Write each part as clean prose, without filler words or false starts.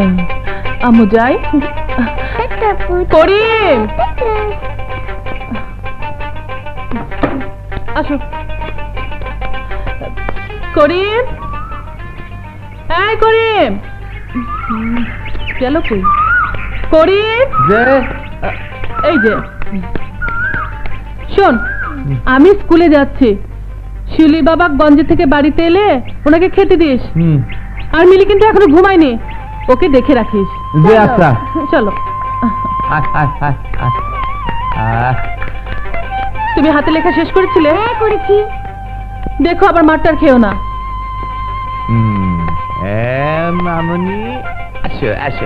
আম্মু যাই। করিম আসো। করিম, এই করিম গেল কই? করিম এই যে শোন, আমি স্কুলে যাচ্ছি। শিউলি বাবা গঞ্জে থেকে বাড়িতে এলে ওনাকে খেতে দিস। আর মিলি কিন্তু এখনো ঘুমায়নি, ওকে দেখে রাখিস। আচ্ছা চলো। তুমি হাতে লেখা শেষ করেছিলে? হ্যাঁ করেছি। দেখো আবার মারটার খেও না। মামনি আসো আসো।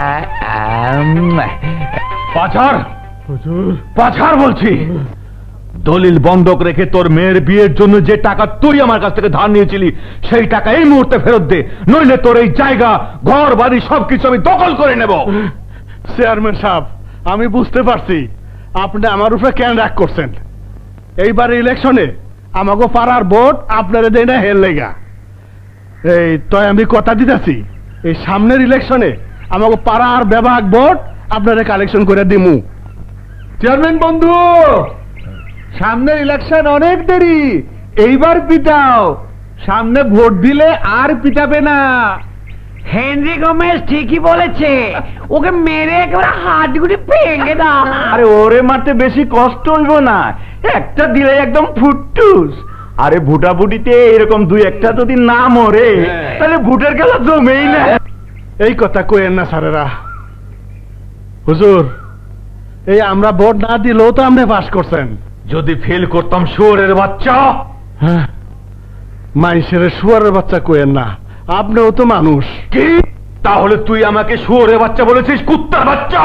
পাচার পাচার বলছি। দলিল বন্ধক রেখে তোর মেয়ের বিয়ের জন্য যে টাকা তুই আমার কাছ থেকে ধার নিয়েছিলি সেই টাকা এই মুহূর্তে ফেরত দে, নইলে তোর এই জায়গা ঘর বাড়ি সবকিছু আমি দখল করে নেব। চেয়ারম্যান সাহেব, আমি বুঝতে পারছি আপনি আমার উপরে কেন রাগ করছেন। এইবার ইলেকশনে আমাকে পাড়ার ভোট আপনারা দেয় না হেল লেগা। এই তো আমি কথা দিতেছি, এই সামনের ইলেকশনে আমাকে পাড়ার বিভাগ ভোট আপনারা কালেকশন করে দিমু। চেয়ারম্যান বন্ধু, সামনের ইলেকশন অনেক দেরি, এইবার পিটাও, সামনে ভোট দিলে আর পিটাবে না। হেনরি গোমেজ ঠিকই বলেছে, ওকে মেরে একেবারে হাডগুড়ি ভেঙে দাও। আরে ওরে মারতে বেশি কষ্ট হইব না, একটা দিলে একদম ফুটটুস। আরে ভুটাভুটিতে এরকম দুই একটা যদি না মরে তাহলে ভোটের খেলা জমেই না। এই কথা কইেন না স্যারেরা। হুজুর, এই আমরা ভোট না দিলেও তো আপনি পাস করছেন। যদি ফেল করতাম শুয়োরের বাচ্চা। হ্যাঁ, মাইসের শুয়ারের বাচ্চা কইেন না, আপনিও তো মানুষ। কি? তাহলে তুই আমাকে শুয়োরের বাচ্চা বলেছিস? কুত্তার বাচ্চা!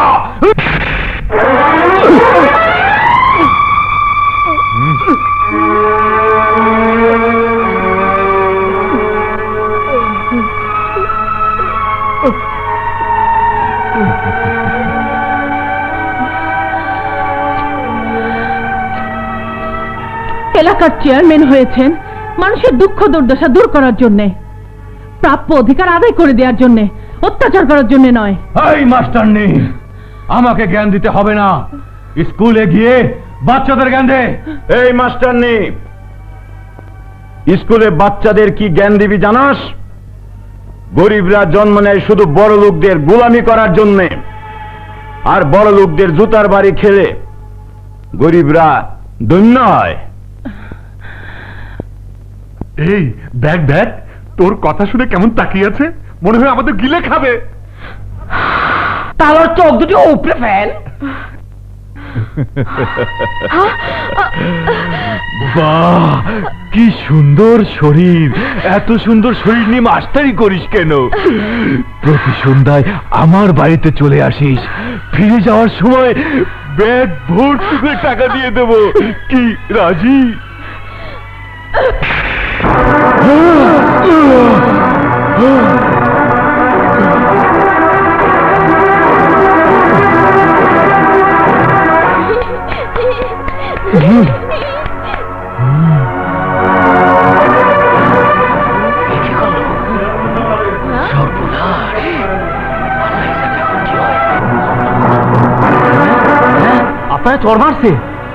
এলাকার চেয়ারম্যান হয়েছেন মানুষের দুঃখ দুর্দশা দূর করার জন্য, প্রাপ্য অধিকার আদায় করে দেওয়ার জন্য, অত্যাচার করার জন্য নয়। এই মাস্টারনি, আমাকে জ্ঞান দিতে হবে না, স্কুলে গিয়ে বাচ্চাদের জ্ঞান দে। এই মাস্টারনি, স্কুলে বাচ্চাদের কি জ্ঞান দিবি জানাস? গরিবরা জন্ম নেয় শুধু বড় লোকদের গোলামি করার জন্য, আর বড় লোকদের জুতার বাড়ি খেলে গরিবরা ধন্য হয়। এই দেখ দেখ, তোর কথা শুনে কেমন তাকিয়ে আছে, মনে হয় আমাদের গিলে খাবে। তাহলে চোখ দুটি উপরে ফেল। বাহ, কি সুন্দর শরীর! এত সুন্দর শরীর নিয়ে মাস্টারি করিস কেন? প্রতি সন্ধ্যায় আমার বাড়িতে চলে আসিস, ফিরে যাওয়ার সময় ব্যাগ ভর্তি করে টাকা দিয়ে দেব। কি রাজি? আপনারা চোর মারছে?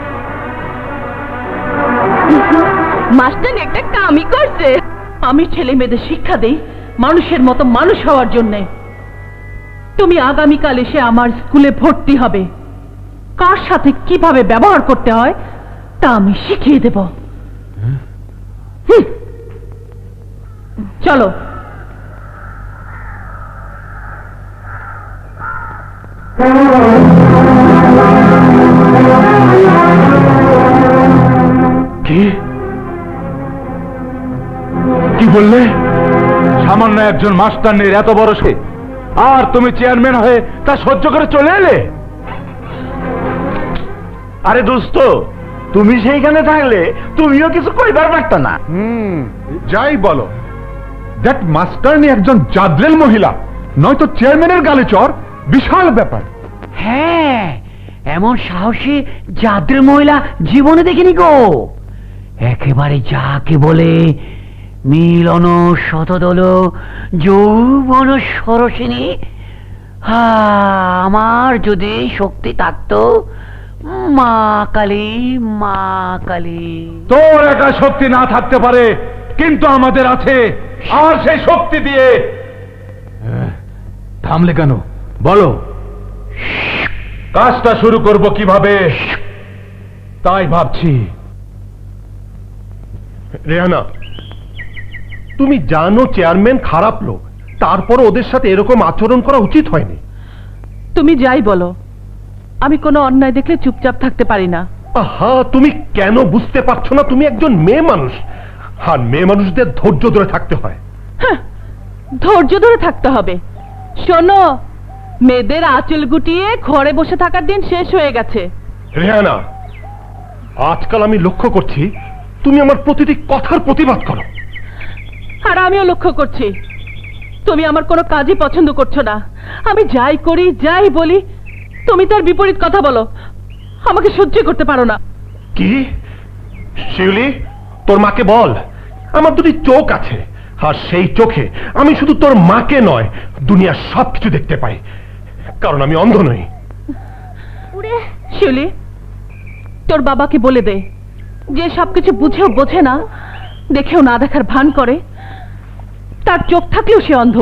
মাস্টার একটা কামই করছে। আমি ছেলে মেয়েদের শিক্ষা দেই মানুষের মতো মানুষ হওয়ার জন্য। তুমি আগামীকাল এসে আমার স্কুলে ভর্তি হবে, কার সাথে কিভাবে ব্যবহার করতে হয় তা আমি শিখিয়ে দেব। চলো। কি কি বললে? সামান্য একজন মাস্টারনির এত বড় সে, আর তুমি চেয়ারম্যান হয়ে তা সহ্য করে চলে এলে? আরে দোস্ত, তুমি সেইখানে থাকলে তুমিও কিছু কইবার পারত না। যাই বলো, দ্যাট মাস্টারনি একজন জাদলেল মহিলা, নয়তো চেয়ারম্যানের গালে চর, বিশাল ব্যাপার। হ্যাঁ, এমন সাহসী জাদ্র মহিলা জীবনে দেখিনি গো। একেবারে যাকে বলে মিলন শতদল যৌবন সরসিনী আমার যদি শক্তি থাকতো, মা কালী, মা কালী। তোর একা শক্তি না থাকতে পারে, কিন্তু আমাদের আছে। আর সেই শক্তি দিয়ে থামলে কেন বলো, কাজটা শুরু করব কিভাবে তাই ভাবছি। রেহানা, তুমি জানো চেয়ারম্যান খারাপ লোক, তারপর ওদের সাথে এরকম আচরণ করা উচিত হয়নি। তুমি যাই বলো, আমি কোনো অন্যায় দেখলে চুপচাপ থাকতে পারি না। আহা, তুমি কেন বুঝতে পারছো না? তুমি একজন মেয়ে মানুষ, আর মেয়ে মানুষদের ধৈর্য ধরে থাকতে হয়। হ্যাঁ, ধৈর্য ধরে থাকতে হবে। শোনো, মেয়েদের আঁচল গুটিয়ে ঘরে বসে থাকার দিন শেষ হয়ে গেছে। রেহানা, আজকাল আমি লক্ষ্য করছি তুমি আমার প্রতিটি কথার প্রতিবাদ করো। আর আমিও লক্ষ্য করছি তুমি আমার কোনো কাজই পছন্দ করছো না। আমি যাই করি, যাই বলি, তুমি তার বিপরীত কথা বলো। আমাকে সহ্য করতে পারো না। কি শিউলি, তোর মাকে বল আমার দুটি চোখ আছে, আর সেই চোখে আমি শুধু তোর মাকে নয়, দুনিয়ার সবকিছু দেখতে পাই, কারণ আমি অন্ধ নই। শিউলি, তোর বাবাকে বলে দে যে সবকিছু বুঝেও বোঝে না, দেখেও না দেখার ভান করে, তার চোখ থাকলেও সে অন্ধ।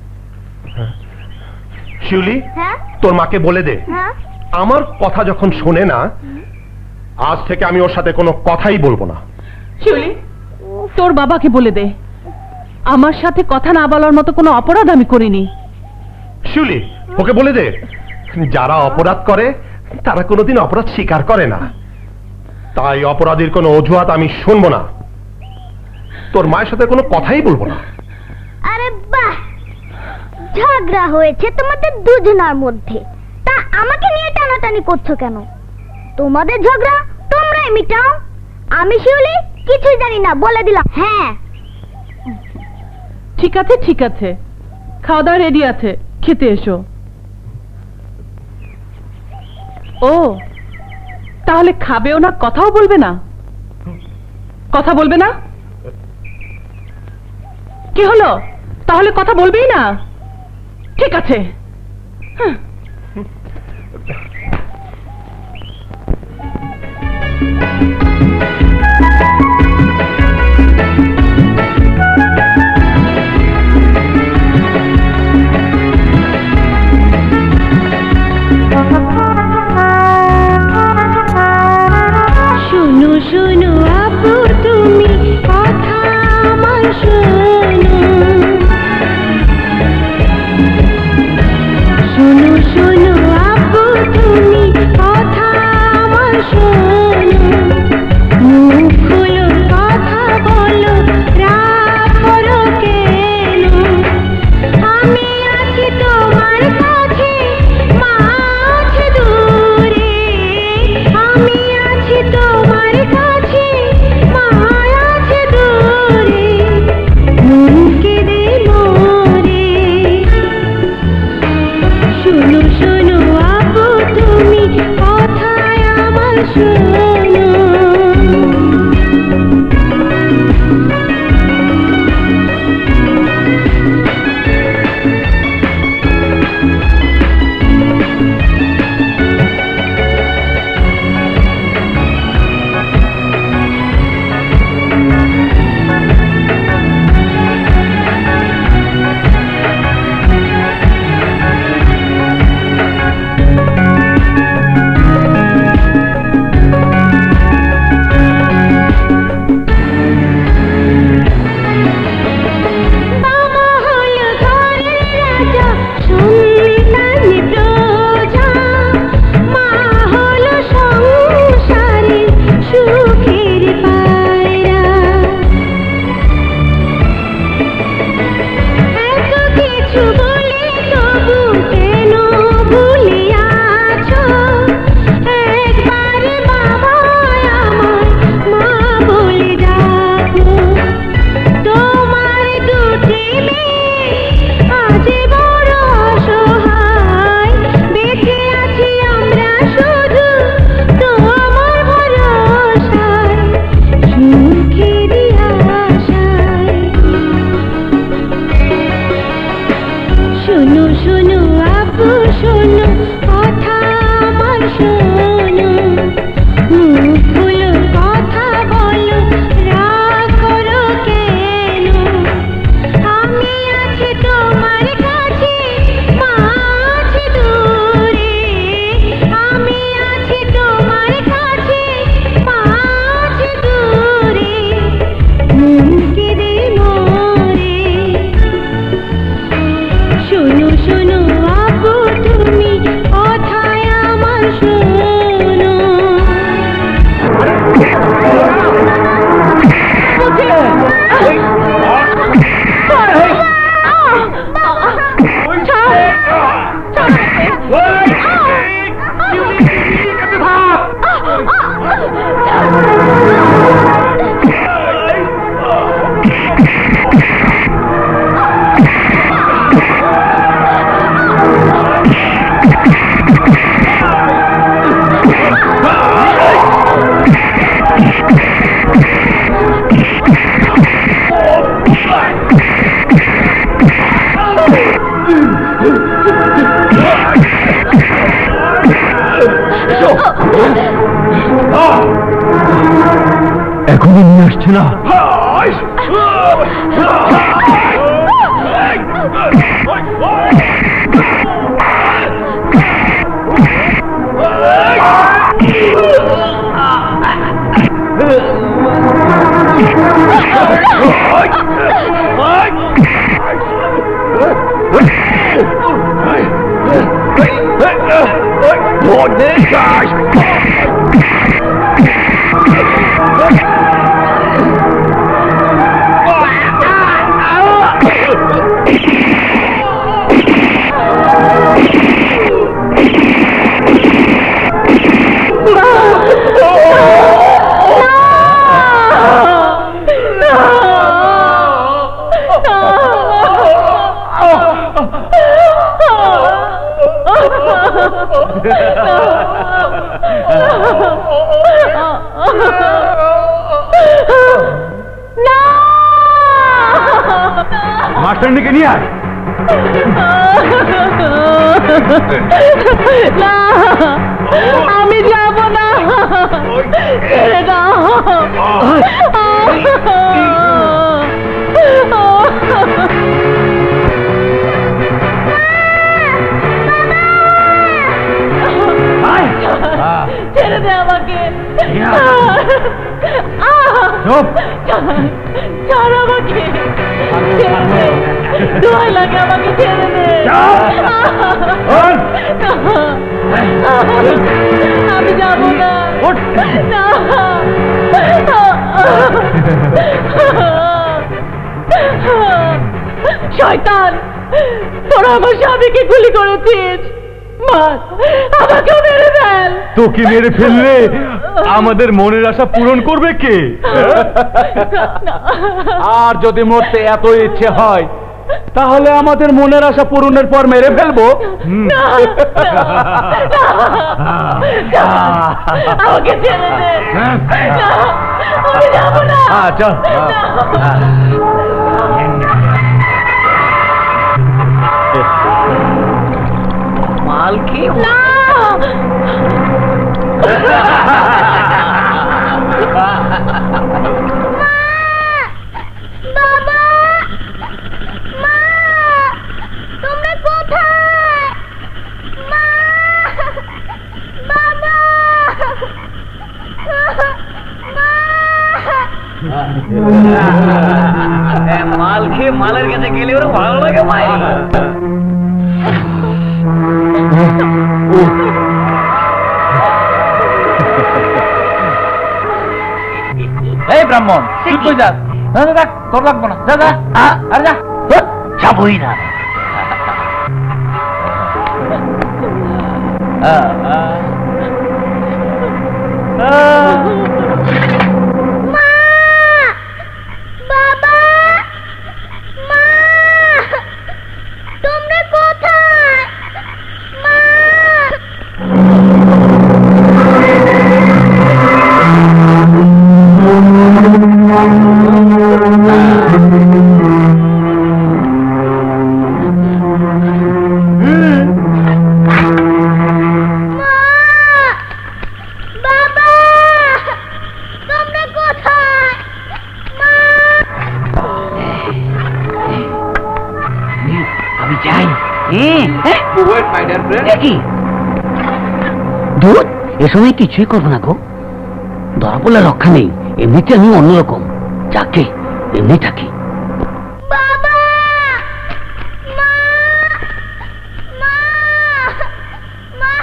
শিউলি, তোর মাকে বলে দে আমার কথা যখন শোনে না, আজ থেকে আমি ওর সাথে কোনো কথাই বলবো না। শিউলি, তোর বাবাকে বলে দে আমার সাথে কথা না বলার মতো কোনো অপরাধ আমি করিনি। শিউলি, ওকে বলে দে যারা অপরাধ করে তারা কোনোদিন অপরাধ স্বীকার করে না, তাই অপরাধীর কোনো অজুহাত আমি শুনবো না। তোর মায়ের সাথে কোনো কথাই বলবো না। আরে বাহ, ঝগড়া হয়েছে তোমাদের দুজনের মধ্যে, তা আমাকে নিয়ে টানাটানি করছো কেন? তোমাদের ঝগড়া তোমরাই মিটাও, আমি শিউলি কিছুই জানি না, বলে দিলাম। হ্যাঁ, ঠিক আছে ঠিক আছে, খাওয়া দাওয়া রেডি আছে, খেতে এসো। ও, তাহলে খাবেও না, কথাও বলবে না? কথা বলবে না? কি হলো, তাহলে কথা বলবেই না? ঠিক আছে। হ্যাঁ, শুনো শুনো আপু তুমি কথা আমার শোনো, শোনো শোনো আপু তুমি কথা আমার শোনো। এখনো নিয়ে আসছে না। মাস্টারনিকে নিয়ে আয়। না, আমি যাব না, ছেড়ে দাও। ছেড়ে দে আমাকে, ছাড় আমাকে, দোয়া লাগে আমাকে ছেড়ে দে। আমি যাবো না। শয়তান, তোরা আমার স্বামীকে গুলি করেছিস, আমাকে মেরে ফেল। তোকে মেরে ফেললে আমাদের মনের আশা পূরণ করবে কে? আর যদি মরতে এত ইচ্ছে হয় তাহলে আমাদের মনের আশা পূরণের পর মেরে ফেলবো। আমাকে ছেড়ে দে, আমি যাব না। আচ্ছা মাল কি না, বাবা, মা, তোমরা কোথায়? মা, বাবা, মাল খেয়ে মালের কাছে গেলে ওরা ভালো লাগে ভাই। এই ব্রাহ্মণ, তুই কই যাস? দেখ, তোর লাগবো না, যা যা, আরে যা, যাবই না। বাবা, মা, তোমরা কোথায়? মা, দুধ এ সময় কিছুই করবো না গো, ধরা পড়লে রক্ষা নেই। এমনিতে আমি অন্যরকম, যাকে এমনি থাকি। বাবা, মা, মা, মা,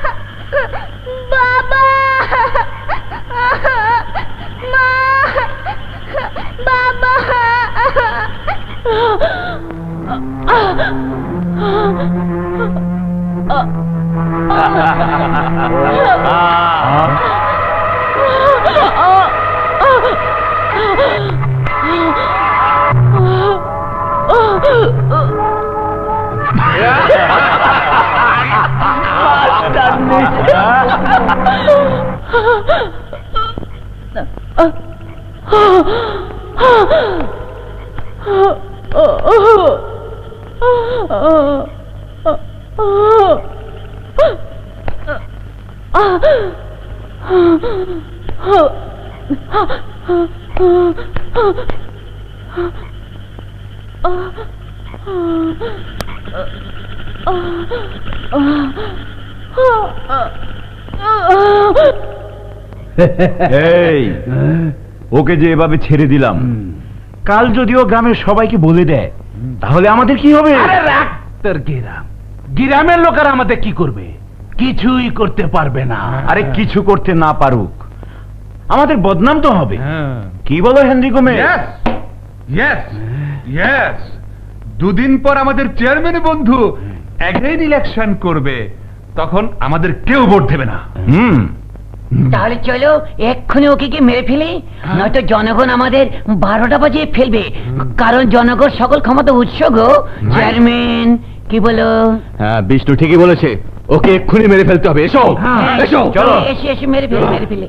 বাবা, মা, বাবা। এই ওকে যে এভাবে ছেড়ে দিলাম, কাল যদি ও গ্রামের সবাইকে বলে দেয় তাহলে আমাদের কি হবে? আরে রাখ তোর গ্রাম, গ্রামের লোকেরা আমাদের কি করবে? কিছুই করতে পারবে না। আরে কিছু করতে না পারুক, আমাদের বদনাম তো হবে। কি বলো হেনরি গোমেজ? ইয়েস, দুদিন পর আমাদের চেয়ারম্যান বন্ধু এগেইন ইলেকশন করবে, তখন আমাদের কেউ ভোট দেবে না। তাহলে চলো এক্ষুনি ওকে কি মেরে ফেলি, নয়তো জনগণ আমাদের 12টা বাজিয়ে ফেলবে, কারণ জনগণ সকল ক্ষমতা উৎস গো। চেয়ারম্যান কি বলো? হ্যাঁ, বিষ্ণু ঠিকই বলেছে, ওকে এক্ষুনি মেরে ফেলতে হবে। এসো এসো, চলো এসে এসে মেরে ফেলে মেরে ফেলে।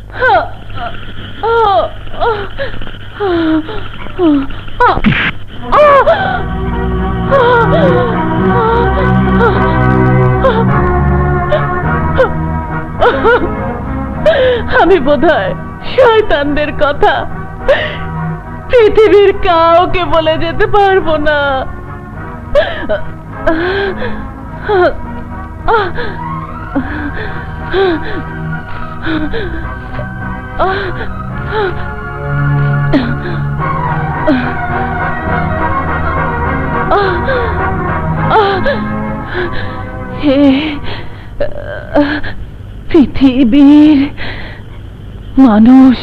আমি বোধহয় শয়তানদের কথা পৃথিবীর কাউকে বলে যেতে পারবো না। হে পৃথিবীর মানুষ,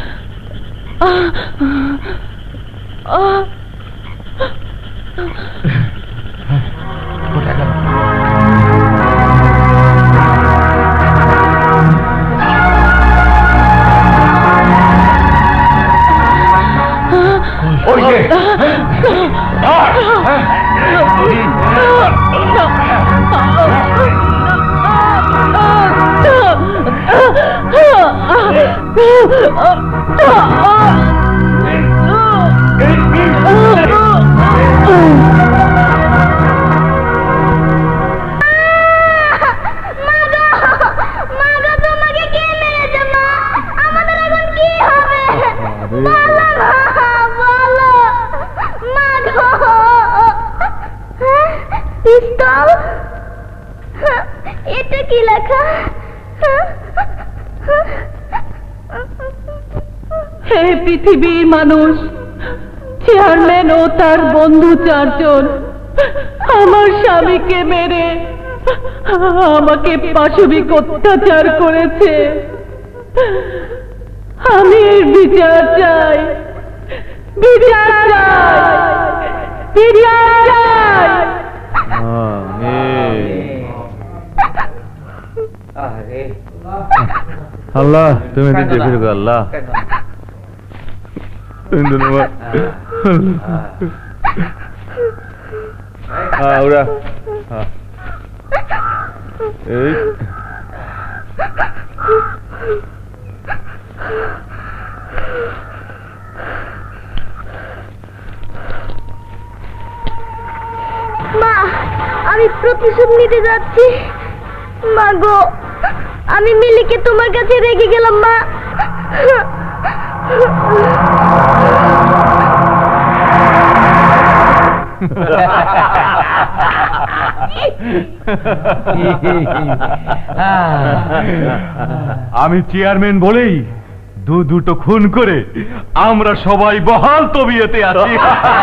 এটা কি লেখা? হে পৃথিবীর মানুষ, চেয়ারম্যান ও তার বন্ধু 4 জন আমার স্বামীকে মেরে আমাকে পাশবিক অত্যাচার করেছে। আমি এর বিচার চাই, বিচার চাই, বিচার চাই। আল্লাহ তুমি দেখে ফিরবে। আল্লাহ ধন্যবাদ। ওরা এই মা, আমি প্রতিশোধ নিতে যাচ্ছি। মা গো, আমি মিলিকে তোমার কাছে রেখে গেলাম মা। আমি চেয়ারম্যান বলেই দুটো খুন করে আমরা সবাই বহাল তবিয়তে আছি।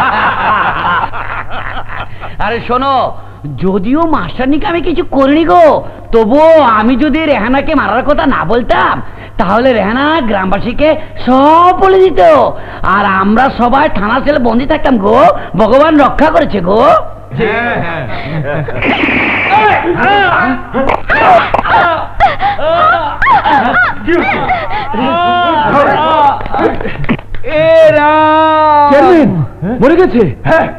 আরে শোনো, যদিও মাস্টারনিকে আমি কিছু করিনি গো, তবুও আমি যদি রেহানাকে মারার কথা না বলতাম তাহলে রেহানা গ্রামবাসীকে সব বলে দিত, আর আমরা সবাই থানা সেলে বন্দি থাকতাম গো। ভগবান রক্ষা করেছে গো। মরে গেছে। হ্যাঁ,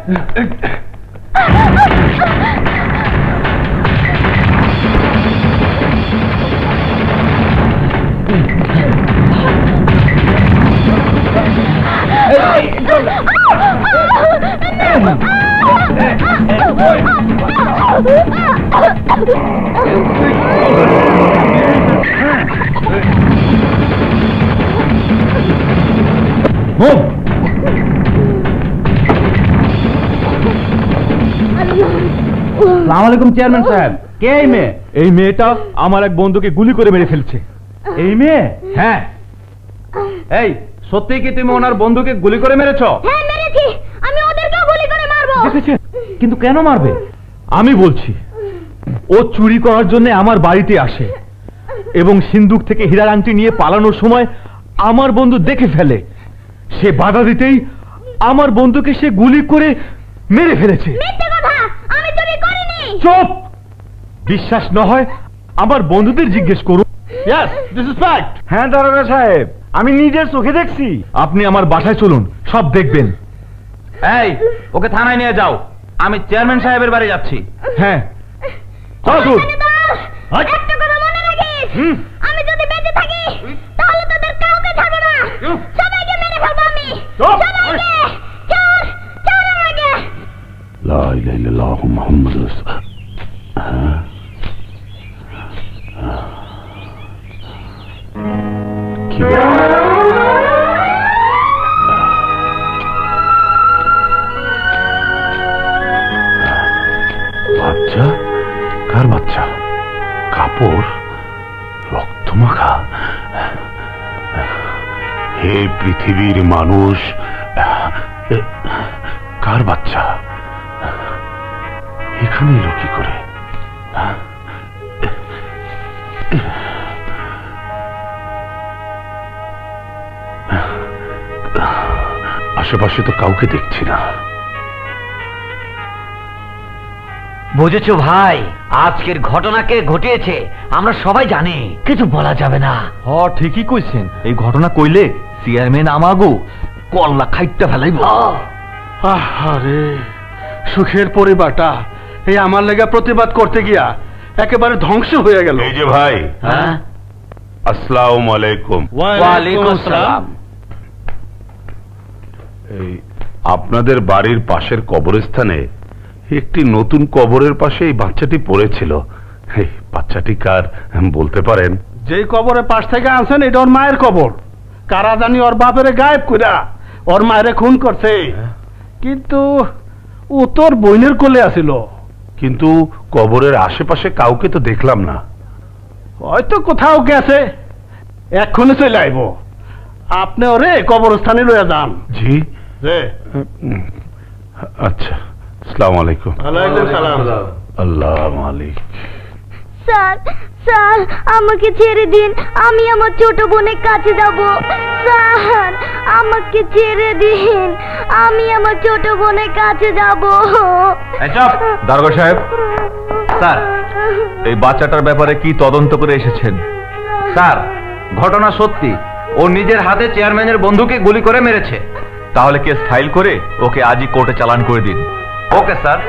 আসসালামু আলাইকুম চেয়ারম্যান সাহেব। কে এই মেয়ে? এই মেয়েটা আমার এক বন্ধুকে গুলি করে মেরে ফেলছে। এই মেয়ে? হ্যাঁ। এই সত্যি কি তুমি ওনার বন্ধুকে গুলি করে মেরেছো? হ্যাঁ মেরেছি, আমি ওদেরকেও গুলি করে মারবো। কিন্তু কেন মারবে? আমি বলছি, ও চুরি করার জন্য আমার বাড়িতে আসে এবং সিন্দুক থেকে হীরার আংটি নিয়ে পালানোর সময় আমার বন্ধু দেখে ফেলে। সে বাধা দিতেই আমার বন্ধুকে সে গুলি করে মেরে ফেলেছে। মিথ্যে কথা, আমি চুরি করিনি। চুপ! বিশ্বাস না হয় আমার বন্ধুদের জিজ্ঞেস করুন। Yes, this is fact. হ্যাঁ দারোগা সাহেব, আমি নিজের চোখে দেখছি। আপনি আমার বাসায় চলুন, সব দেখবেন। এই ওকে থানায় নিয়ে যাও, আমি চেয়ারম্যান সাহেবের বাড়ি যাচ্ছি। হ্যাঁ চলুন। একটা কথা মনে রাখিস, আমি যদি বেঁচে থাকি তাহলে তোদের কাউকে ছাড়বো না, সবাইকে মেরে ফেলবো আমি। সবাইকে চল চল আমাকে। লা ইলাহা ইল্লাল্লাহু মুহাম্মাদুর রাসূলুল্লাহ। কি বাচ্চা? কার বাচ্চা? কাপড় রক্তমাখা। হে পৃথিবীর মানুষ, কার বাচ্চা এখানে এলো কি করে? আশেপাশে তো কাউকে দেখছি না। বুঝেছো ভাই, আজকের ঘটনাকে ঘটিয়েছে আমরা সবাই জানি, কিছু বলা যাবে না। ঠিকই কইছেন, এই ঘটনা কইলে চেয়ারম্যান আমাগো কল্লা খাইতে ফেলাইব। আরে সুখের পরিবারটা এই আমার লেগে প্রতিবাদ করতে গিয়া একেবারে ধ্বংস হয়ে গেল। এই যে ভাই, হ্যাঁ আসসালামু আলাইকুম। ওয়ালাইকুম আসসালাম। এই আপনাদের বাড়ির পাশের কবরস্থানে একটি নতুন কবরের পাশে এই বাচ্চাটি পড়েছিল। এই বাচ্চাটি কার বলতে পারেন? যেই কবরের পাশ থেকে আনছেন এটা ওর মায়ের কবর। কারা জানি ওর বাপেরে গায়েব কইরা ওর মায়েরে খুন করছে, কিন্তু ও তোর বোনের কোলে আসিল। কিন্তু কবরের আশেপাশে কাউকে তো দেখলাম না। হয়তো কোথাও গেছে, এক্ষুনি চলে আইব। আপনি ওরে কবরস্থানে লইয়া যান। জি রে। আচ্ছা, আসসালামু আলাইকুম। ওয়ালাইকুম সালাম। আল্লাহ মালিক। স্যার স্যার আমাকে ছেড়ে দিন, আমি আমার ছোট বোনের কাছে যাব। স্যার আমাকে ছেড়ে দিন, আমি আমার ছোট বোনের কাছে যাব। দারোগা সাহেব, স্যার এই বাচ্চাটার ব্যাপারে কি তদন্ত করে এসেছেন? স্যার ঘটনা সত্যি, ও নিজের হাতে চেয়ারম্যানের বন্ধুকে গুলি করে মেরেছে। তাহলে কেস ফাইল করে ওকে আজই কোর্টে চালান করে দিন। Okay sir.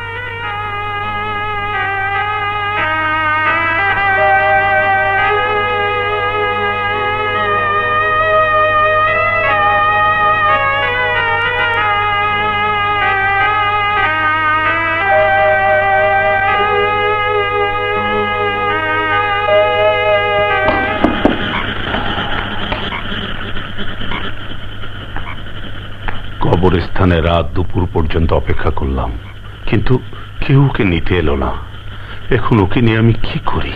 কবরস্থানে রাত দুপুর পর্যন্ত অপেক্ষা করলাম, কিন্তু কেউ ওকে নিতে এলো না। এখন ওকে নিয়ে আমি কি করি?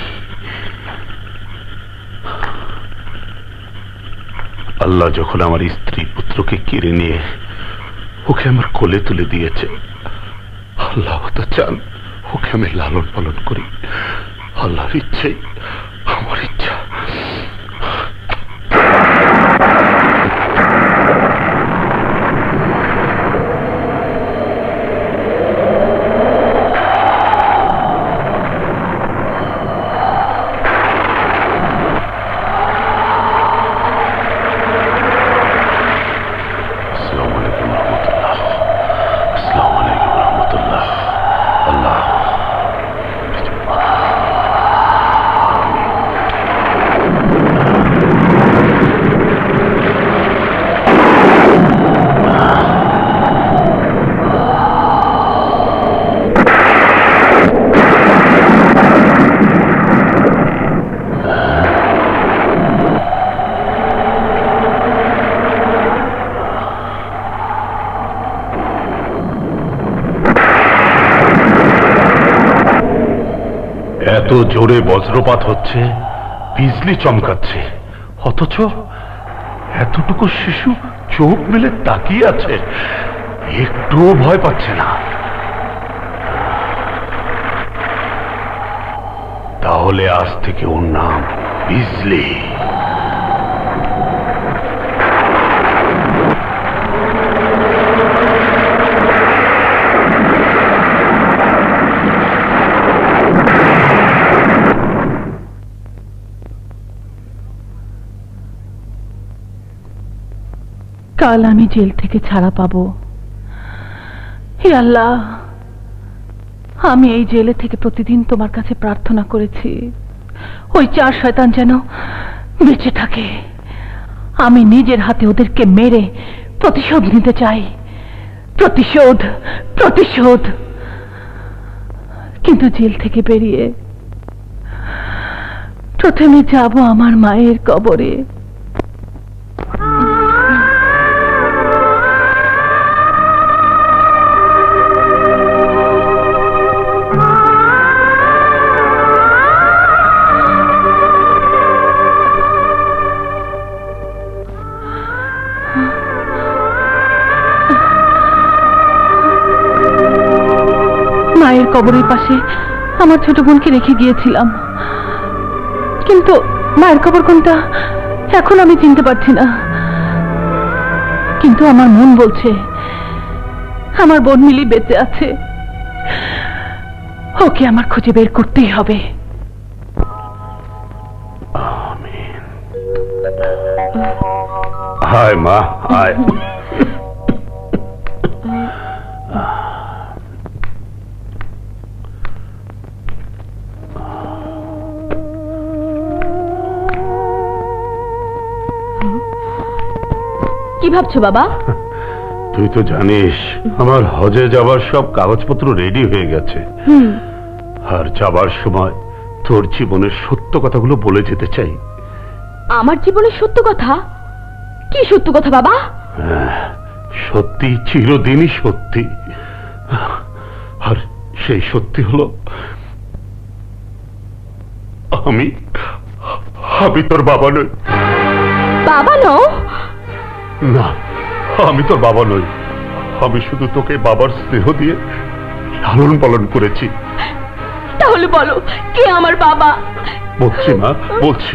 আল্লাহ যখন আমার স্ত্রী পুত্রকে কেড়ে নিয়ে ওকে আমার কোলে তুলে দিয়েছে, আল্লাহ তো চান ওকে আমি লালন পালন করি। আল্লাহর ইচ্ছেই আমার ইচ্ছা। এত জোরে বজ্রপাত হচ্ছে, বিজলি চমকাচ্ছে, অথচ এতটুকু শিশু চোখ মেলে তাকিয়ে আছে, একটুও ভয় পাচ্ছে না। তাহলে আজ থেকে ওর নাম বিজলি। কাল আমি জেল থেকে ছাড়া পাবো। হে আল্লাহ, আমি এই জেলে থেকে প্রতিদিন তোমার কাছে প্রার্থনা করেছি ওই চার শয়তান যেন বেঁচে থাকে। আমি নিজের হাতে ওদেরকে মেরে প্রতিশোধ নিতে চাই। প্রতিশোধ, প্রতিশোধ। কিন্তু জেল থেকে বেরিয়ে প্রথমে যাব আমার মায়ের কবরে। মায়ের কবরের পাশে আমার ছোট বোনকে রেখে গিয়েছিলাম, কিন্তু মায়ের কবর কোনটা এখন আমি চিনতে পারছি না। কিন্তু আমার মন বলছে আমার বোন মিলি বেঁচে আছে, ওকে আমার খুঁজে বের করতেই হবে। হায় মা, হায়। কি ভাবছো বাবা? তুই তো জানিস আমার হজে যাবার সব কাগজপত্র রেডি হয়ে গেছে, আর যাবার সময় তোর জীবনের সত্য কথাগুলো বলে যেতে চাই। আমার জীবনের সত্য কথা? কি সত্য কথা বাবা? সত্যি, চিরদিনই সত্যি। আর সেই সত্যি হলো আমি তোর বাবা নই। বাবা নও? না, আমি তোর বাবা নই। আমি শুধু তোকে বাবার স্নেহ দিয়ে লালন পালন করেছি। তাহলে বলো কে আমার বাবা? বলছি মা, বলছি।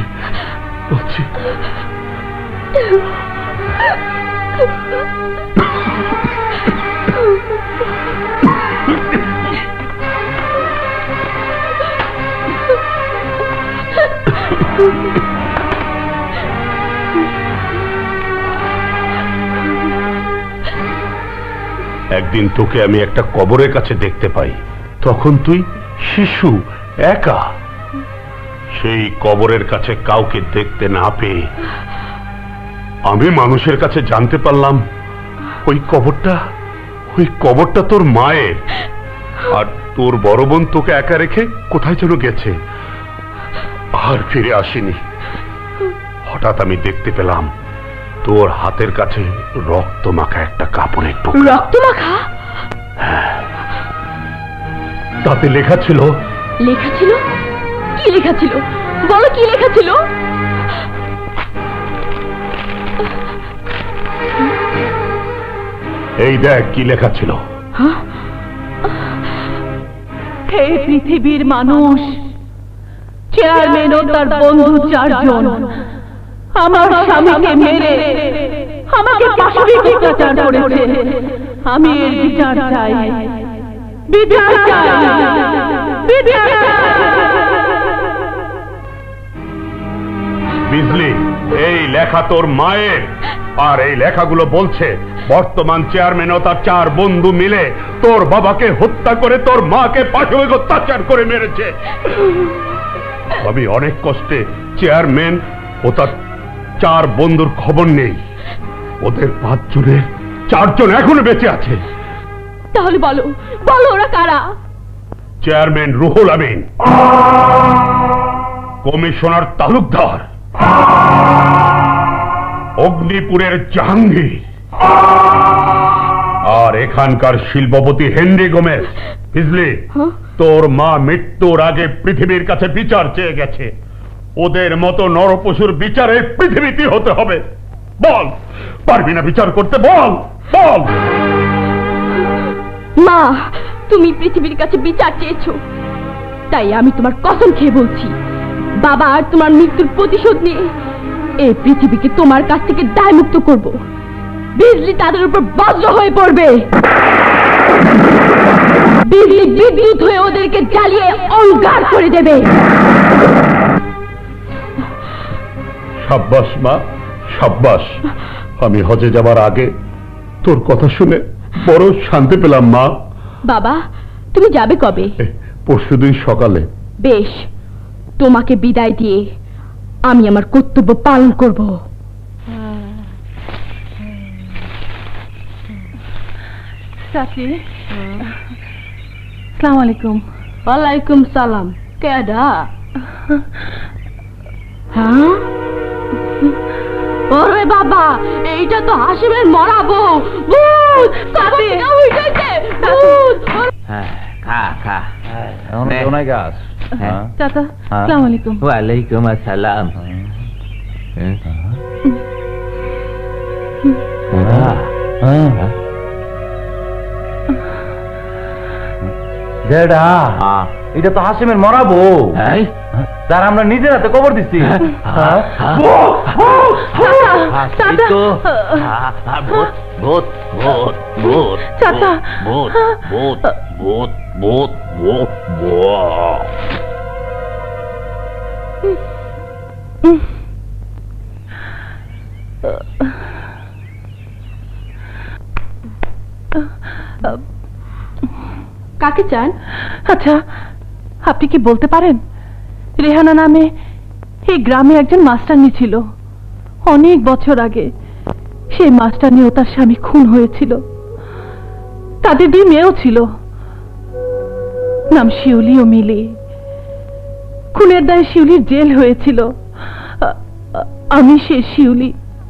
একদিন তোকে আমি একটা কবরের কাছে দেখতে পাই, তখন তুই শিশু, একা। সেই কবরের কাছে কাউকে দেখতে না পেয়ে আমি মানুষের কাছে জানতে পারলাম ওই কবরটা তোর মায়ের। আর তোর বড় বোন তোকে একা রেখে কোথায় যেন গেছে, আর ফিরে আসেনি। হঠাৎ আমি দেখতে পেলাম তোর হাতের কাছে রক্ত মাখা একটা কাপড়ের টুকরো। রক্ত মাখা? হ্যাঁ, তাতে লেখা ছিল। লেখা ছিল? কি লেখা ছিল? বলো কি লেখা ছিল? এই দেখ কি লেখা ছিল। হে পৃথিবীর মানুষ, চেয়ারম্যান ও তার বন্ধু 4 জন আমার স্বামীকে মেরে আমাকে পাশবিক অত্যাচার করেছে। আমি এর বিচার চাই, বিচার চাই, বিচার চাই। বিজলি, এই লেখা তোর মায়ের। আর এই লেখাগুলো বলছে বর্তমান চেয়ারম্যান ও তার 4 বন্ধু মিলে তোর বাবাকে হত্যা করে তোর মাকে পাশবিক অত্যাচার করে মেরেছে। আমি অনেক কষ্টে চেয়ারম্যান ও তার 4 বন্ধুর খবর নেই। ওদের 5 জনের 4 জন এখনো বেঁচে আছে। তাহলে বলো বলো ওরা কারা? চেয়ারম্যান রুহুল আমিন, কমিশনার তালুকদার, অগ্নিপুরের জাহাঙ্গীর, আর এখানকার শিল্পপতি হেনরি গোমেজ, বুঝলি, তোর মা মৃত্যুর আগে পৃথিবীর কাছে বিচার চেয়ে গেছে। ওদের মতো নরপশুর বিচারে পৃথিবীতে হতে হবে। বল, পারবি না বিচার করতে? বল বল। মা, তুমি পৃথিবীর কাছে বিচার চেয়েছো, তাই আমি তোমার কসম খেয়ে বলছি, বাবা আর তোমার মৃত্যুর প্রতিশোধ নিয়ে এই পৃথিবীকে তোমার কাছ থেকে দায়মুক্ত করব। বিজলি তাদের উপর বজ্র হয়ে পড়বে, বিজলি বিদ্যুৎ হয়ে ওদেরকে জ্বালিয়ে অঙ্গার করে দেবে। সাব্বাস মা, সাব্বাস। আমি হজে যাবার আগে তোর কথা শুনে বড় শান্তি পেলাম মা। বাবা, তুমি যাবে কবে? পরশুদিন সকালে। বেশ, তোমাকে বিদায় দিয়ে আমি আমার কর্তব্য পালন করব। চাচি, আসসালামু আলাইকুম। ওয়ালাইকুম সালাম। কেডা? হ্যাঁ, ওরে বাবা, এইটা তো হাসিমের মরা বউ। ভূত! চাচি, উঠেছে ভূত! খা খা। গাছ। চাচা, আসসালামু আলাইকুম। ওয়ালাইকুম আসসালাম। এটা তো হাসিমের মরাবো, তার আমরা নিজের হাতে কবর দিচ্ছি। কাকে চান? আচ্ছা, আপনি কি বলতে পারেন রেহানা নামে এই গ্রামে একজন মাস্টারনি ছিল? অনেক বছর আগে সেই মাস্টারনি ও তার স্বামী খুন হয়েছিল। তাদের 2 মেয়েও ছিল, নাম শিউলি ও মিলি। খুনের দায়ে শিউলির জেল হয়েছিল। আমি সেই শিউলি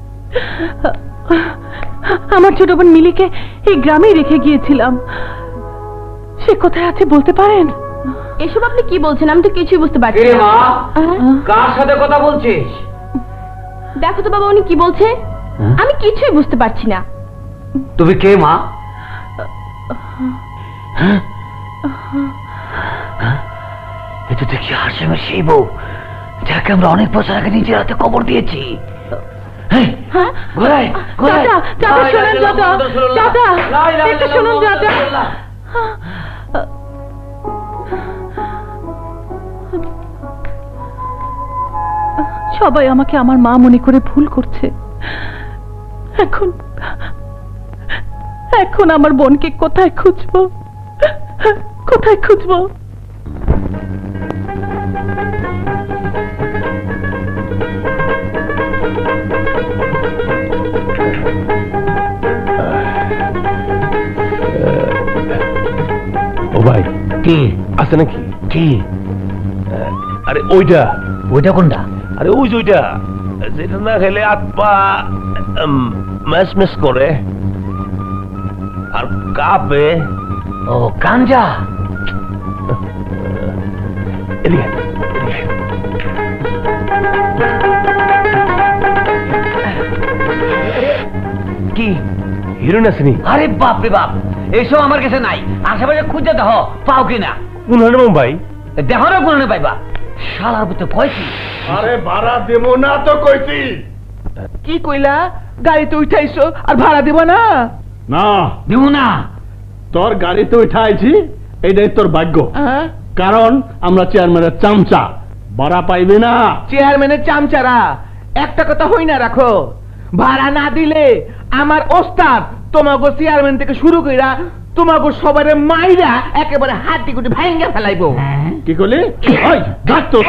আমার ছোট বোন মিলিকে এই গ্রামেই রেখে গিয়েছিলাম। সে কোথায় আছে বলতে পারেন? এসব আপনি কি বলছেন? আমি তো কিছুই বুঝতে পারছি না। কার সাথে কথা বলছিস? দেখো তো বাবা, উনি কি বলছে, আমি কিছুই বুঝতে পারছি না। তুমি কে মা? এটা দেখি হাসিমের সেই বউ, যাকে আমরা অনেক বছর আগে নিজের হাতে কবর দিয়েছি। সবাই আমাকে আমার মা মনে করে ভুল করছে। এখন আমার বোনকে কোথায় খুঁজবো, কোথায় খুঁজবো? ও ভাই, কি আছে নাকি? কি? আরে ওইটা। ওইটা কোনটা? আরে ওই যে ওইটা, যেটা না খেলে হাত পা ম্যাচ ম্যাচ করে আর কাঁপে। ও, গাঞ্জা। এদিকে কি হিরোইন আসেনি? আরে বাপ রে বাপ, এইসব আমার কাছে নাই। আশেপাশে খুঁজে দেখো, পাও কিনা। কোন ভাই? দেখো না কোন পাইবা। শালার বুতে কইছি। আরে ভাড়া দেব না তো কইছি। কি কইলা? গাড়িতে উঠাইছো আর ভাড়া দিব না? না দিব না। তোর গাড়িতে উঠাইছি, এইটাই তোর ভাগ্য। কারণ আমরা চেয়ারম্যানের চামচা, ভাড়া পাইবে না। চেয়ারম্যানের চামচারা একটা কথা হই না রাখো, ভাড়া না দিলে আমার ওস্তাদ তোমাকে চেয়ারম্যান থেকে শুরু কইরা তোমাকে সবারে মাইরা একেবারে হাড্ডি গুটি ভাঙ্গা ফেলাইবো। কি করলি? ওই গাছ তো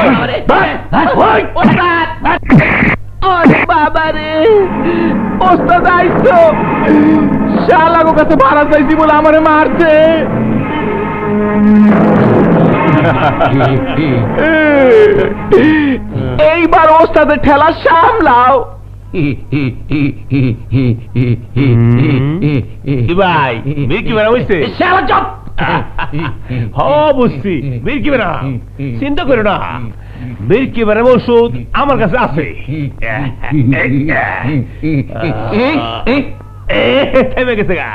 ওরে বাবা রে, ওস্তাদ আইছো, শালাগো কাছে ভাড়া চাইছি বলে আমারে মারছে। এইবার ওস্তাদের ঠেলা সামলাও। কি ভাই মির্কি বেড়া হইছে বুঝছি মির্কি বেড়া চিন্তা করো না মির্কি বেড়ার ওষুধ আমার কাছে আছে থেমে গেছে গা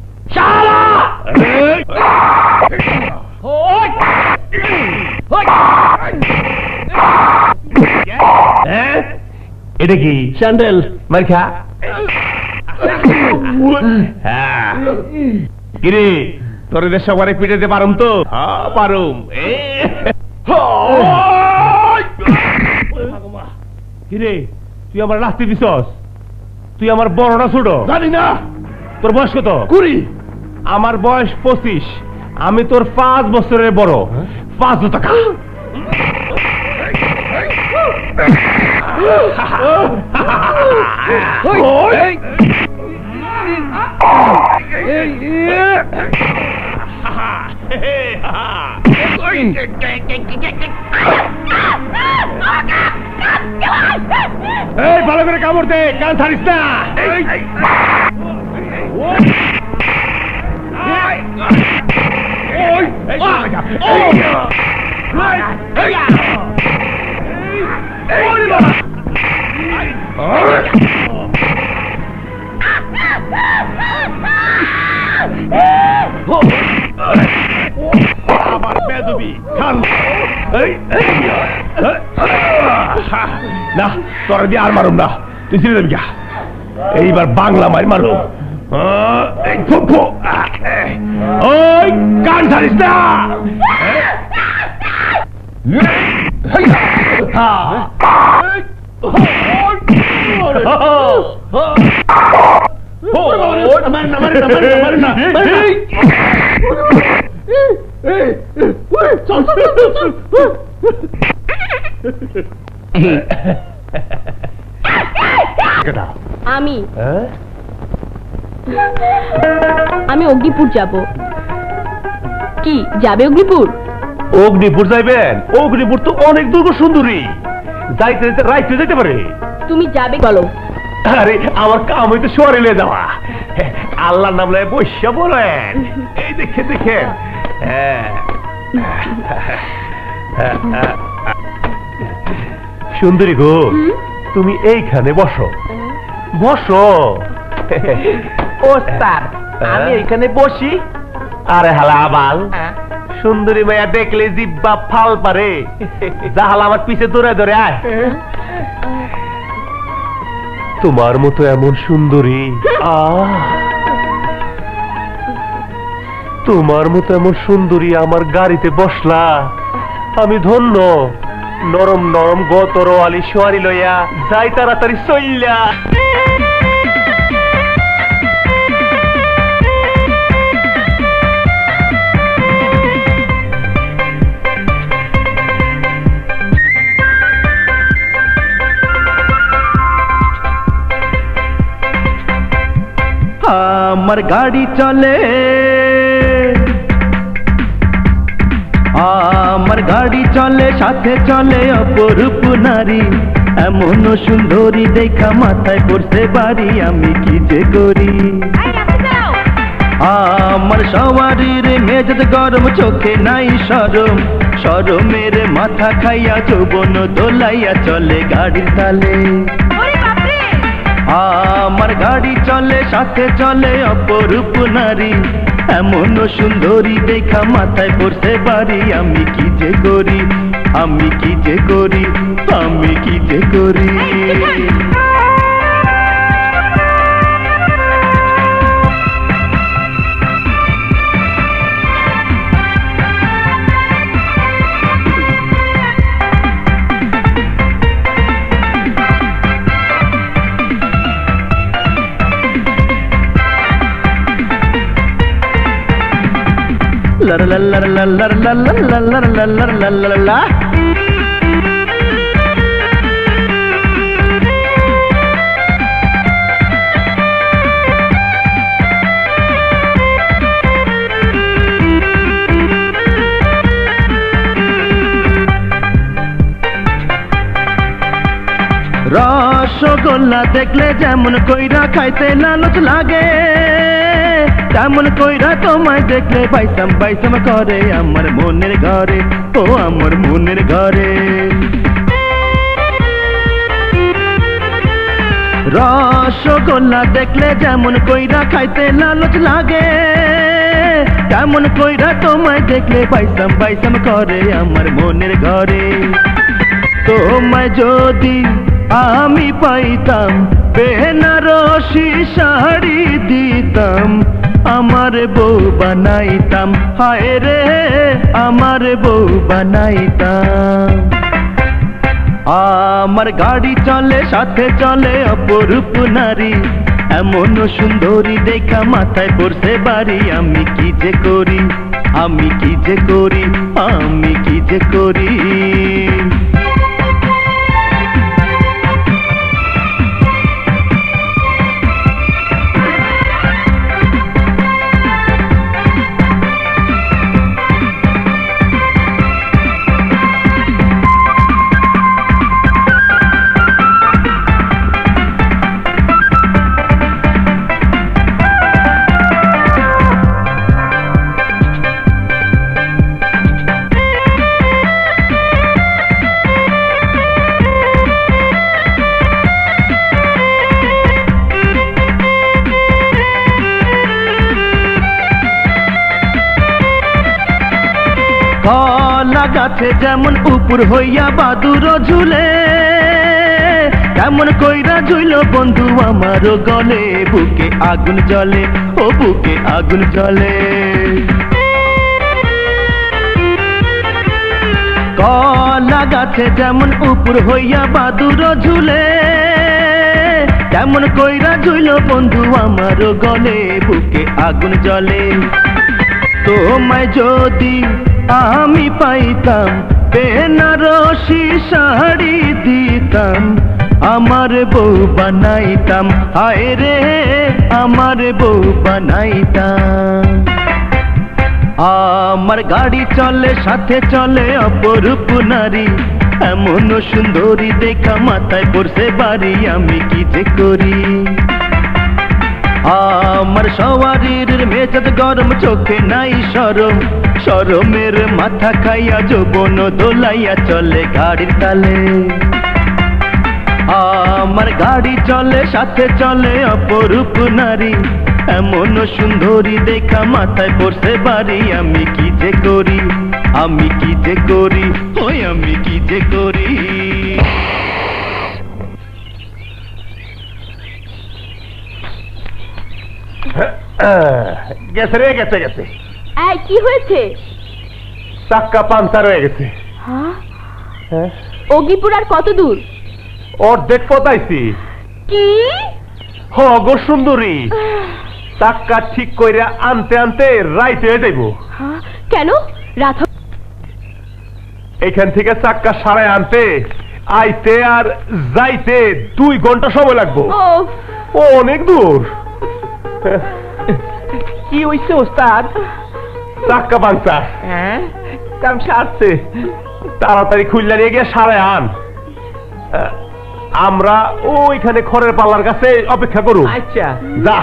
এটা কি স্যান্ডেল মার্কা কিরে তোর এদের সবারে পিটাতে পারুম তো পারুম কিরে তুই আমার রাস্তে দিছস তুই আমার বড় না ছোট জানি না তোর বয়স কত 20 আমার বয়স 25 আমি তোর 5 বছরের বড় 5 টাকা ভালো করে কামড় দে কান ছাড়িস না আমার বেদবি খান না তোর দিয়ে আর মারুম না তুই ছিঁড়ে দেবি এইবার বাংলা মার মারো ওই কান ছাড়িস না আমি অগ্নিপুর যাব কি যাবে অগ্নিপুর অগ্নিপুর যাইবেন অগ্নিপুর তো অনেক দুর্গ সুন্দরী যাইতে যাইতে রাইতে যেতে পারে তুমি যাবে বলো আরে আমার কাম হইতে শহরে নিয়ে যাওয়া আল্লাহর নাম লয়ে বৈশা বলেন এই দেখে দেখেন সুন্দরী গো তুমি এইখানে বসো বসো ওস্তাদ আমি এইখানে বসি আরে হালা আবাল সুন্দরী মায়া দেখলে জিব্বা ফাল পারে জাহাল আমার পিছে দৌড়ে দৌড়ে আয় তোমার মতো এমন সুন্দরী তোমার মতো এমন সুন্দরী আমার গাড়িতে বসলা আমি ধন্য নরম নরম গতর আলি সোয়ারি লইয়া যাই তাড়াতাড়ি চললা আমার গাড়ি চলে আমার গাড়ি চলে সাথে চলে অপরূপ নারী এমন সুন্দরী দেখা মাথায় পড়ছে বাড়ি আমি কি যে করি আমার সওয়ারির মেজাজ গরম চোখে নাই শরম শরমের মাথা খাইয়া যৌবন দোলাইয়া চলে গাড়ির তালে আমার গাড়ি চলে সাথে চলে অপরূপ নারী এমন সুন্দরী দেখা মাথায় পড়ছে বাড়ি আমি কি যে করি আমি কি যে করি আমি কি যে করি la la la la la la la la la la la la la la rasgulla দেখলে যেমন কইরা খাইতে লালচ লাগে, তেমন কইরা তোমায় দেখলে বাইসাম বাইসাম করে আমার মনের ঘরে, ও আমার মনের ঘরে। রসগোল্লা দেখলে যেমন কইরা খাইতে লালচ লাগে, তেমন কইরা তোমায় দেখলে বাইসাম বাইসাম করে আমার মনের ঘরে। তোমায় যদি আমি পাইতাম বেনারসি শাড়ি দিতাম, আমার বউ বানাইতাম, হায় রে আমার বউ বানাইতাম। আমার গাড়ি চলে সাথে চলে অপরূপ নারী, এমন সুন্দরী দেখা মাথায় পড়ছে বাড়ি। আমি কি যে করি, আমি কি যে করি, আমি কি যে করি। কলা গাছে যেমন উপর হইয়া বাদুর ঝুলে, তেমন কইরা ঝুইল বন্ধু আমার গলে। বুকে আগুন জ্বলে, ও বুকে আগুন জ্বলে। কলা গাছে যেমন উপর হইয়া বাদুর ঝুলে, তেমন কইরা ঝুইল বন্ধু আমার গলে। বুকে আগুন জ্বলে। তোমায় যদি আমি পাইতাম বেনারসি শাড়ি দিতাম, আমার বউ বানাইতাম, হায় রে আমার বউ বানাইতাম। আমার গাড়ি চলে সাথে চলে অপরূপ নারী, এমন সুন্দরী দেখা মাথায় পড়ছে বাড়ি। আমি কি যে করি, আমার সওয়ারির মেজাজ গরম, চোখে নাই শরম, শরমের মাথা খাইয়া যৌবন দোলাইয়া চলে গাড়ির তালে। আমার গাড়ি চলে সাথে চলে অপরূপ নারী, এমন সুন্দরী দেখা মাথায় পড়ছে বাড়ি। আমি কি যে করি, আমি কি যে করি, ওই আমি কি যে করি। গেছে রে, গেছে গেছে। এই কি হয়েছে? চাক্কা পাঞ্চার হয়ে গেছে। হ্যাঁ, অগিপুর আর কত দূর? অর্ধেক পতাইছি। কি হ গো সুন্দরী, চাক্কা ঠিক কইরা আনতে আনতে রাইতে হয়ে যাইব। কেন? রাত এখান থেকে চাক্কা সারায় আনতে আইতে আর যাইতে 2 ঘন্টা সময় লাগবো। ও অনেক দূর। কি হইছে ওস্তাদ? চাক্কা পাঞ্চার। হ্যাঁ, কাম সারছে, তাড়াতাড়ি খুললা নিয়ে গিয়ে সারায় আন। আমরা ওইখানে খড়ের পাল্লার কাছে অপেক্ষা করু। আচ্ছা যা।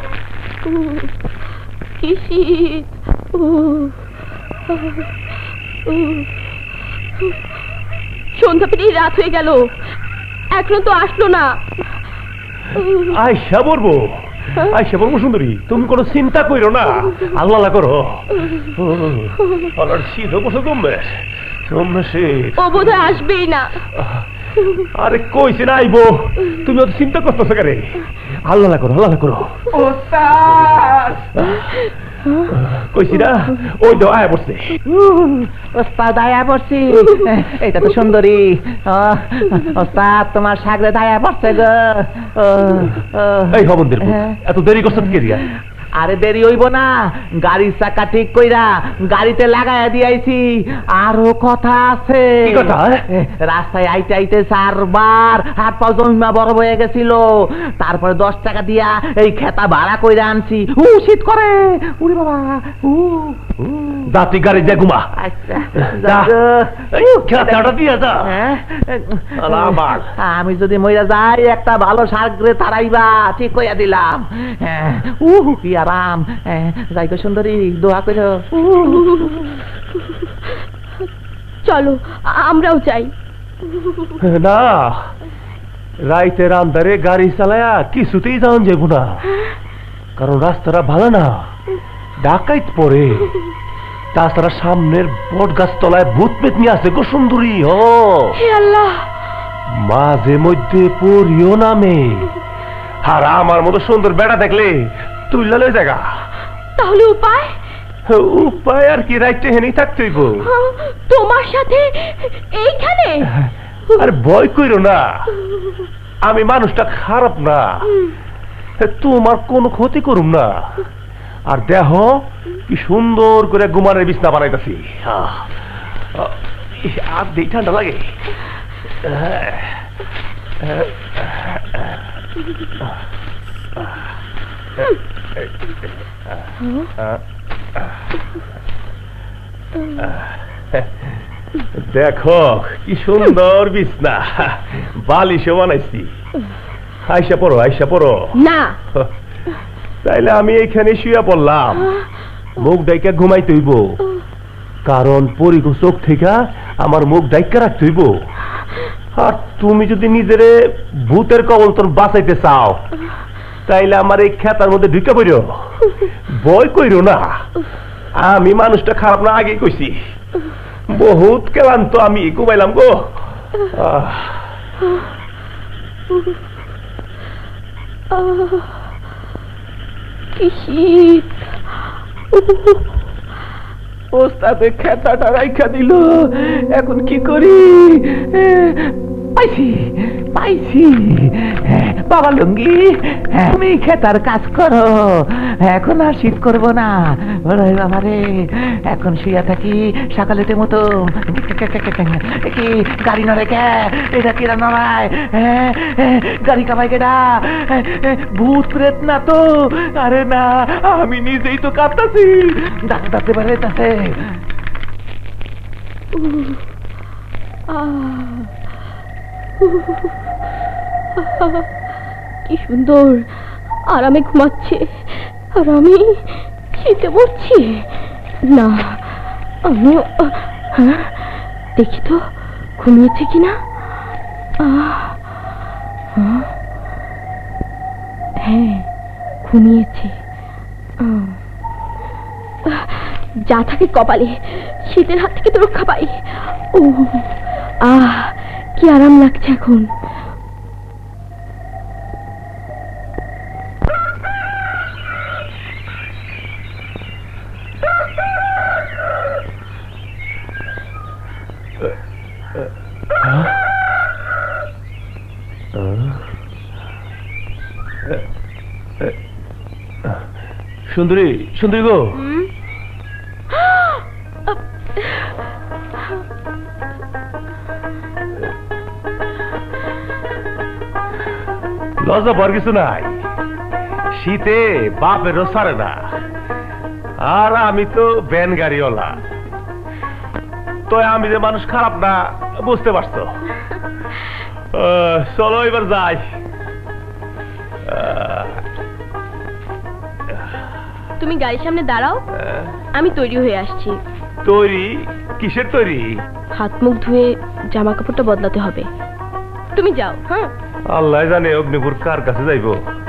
কি শীত! সন্ধ্যা পেরিয়ে রাত হয়ে গেল, এখনো তো আসলো না। আইসা বলবো, আইসা বলবো সুন্দরী, তুমি কোনো চিন্তা করো না, আল্লাহ করো। শীত বসে কমবে, কমবে শীত। ও বোধহয় আসবেই না। আরে কইছে না আইবো, তুমি অত চিন্তা করতেছো কেন? আল্লাহ করো, আল্লাহ করো। ওস্তাদ কইছি না, ওই তো আয়া পড়ছে। ওস্তাদ আয়া পড়ছি। এটা তো সুন্দরী। ওস্তাদ তোমার সাগরে আয়া পড়ছে গো। এই হবন্দের এত দেরি করছ কে দিয়া? আরে দেরি হইব না, গাড়ির চাকা ঠিক কইরা গাড়িতে লাগাইয়া দিয়েছি। আরো কথা আছে। কি কথা? রাস্তায় আইতে আইতে 4 বার হাত পা জমিমা বড় হয়ে গেছিল। তারপরে 10 টাকা দিয়া এই খেতা ভাড়া কইরা আনছি। শীত করে, উরে বাবা। জাতি গাড়ি দিয়ে ঘুমা। আমি যদি মইরা যাই একটা ভালো সাগরে তারাইবা ঠিক কইয়া দিলাম। কি আরাম। যাই গো সুন্দরী, দোয়া করো। চলো আমরাও যাই। না, রাইতের আন্ধারে গাড়ি চালায়া কিছুতেই যাওয়া যাবো না, কারণ রাস্তাটা ভালো না, ডাকাইত পরে। তাছাড়া সামনের বট গাছ তলায় ভূত পেতনি আছে গো সুন্দরী। মাঝে মধ্যে পড়িও নামে, আর আমার মতো সুন্দর বেড়া দেখলে তুইলা লই জায়গা। তাহলে উপায়? উপায় আর কি, রাইতে হেনেই থাকতে হইব তোমার সাথে এইখানে। আর ভয় কইরো না, আমি মানুষটা খারাপ না, তোমার কোনো ক্ষতি করুম না। আর দেহ কি সুন্দর করে ঘুমানোর বিছনা বানাইতেছি। আর দেই ঠান্ডা লাগে। দেখো কি সুন্দর বিছনা, বালিশও বানাইছি। আইসা পড়ো, আইসা পড়ো। না, তাইলে আমি এইখানে শুয়ে পড়লাম। মুখ ডাইকা ঘুমাইতে হইব, কারণ পরিগো চোখ থেকে আমার মুখ ডাইকা রাখতে হইব। আর তুমি যদি নিজের ভূতের কবলতন বাঁচাইতে চাও, তাইলে আমার এই খেতার মধ্যে ঢুকে পড়ো। ভয় কইরো না, আমি মানুষটা খারাপ না, আগে কইছি। বহুত ক্লান্ত আমি, ঘুমাইলাম গো। ওস্তাদে খেতাটা রাইখা দিল, এখন কি করি? পাইছি পাইছি, বাবা লুঙ্গি, তুমি খেতার কাজ করো, এখন আর শীত করবো না। বাবা রে, এখন শুয়ে থাকি সকালের মতো। কি গাড়ি নড়ে কে? এটা কিরা নড়ায়? গাড়ি কামাই কেডা? ভূত প্রেত না তো? আরে না, আমি নিজেই তো কাঁপতাছি, ডাকতে পারে তাতে। কি সুন্দর আরামে ঘুমাচ্ছে, আর আমি শীতে পড়ছি। না, আমিও দেখি তো ঘুমিয়েছে কিনা। হ্যাঁ, ঘুমিয়েছে। যা থাকে কপালে, শীতের হাত থেকে তো রক্ষা পাই। ও কি আরাম লাগছে এখন। সুন্দরী, সুন্দরী গো, লজ্জা পাওয়ার কিছু নাই। শীতে বাপেরও সারে না, আর আমি তো ভ্যান গাড়িওয়ালা, তো আমি যে মানুষ খারাপ না বুঝতে পারছো। চলো এবার যাই। তুমি গাড়ির সামনে দাঁড়াও, আমি তৈরি হয়ে আসছি। তৈরি? কিসের তৈরি? হাত মুখ ধুয়ে জামা কাপড়টা বদলাতে হবে। তুমি যাও। হ্যাঁ, আল্লাহ জানে অগ্নিপুর কার কাছে যাইব।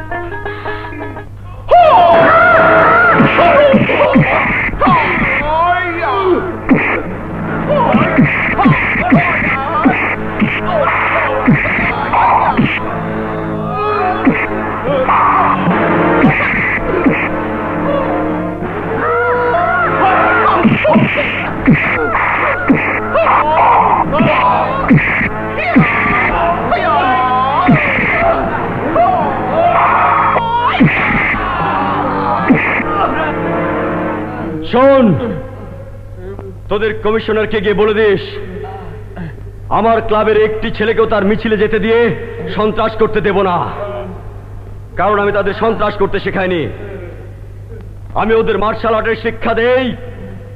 শোন, তোদের কমিশনারকে গিয়ে বলে দিস, আমার ক্লাবের একটি ছেলেকেও তার মিছিলে যেতে দিয়ে সন্ত্রাস করতে দেব না, কারণ আমি তাদের সন্ত্রাস করতে শেখাইনি। আমি ওদের মার্শাল আর্টের শিক্ষা দেই,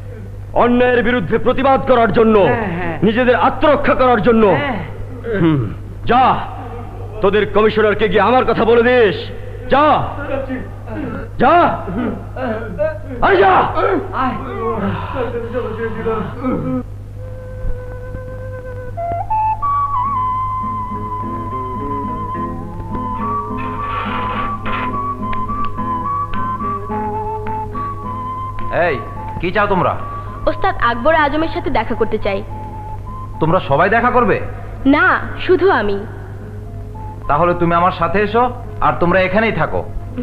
অন্যায়ের বিরুদ্ধে প্রতিবাদ করার জন্য, নিজেদের আত্মরক্ষা করার জন্য। যা, তোদের কমিশনারকে গিয়ে আমার কথা বলে দিস। যা যা, আরে যা। এই কি চাও তোমরা? ওস্তাদ আকবর আজমের সাথে দেখা করতে চাই। তোমরা সবাই দেখা করবে? না, শুধু আমি। তাহলে তুমি আমার সাথে এসো, আর তোমরা এখানেই থাকো।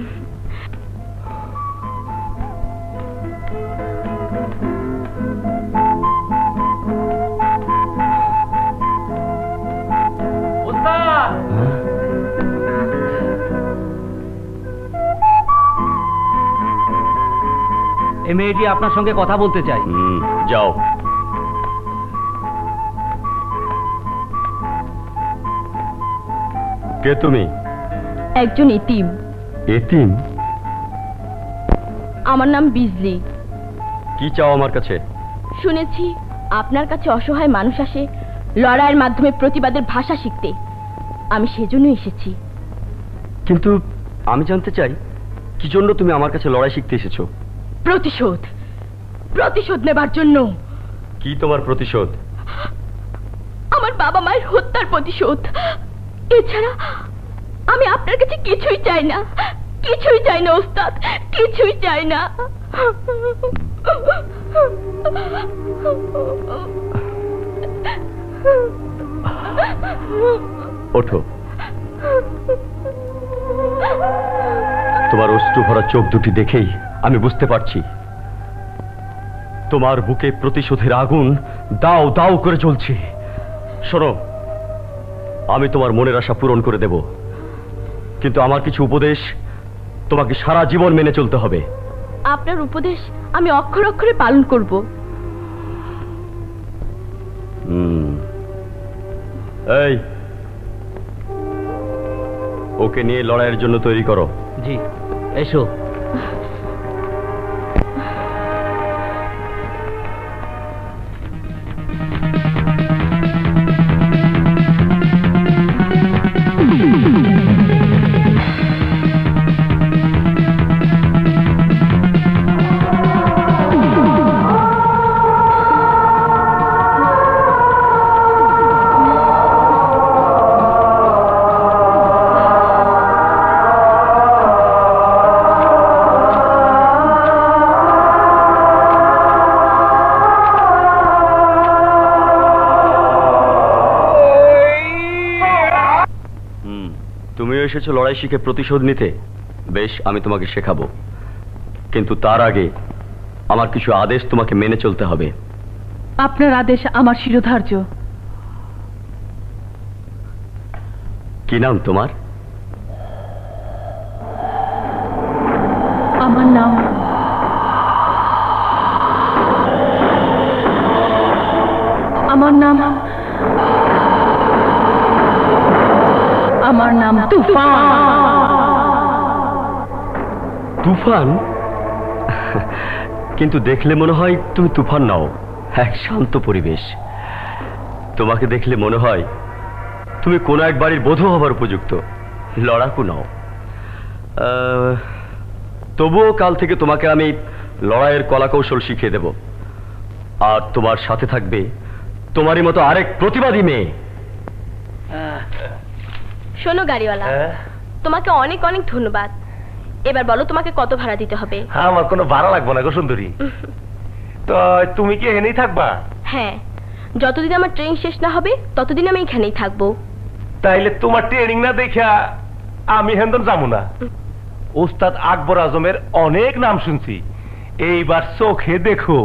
এই মেয়েটি আপনার সঙ্গে কথা বলতে চাই। যাও। কে তুমি? একজন এতিম। এতিম? আমার নাম বিজলি। কি চাও আমার কাছে? শুনেছি আপনার কাছে অসহায় মানুষ আসে লড়াইয়ের মাধ্যমে প্রতিবাদের ভাষা শিখতে। আমি সেজন্য এসেছি। কিন্তু আমি জানতে চাই কি জন্য তুমি আমার কাছে লড়াই শিখতে এসেছো? প্রতিশোধ, প্রতিশোধ নেবার জন্য। কি তোমার প্রতিশোধ? আমার বাবা মায়ের হত্যার প্রতিশোধ। এছাড়া আমি আপনার কাছে কিছুই চাই না, কিছুই চাই না ওস্তাদ, কিছুই চাই না। ওঠো। তোমার অশ্রু ভরা চোখ দুটি দেখেই আমি বুঝতে পারছি তোমার বুকে প্রতিশোধের আগুন দাও দাও করে জ্বলছে। শোনো, আমি তোমার মনের আশা পূরণ করে দেব, কিন্তু আমার কিছু উপদেশ তোমাকে সারা জীবন মেনে চলতে হবে। আপনার উপদেশ আমি অক্ষর অক্ষরে পালন করব। এই, ওকে নিয়ে লড়াইয়ের জন্য তৈরি করো। জি, এসো। এসেছো লড়াই শিখে প্রতিশোধ নিতে। বেশ, আমি তোমাকে শেখাবো, কিন্তু তার আগে আমার কিছু আদেশ তোমাকে মেনে চলতে হবে। আপনার আদেশ আমার শিরোধার্য। কি নাম তোমার? আমার নাম আমার নাম তুফান। তুফান? কিন্তু দেখলে মনে হয় তুমি তুফান নাও, এক শান্ত পরিবেশ। তোমাকে দেখলে মনে হয় তুমি কোনো এক বাড়ির বধূ হবার উপযুক্ত, লড়াকু নাও। তবুও কাল থেকে তোমাকে আমি লড়াইয়ের কলাকৌশল শিখিয়ে দেব, আর তোমার সাথে থাকবে তোমারই মতো আরেক প্রতিবাদী মেয়ে। শোনো গাড়িওয়ালা, তোমাকে অনেক অনেক ধন্যবাদ। এবার বলো তোমাকে কত ভাড়া দিতে হবে? আমার কোনো ভাড়া লাগবে না গো সুন্দরী। তো তুমি কি এখানেই থাকবা? হ্যাঁ, যতদিন আমার ট্রেনিং শেষ না হবে ততদিন আমি এখানেই থাকবো। তাইলে তোমার ট্রেনিং না দেখা আমি হেন্দন যাবো না। ওস্তাদ আকবর আজমের অনেক নাম শুনছি, এইবার চোখে দেখুম।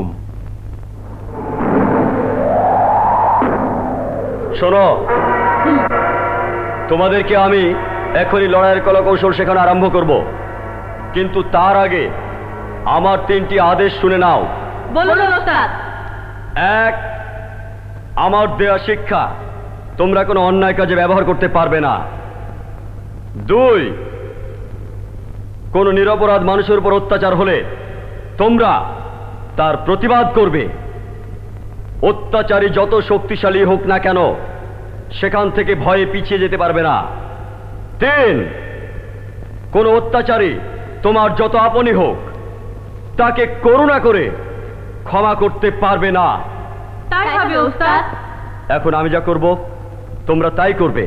শোনো, তোমাদেরকে আমি এখনই লড়াইয়ের কলাকৌশল শেখানো আরম্ভ করব, কিন্তু তার আগে আমার 3টি আদেশ শুনে নাও। বলুন ওস্তাদ। 1, আমার দেয়া শিক্ষা তোমরা কোনো অন্যায় কাজে ব্যবহার করতে পারবে না। 2, কোনো নিরপরাধ মানুষের উপর অত্যাচার হলে তোমরা তার প্রতিবাদ করবে। অত্যাচারী যত শক্তিশালী হোক না কেন সেখান থেকে ভয়ে পিছিয়ে যেতে পারবে না। 3, কোন অত্যাচারী তোমার যত আপনই হোক তাকে করুণা করে ক্ষমা করতে পারবে না। তাই হবে ওস্তাদ। এখন আমি যা করব তোমরা তাই করবে।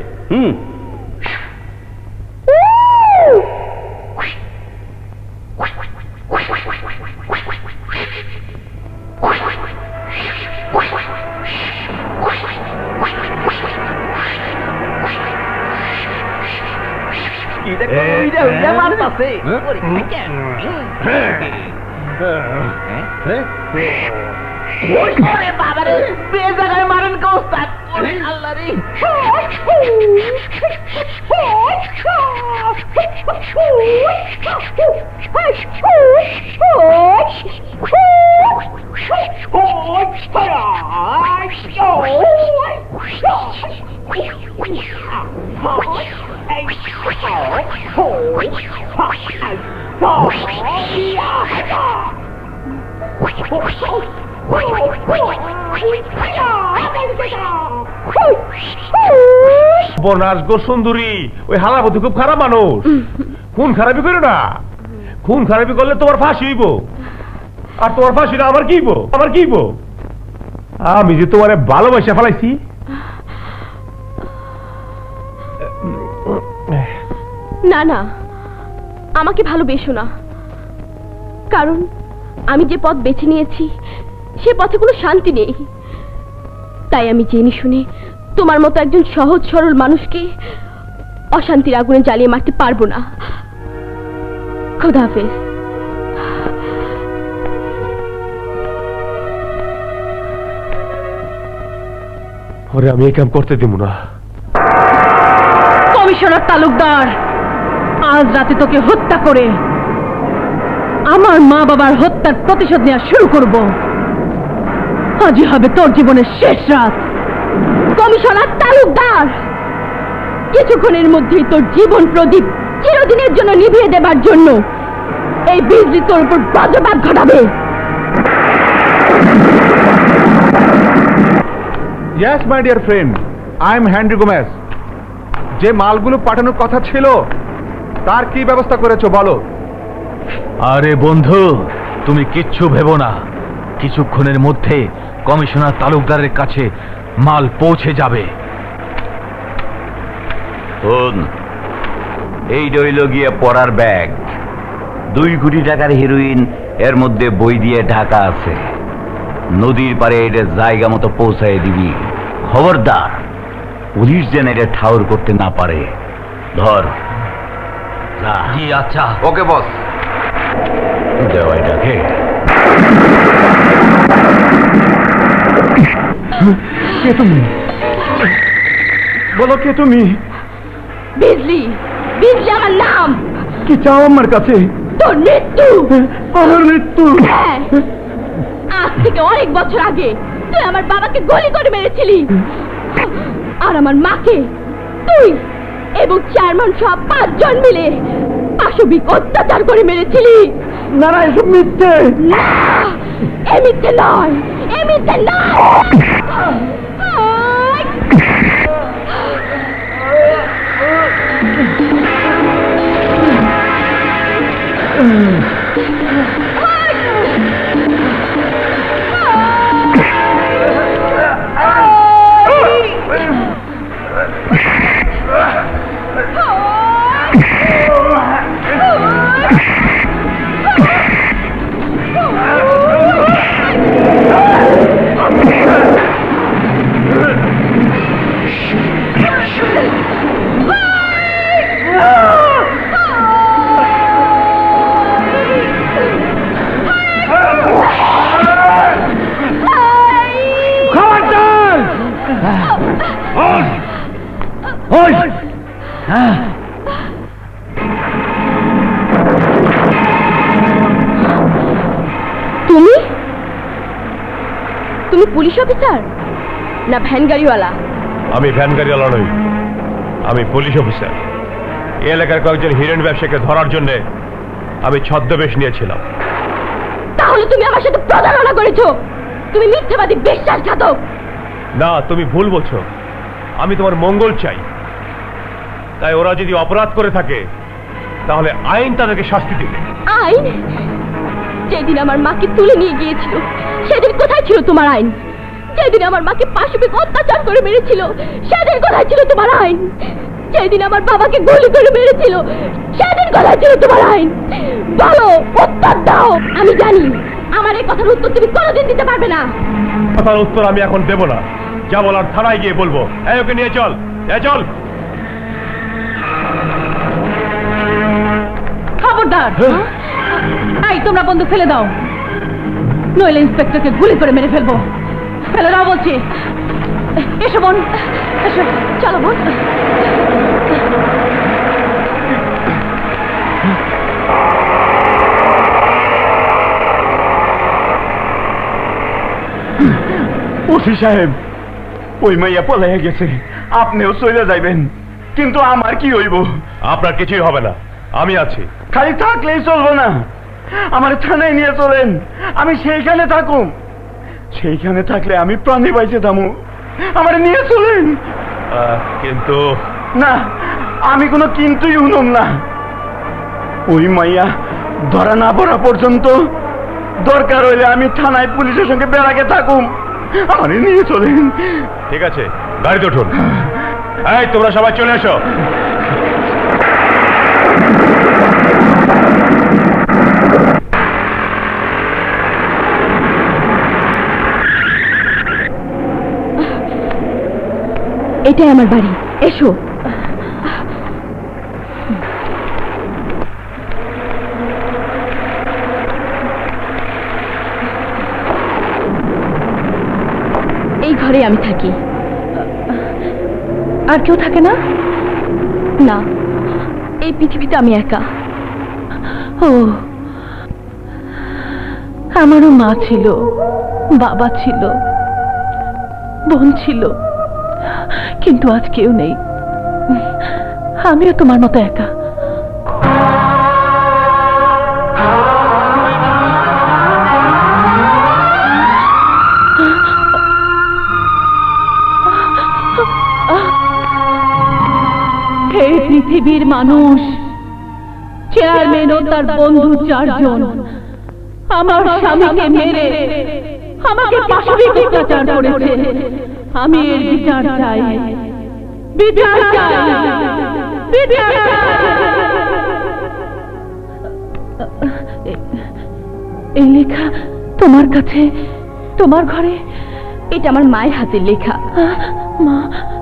বাবারে বেজাগায় মারেন কে ওস্তাদ? আল্লাহ রে বনাস গো সুন্দরী, ওই হালাপতি খুব খারাপ মানুষ। খুন খারাপি করো না, খুন খারাপি করলে তোমার ফাঁসি হইব। আর তোমার ফাঁসিটা আমার কি হইব? আমার কি হইব? আমি যে তোমারে ভালোবাসা ফেলাইছি। না না, আমাকে ভালোবেসো না, কারণ আমি যে পথ বেছে নিয়েছি সে পথে কোনো শান্তি নেই। তাই আমি জেনে শুনে তোমার মতো একজন সহজ সরল মানুষকে অশান্তির আগুনে জ্বালিয়ে মারতে পারবো না। খোদা হাফেজ। ওরে আমি এই কাম করতে দিব না। কমিশনার তালুকদার, আজ রাতে তোকে হত্যা করে আমার মা বাবার হত্যার প্রতিশোধ নেওয়া শুরু করব। আজই হবে তোর জীবনের শেষ রাত। কমিশনার তালুকদার, কিছুক্ষণের মধ্যেই তোর জীবন প্রদীপ চিরদিনের জন্য নিভিয়ে দেবার জন্য এই বিজলি তোর উপর বজ্রপাত ঘটাবে। Yes my dear friend, I am Henry Gomez. যে মালগুলো পাঠানোর কথা ছিল তার কি ব্যবস্থা করেছো বলো? আরে বন্ধু, তুমি কিচ্ছু ভেবো না, কিছুক্ষণের মধ্যে কমিশনার তালুকদারের কাছে মাল পৌঁছে যাবে। এই রইল গিয়ে পড়ার ব্যাগ, 2 কোটি টাকার হেরোইন এর মধ্যে বই দিয়ে ঢাকা আছে। নদীর পারে এটা জায়গা মতো পৌঁছায় দিবি। খবরদার পুলিশ যেন এটা ঠাউর করতে না পারে। ধর। জি আচ্ছা। ওকে বস। দেওয়া এটাকে। কে তুমি? বলো কে তুমি? বিজলি, বিজলি আমার নাম। কি চাও আমার কাছে? তোর মৃত্যু। আমার মৃত্যু? হ্যাঁ, আজ থেকে অনেক বছর আগে তুই আমার বাবাকে গুলি করে মেরেছিলি, আর আমার মাকে তুই এবং চেয়ারম্যান সহ 5 জন মিলে পাশবিক অত্যাচার করে মেরেছিলি। না না, এসব মিথ্যে। না, এ মিথ্যে নয়, এ মিথ্যে নয়। তুমি তুমি পুলিশ অফিসার না ভ্যান গাড়িওয়ালা? আমি ভ্যান গাড়িওয়ালা নই, আমি পুলিশ অফিসার। এই এলাকার কয়েকজন হিরেন ব্যবসায়ীকে ধরার জন্য আমি ছদ্মবেশ নিয়েছিলাম। তাহলে তুমি আমার সাথে প্রতারণা করেছো। তুমি মিথ্যাবাদী, বিশ্বাসঘাতক। না, তুমি ভুল বলছো। আমি তোমার মঙ্গল চাই। তাই ওরা যদি অপরাধ করে থাকে তাহলে আইন তাদেরকে শাস্তি দেবে। আইন? যেদিন আমার মাকে তুলে নিয়ে গিয়েছিল সেদিন কোথায় ছিল তোমার আইন? যেদিন আমার মাকে পাশবিক অত্যাচার করে মেরেছিল সেদিন কোথায় ছিল তোমার আইন? যেদিন আমার বাবাকে গুলি করে মেরেছিল সেদিন কোথায় ছিল তোমার আইন? বলো, উত্তর দাও। আমি জানি আমার এই কথার উত্তর তুমি কোনোদিন দিতে পারবে না। কথার উত্তর আমি এখন দেব না। যা বলার থানায় গিয়ে বলবো। এই, ওকে নিয়ে চল। চল। খবরদার! এই, তোমরা বন্দুক ফেলে দাও, নইলে ইন্সপেক্টরকে গুলি করে মেরে ফেলবো। ফেলে দাও বলছি। এসো বোন, এসো। চলো বোন। ওসি সাহেব, ওই মাইয়া পলাইয়া গেছে, আপনিও চলে যাইবেন, কিন্তু আমার কি হইব? আপনার কিছুই হবে না, আমি আছি। খালি থাকলেই চলবো না, আমার থানায় নিয়ে চলেন, আমি সেইখানে থাকুম। সেইখানে থাকলে আমি প্রাণে বাইচে থামু, আমার নিয়ে চলেন। কিন্তু না, আমি কোনো কিন্তুই শুনুম না। ওই মাইয়া ধরা না পড়া পর্যন্ত দরকার হইলে আমি থানায় পুলিশের সঙ্গে বেড়াকে থাকুম, আমার নিয়ে চলেন। ঠিক আছে, গাড়িতে উঠুন। এই, তোমরা সবাই চলে এসো। এটাই আমার বাড়ি, এসো। এই ঘরে আমি থাকি। আর কেউ থাকে না? না, এই পৃথিবীতে আমি একা। ও, আমারও মা ছিল, বাবা ছিল, বোন ছিল, কিন্তু আজ কেউ নেই। আমিও তোমার মতো একা। হে পৃথিবীর মানুষ, চেয়ারম্যান ও তার বন্ধু 4 জন আমার স্বামীকে মেরে আমাকে পাশবিক অত্যাচার করেছে। আমি এর বিচার চাই, বিচার চাই, বিচার চাই। এই লেখা তোমার কাছে, তোমার ঘরে? এটা আমার মায়ের হাতের লেখা। মা,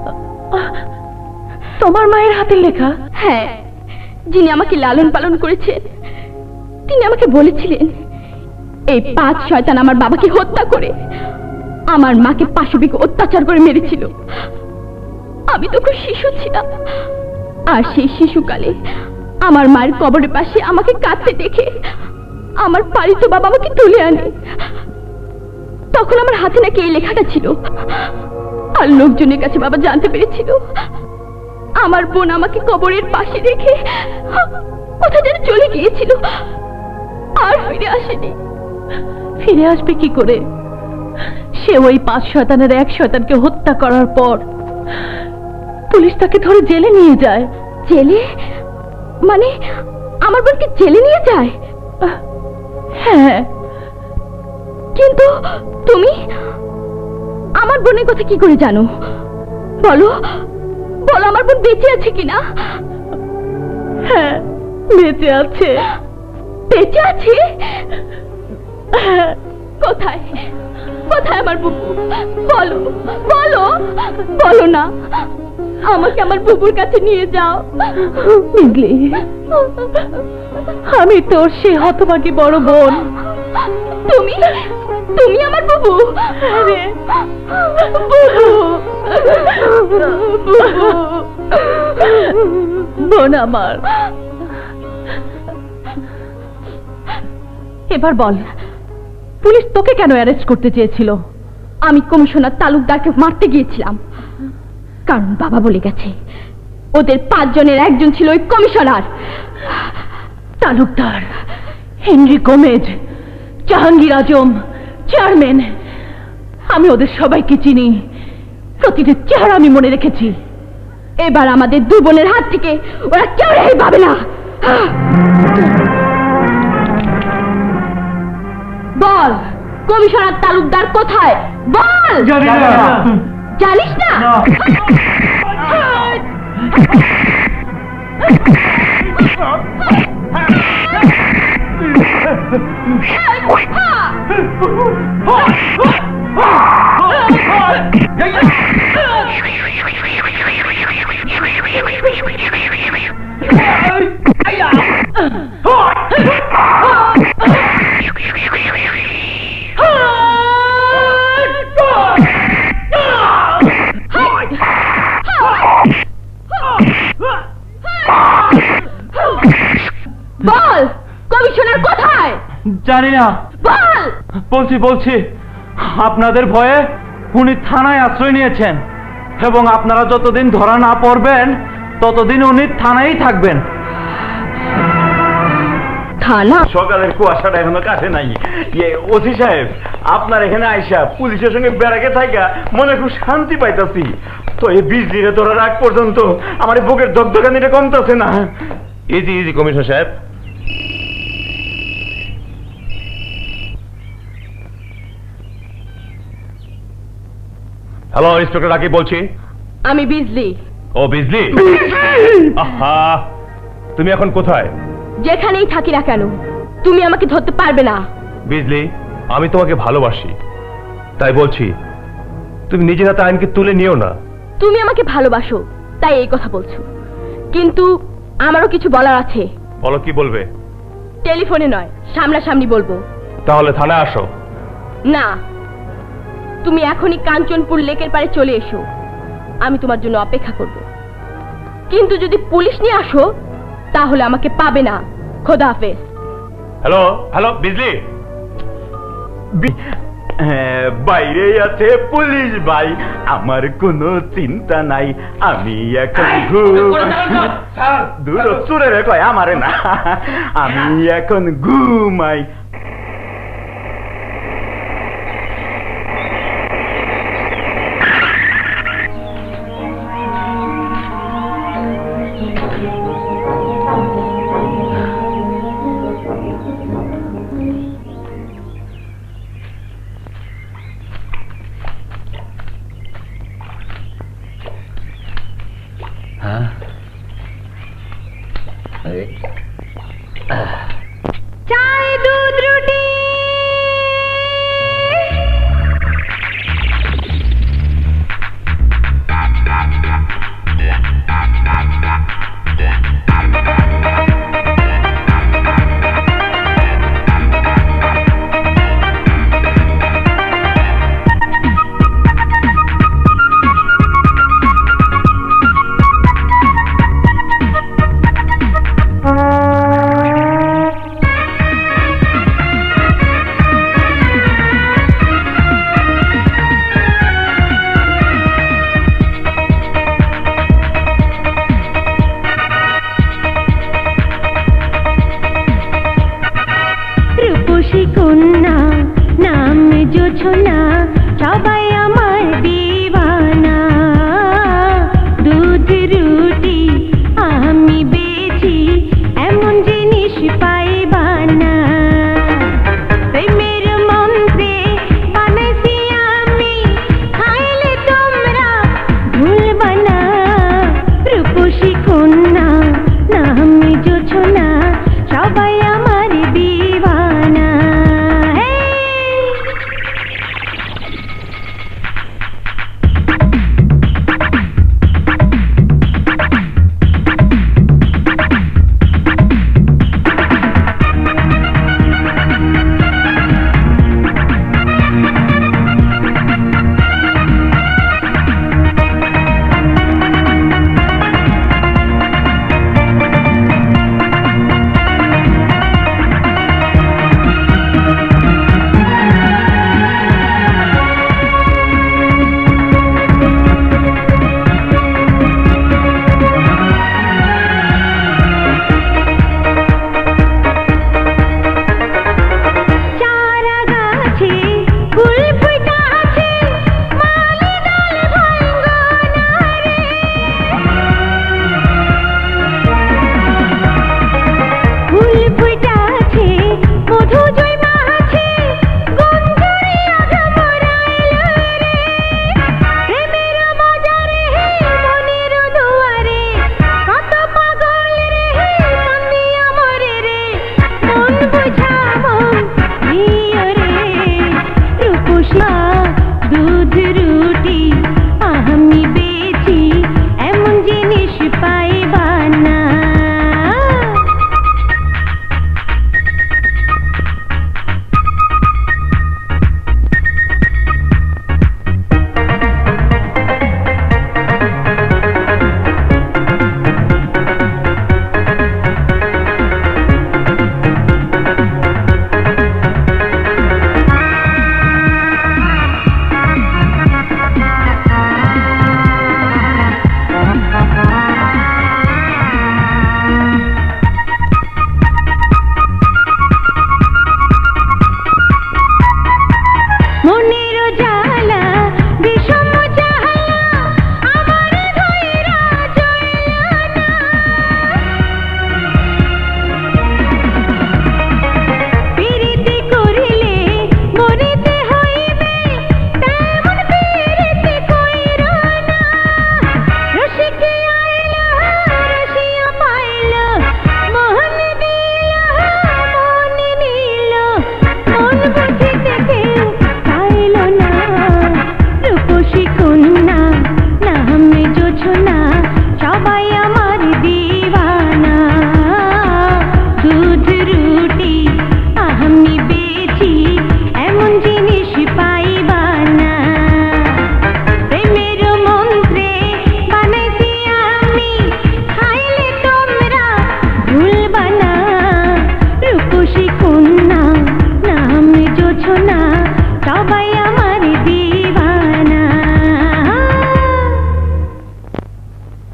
তোমার মায়ের হাতের লেখা? হ্যাঁ, যিনি আমাকে লালন পালন করেছেন তিনি আমাকে বলেছিলেন এই 5 শয়তান আমার বাবাকে হত্যা করে আমার মাকে পাশবিক অত্যাচার করে মেরেছিল। আমি তখন শিশু ছিলাম, আর সেই শিশুকালে আমার মায়ের কবরের পাশে আমাকে কাঁদতে দেখে আমার পালিত বাবা আমাকে তুলে আনে। তখন আমার হাতে নাকি এই লেখাটা ছিল, আর লোকজনের কাছে বাবা জানতে পেরেছিল আমার বোন আমাকে কবরের পাশে রেখে কোথায় যেন চলে গিয়েছিল, আর ফিরে আসেনি। ফিরে আসবে কি করে? সে ওই 5 শয়তানের 1 শয়তানকে হত্যা করার পর পুলিশ তাকে ধরে জেলে নিয়ে যায়। জেলে? মানে আমার বোনকে জেলে নিয়ে যায়? হ্যাঁ। কিন্তু তুমি আমার বোনের কথা কি করে জানো? বলো বলো, আমার বোন বেঁচে আছে কিনা? হ্যাঁ, বেঁচে আছে। বেঁচে আছে? কোথায় কোথায় আমার বুবু? বলো বলো বলো না, আমাকে আমার বুবুর কাছে নিয়ে যাও। মিগলি, আমি তোর সে হতভাগী বড় বোন। তুমি তুমি আমার বুবু? আরে বোন আমার। এবার বল, পুলিশ তোকে কেন অ্যারেস্ট করতে চেয়েছিল? আমি কমিশনার তালুকদারকে মারতে গিয়েছিলাম, কারণ বাবা বলে গেছে ওদের 5 জনের একজন ছিল ওই commissioner. Talukdar, Henry Gomez, Jahangir Azam, chairman আমি ওদের সবাইকে চিনি, প্রতিটি চেহারা আমি মনে রেখেছি। এবার আমাদের দুই বোনের হাত থেকে ওরা কেউ রেহাই পাবে না। বল, কমিশনার তালুকদার কোথায়? বল। জানিস না? বল, কমিশনার কোথায়? জানি না। বল। বলছি আপনাদের ভয়ে উনি থানায় আশ্রয় নিয়েছেন এবং আপনারা যতদিন ধরা না পড়বেন ততদিন উনি থানায় থাকবেন। থানা? সকালের কুয়াশাটা এখনো কাটে নাই। ওসি সাহেব, আপনার এখানে আইসা পুলিশের সঙ্গে বেড়াকে থাকা মনে খুব শান্তি পাইতাছি। তো এই বিজলিরে ধরার আগ পর্যন্ত আমার বুকের দগদগানিটা কমতেছে না। ইজি কমিশনার সাহেব। হ্যালো, ইন্সপেক্টর রাকিব বলছি। আমি বিজলি। ও বিজলি, আহা, তুমি এখন কোথায়? যেখানেই থাকি না কেন তুমি আমাকে ধরতে পারবে না। বিজলি, আমি তোমাকে ভালোবাসি, তাই বলছি তুমি নিজের হাতে আইনকে তুলে নিও না। তুমি আমাকে ভালোবাসো তাই এই কথা বলছো, কিন্তু আমারও কিছু বলার আছে। বলো, কি বলবে? টেলিফোনে নয়, সামনাসামনি বলবো। তাহলে থানায় আসো। না, তুমি এখনই কাঞ্চনপুর লেকের পাড়ে চলে এসো, আমি তোমার জন্য অপেক্ষা করব। কিন্তু যদি পুলিশ নিয়ে আসো তাহলে আমাকে পাবে না। খোদা হাফেজ। হ্যালো বিজলি। বাইরে আছে পুলিশ ভাই, আমার কোনো চিন্তা নাই, আমি এখন দূর চুরে রে কয় আমারে না, আমি এখন ঘুমাই। চাই দুধ রুটি।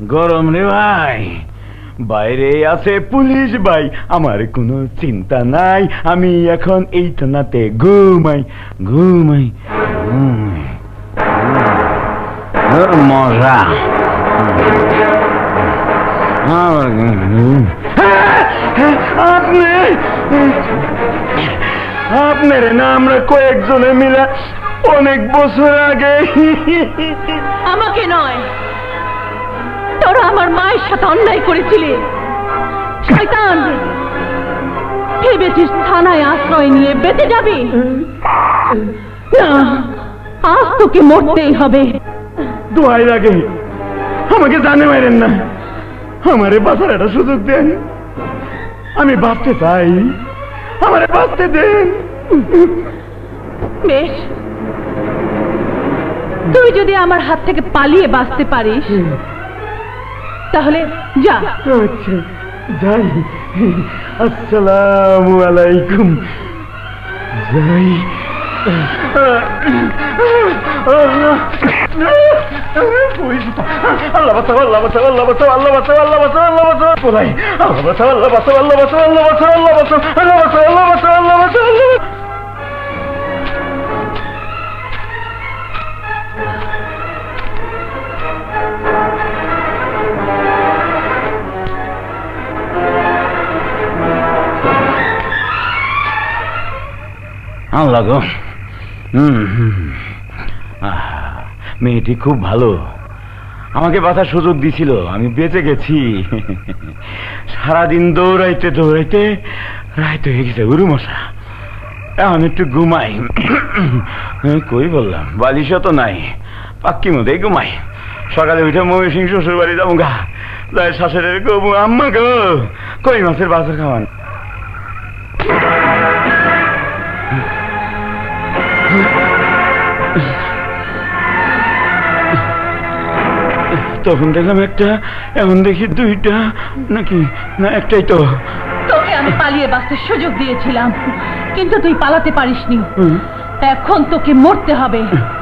গরম রে ভাই, বাইরে আছে পুলিশ ভাই, আমার কোনো চিন্তা নাই, আমি এখন এই থানাতে ঘুমাই ঘুমাই ঘুমাই। মজা আপনার না আমরা কয়েকজনে মিলে অনেক বছর আগে। আমাকে নয়, তোরা আমার মায়ের সাথে অন্যায় করেছিলি। শয়তান, ভেবেছিস থানায় আশ্রয় নিয়ে বেঁচে যাবি? না, আজ তোকে মরতেই হবে। দোয়াই লাগে, আমাকে জানে মারেন না, আমারে বাঁচার একটা সুযোগ দেন, আমি বাঁচতে চাই, আমারে বাঁচতে দেন। বেশ, তুই যদি আমার হাত থেকে পালিয়ে বাঁচতে পারিস তাহলে যা। আচ্ছা যাই, আসসালামু আলাইকুম। যাই। আল্লাহ বাঁচাও, আল্লাহ বাঁচাও, আল্লাহ বাঁচাও, আল্লাহ বাঁচাও, আল্লাহ বাঁচাও, আল্লাহ বাঁচাও, পোলাই আল্লাহ বাঁচাও, আল্লাহ বাঁচাও, আল্লাহ বাঁচাও, আল্লাহ বাঁচাও, আল্লাহ বাঁচাও, আল্লাহ বাঁচাও, আল্লাহ বাঁচাও, আল্লাহ বাঁচাও, আল্লাহ বাঁচাও। আল্লাহ গো, মেয়েটি খুব ভালো, আমাকে বাঁচার সুযোগ দিছিল, আমি বেঁচে গেছি। সারাদিন দৌড়াইতে দৌড়াইতে রাইতে হয়ে গেছে গুরু মশা, এখন একটু ঘুমাই। কই বললাম, বালিশও তো নাই, পাক্কি মধ্যে ঘুমাই। সকালে উঠে ময়ূর শ্বশুর বাড়ি যাবো গা, যাই শাশুড়ের গো আম্মা গো কই মাছের বাজার খাওয়ান। তখন দেখলাম একটা, এখন দেখি দুইটা, নাকি না একটাই তো। তোকে আমি পালিয়ে বাঁচতে সুযোগ দিয়েছিলাম, কিন্তু তুই পালাতে পারিসনি। এখন তোকে মরতে হবে।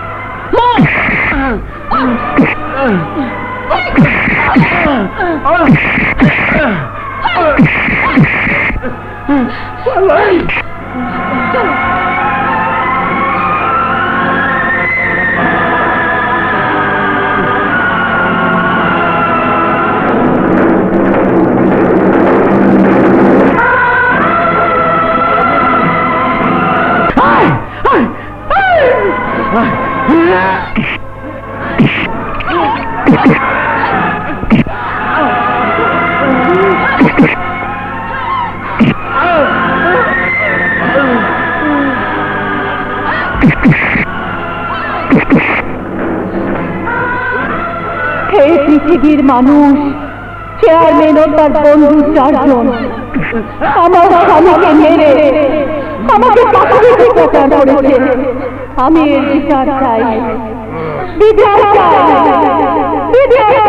এই পৃথিবীর মানুষ, চেয়ারম্যান ও তার বন্ধু 4 জন আমার স্বামীকে মেরে আমাকে পাথরে প্রচার করেছে। আমি এর বিচার চাই, বিচার চাই, বিচার চাই।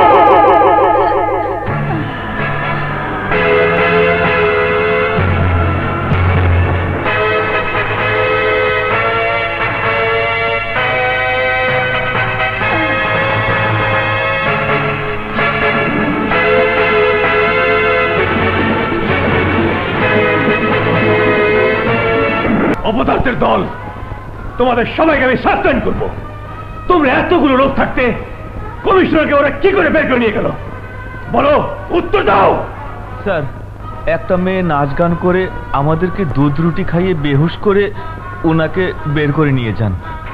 অপদার্থের দল, তোমাদের সবাইকে আমি সাসপেন্ড করব। তোমরা এতগুলো লোক থাকতে কমিশনারকে ওরা কি করে বের করে নিয়ে গেল? বলো, উত্তর দাও। স্যার, একটা মেয়ে নাচ গান করে আমাদেরকে দুধ রুটি খাইয়ে বেহুশ করে ওনাকে বের করে নিয়ে যান।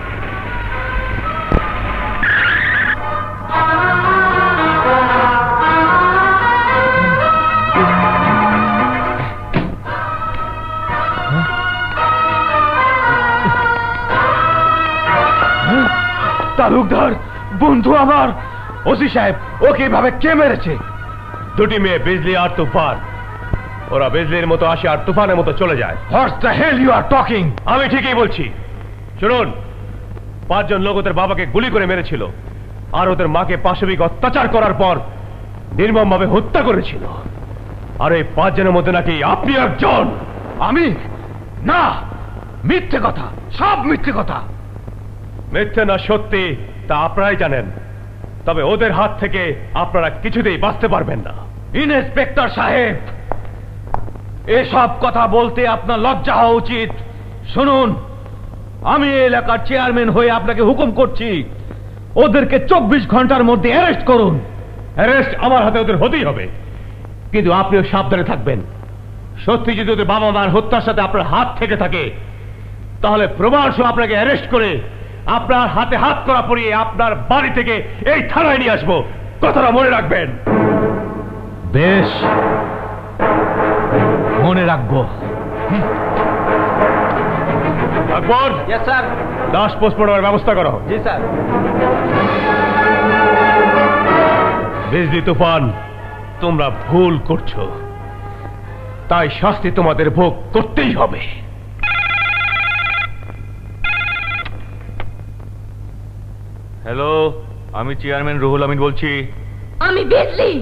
তালুকদার বন্ধু আমার, ওসি সাহেব, ওকে এভাবে কে মেরেছে? 2টি মেয়ে, বিজলি আর তুফান। ওরা বিজলির মতো আসে আর তুফানের মতো চলে যায়। What's the hell you are talking? আমি ঠিকই বলছি। শুনুন, 5 জন লোক ওদের বাবাকে গুলি করে মেরেছিল, আর ওদের মাকে পাশবিক অত্যাচার করার পর নির্মমভাবে হত্যা করেছিল। আর এই 5 জনের মধ্যে নাকি আপনি একজন। আমি? না, মিথ্যে কথা, সব মিথ্যে কথা। মিথ্যে না সত্যি তা আপনারাই জানেন। তবে ওদের হাত থেকে আপনারা কিছুতেই বাঁচতে পারবেন না। ইন্সপেক্টর সাহেব, এসব কথা বলতে আপনার লজ্জা হওয়া উচিত। শুনুন, আমি এই এলাকার চেয়ারম্যান হয়ে আপনাকে হুকুম করছি, ওদেরকে 24 ঘন্টার মধ্যে অ্যারেস্ট করুন। অ্যারেস্ট আমার হাতে ওদের হতেই হবে, কিন্তু আপনিও সাবধানে থাকবেন। সত্যি যদি ওদের বাবা মার হত্যার সাথে আপনার হাত থেকে থাকে, তাহলে প্রমাণ সহ আপনাকে অ্যারেস্ট করে আপনার হাতে হাত করা পরিয়ে আপনার বাড়ি থেকে এই থানায় নিয়ে আসবো। কথাটা মনে রাখবেন। বেশ, মনে রাখবো। Akbar, yes sir. লাশ পোস্টমর্টমের ব্যবস্থা করো। জি স্যার। বিজলি তুফান, তোমরা ভুল করছো, তাই শাস্তি তোমাদের ভোগ করতেই হবে। হ্যালো, আমি চেয়ারম্যান রুহুল আমিন বলছি। আমি বিজলি।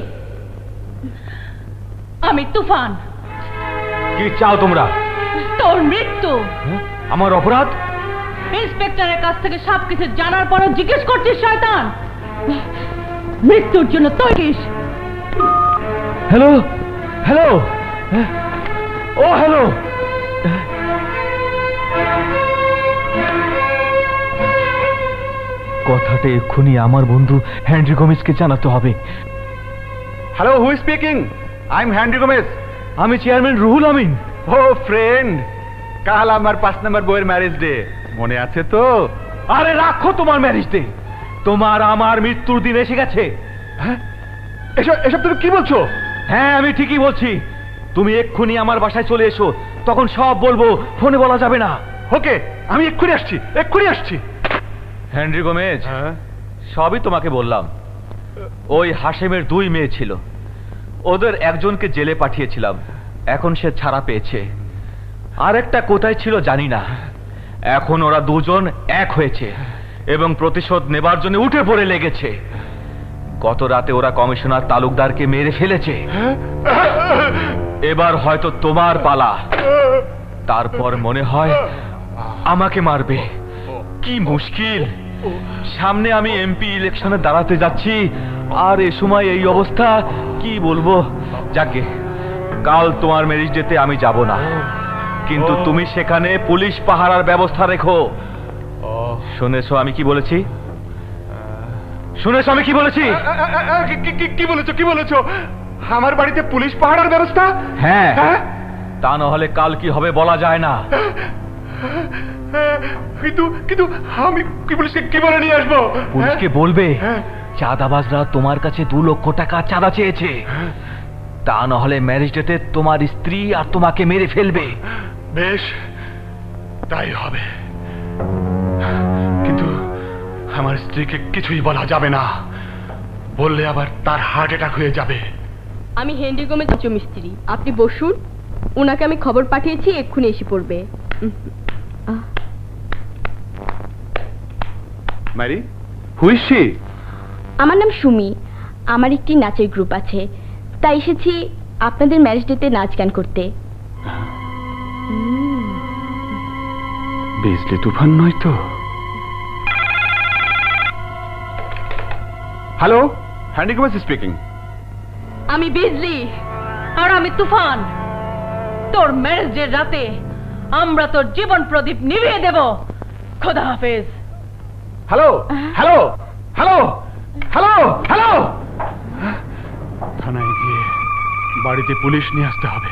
আমি তুফান। কি চাও তোমরা? তোর মৃত্যু। আমার অপরাধ? ইন্সপেক্টরের কাছ থেকে সবকিছু জানার পরও জিজ্ঞেস করছিস শয়তান? মৃত্যুর জন্য তৈরি। হ্যালো হ্যালো, ও হ্যালো, কথাটা এক্ষুনি আমার বন্ধু হেনরি গোমেজকে জানাতে হবে। Hello, who is speaking? I am Henry Gomez. আমি chairman Ruhul Amin. Oh friend, কাল আমার 5 নম্বর বইয়ের ম্যারেজ ডে, মনে আছে তো? আরে রাখো তোমার ম্যারেজ ডে, তোমার আমার মৃত্যুর দিন এসে গেছে। হ্যাঁ, এসব তুমি কি বলছো? হ্যাঁ, আমি ঠিকই বলছি। তুমি এক্ষুনি আমার বাসায় চলে এসো, তখন সব বলবো, ফোনে বলা যাবে না। ওকে, আমি এক্ষুনি আসছি, এক্ষুনি আসছি। হেনরি গোমেজ, সবই তোমাকে বললাম। ওই হাশেমের 2 মেয়ে ছিল, ওদের একজনকে জেলে পাঠিয়েছিলাম, এখন সে ছাড়া পেয়েছে। আরেকটা কোথায় ছিল জানি না। এখন ওরা দুজন এক হয়েছে এবং প্রতিশোধ নেবার জন্য উঠে পড়ে লেগেছে। গত রাতে ওরা কমিশনার তালুকদারকে মেরে ফেলেছে। এবার হয়তো তোমার পালা। তারপর মনে হয় আমাকে মারবে। কি মুশকিল! সামনে আমি এমপি ইলেকশনে দাঁড়াতে যাচ্ছি, আর এ সময় এই অবস্থা। কি বলবো? যাকে, কাল তোমার ম্যারেজ ডেতে আমি যাব না, কিন্তু তুমি সেখানে পুলিশ পাহারার ব্যবস্থা রেখো। শুনেছো আমি কি বলেছি? শুনেছো আমি কি বলেছি? কি বলেছো? আমার বাড়িতে পুলিশ পাহারার ব্যবস্থা? হ্যাঁ, তা না হলে কাল কি হবে বলা যায় না। কিন্তু আমি কি পুলিশকে কি বলে নিয়ে আসবো? পুলিশকে বলবে চাঁদাবাজরা তোমার কাছে 2 লক্ষ টাকা চাঁদা চেয়েছে, তা না হলে ম্যারেজ ডেতে তোমার স্ত্রী আর তোমাকে মেরে ফেলবে। বেশ, তাই হবে, কিন্তু আমার স্ত্রীকে কিছুই বলা যাবে না, বললে আবার তার হার্ট অ্যাটাক হয়ে যাবে। আমি হেনরি গোমেজ মিস্ত্রি, আপনি বসুন। ওনাকে আমি খবর পাঠিয়েছি, এক্ষুনি এসে পড়বে। Mary, who is she? আমার নাম সুমি। আমার একটি নাচের গ্রুপ আছে, তাই এসেছি আপনাদের ম্যারেজ ডেতে নাচ গান করতে। বিজলি তুফান নয় তো? Hello, Henry Gomez speaking. আমি বিজলি আর আমি তুফান। তোর ম্যারেজের রাতে আমরা তোর জীবন প্রদীপ নিভিয়ে দেব। খোদা হাফেজ। Hello hello hello hello hello, থানায় গিয়ে বাড়িতে পুলিশ নিয়ে আসতে হবে।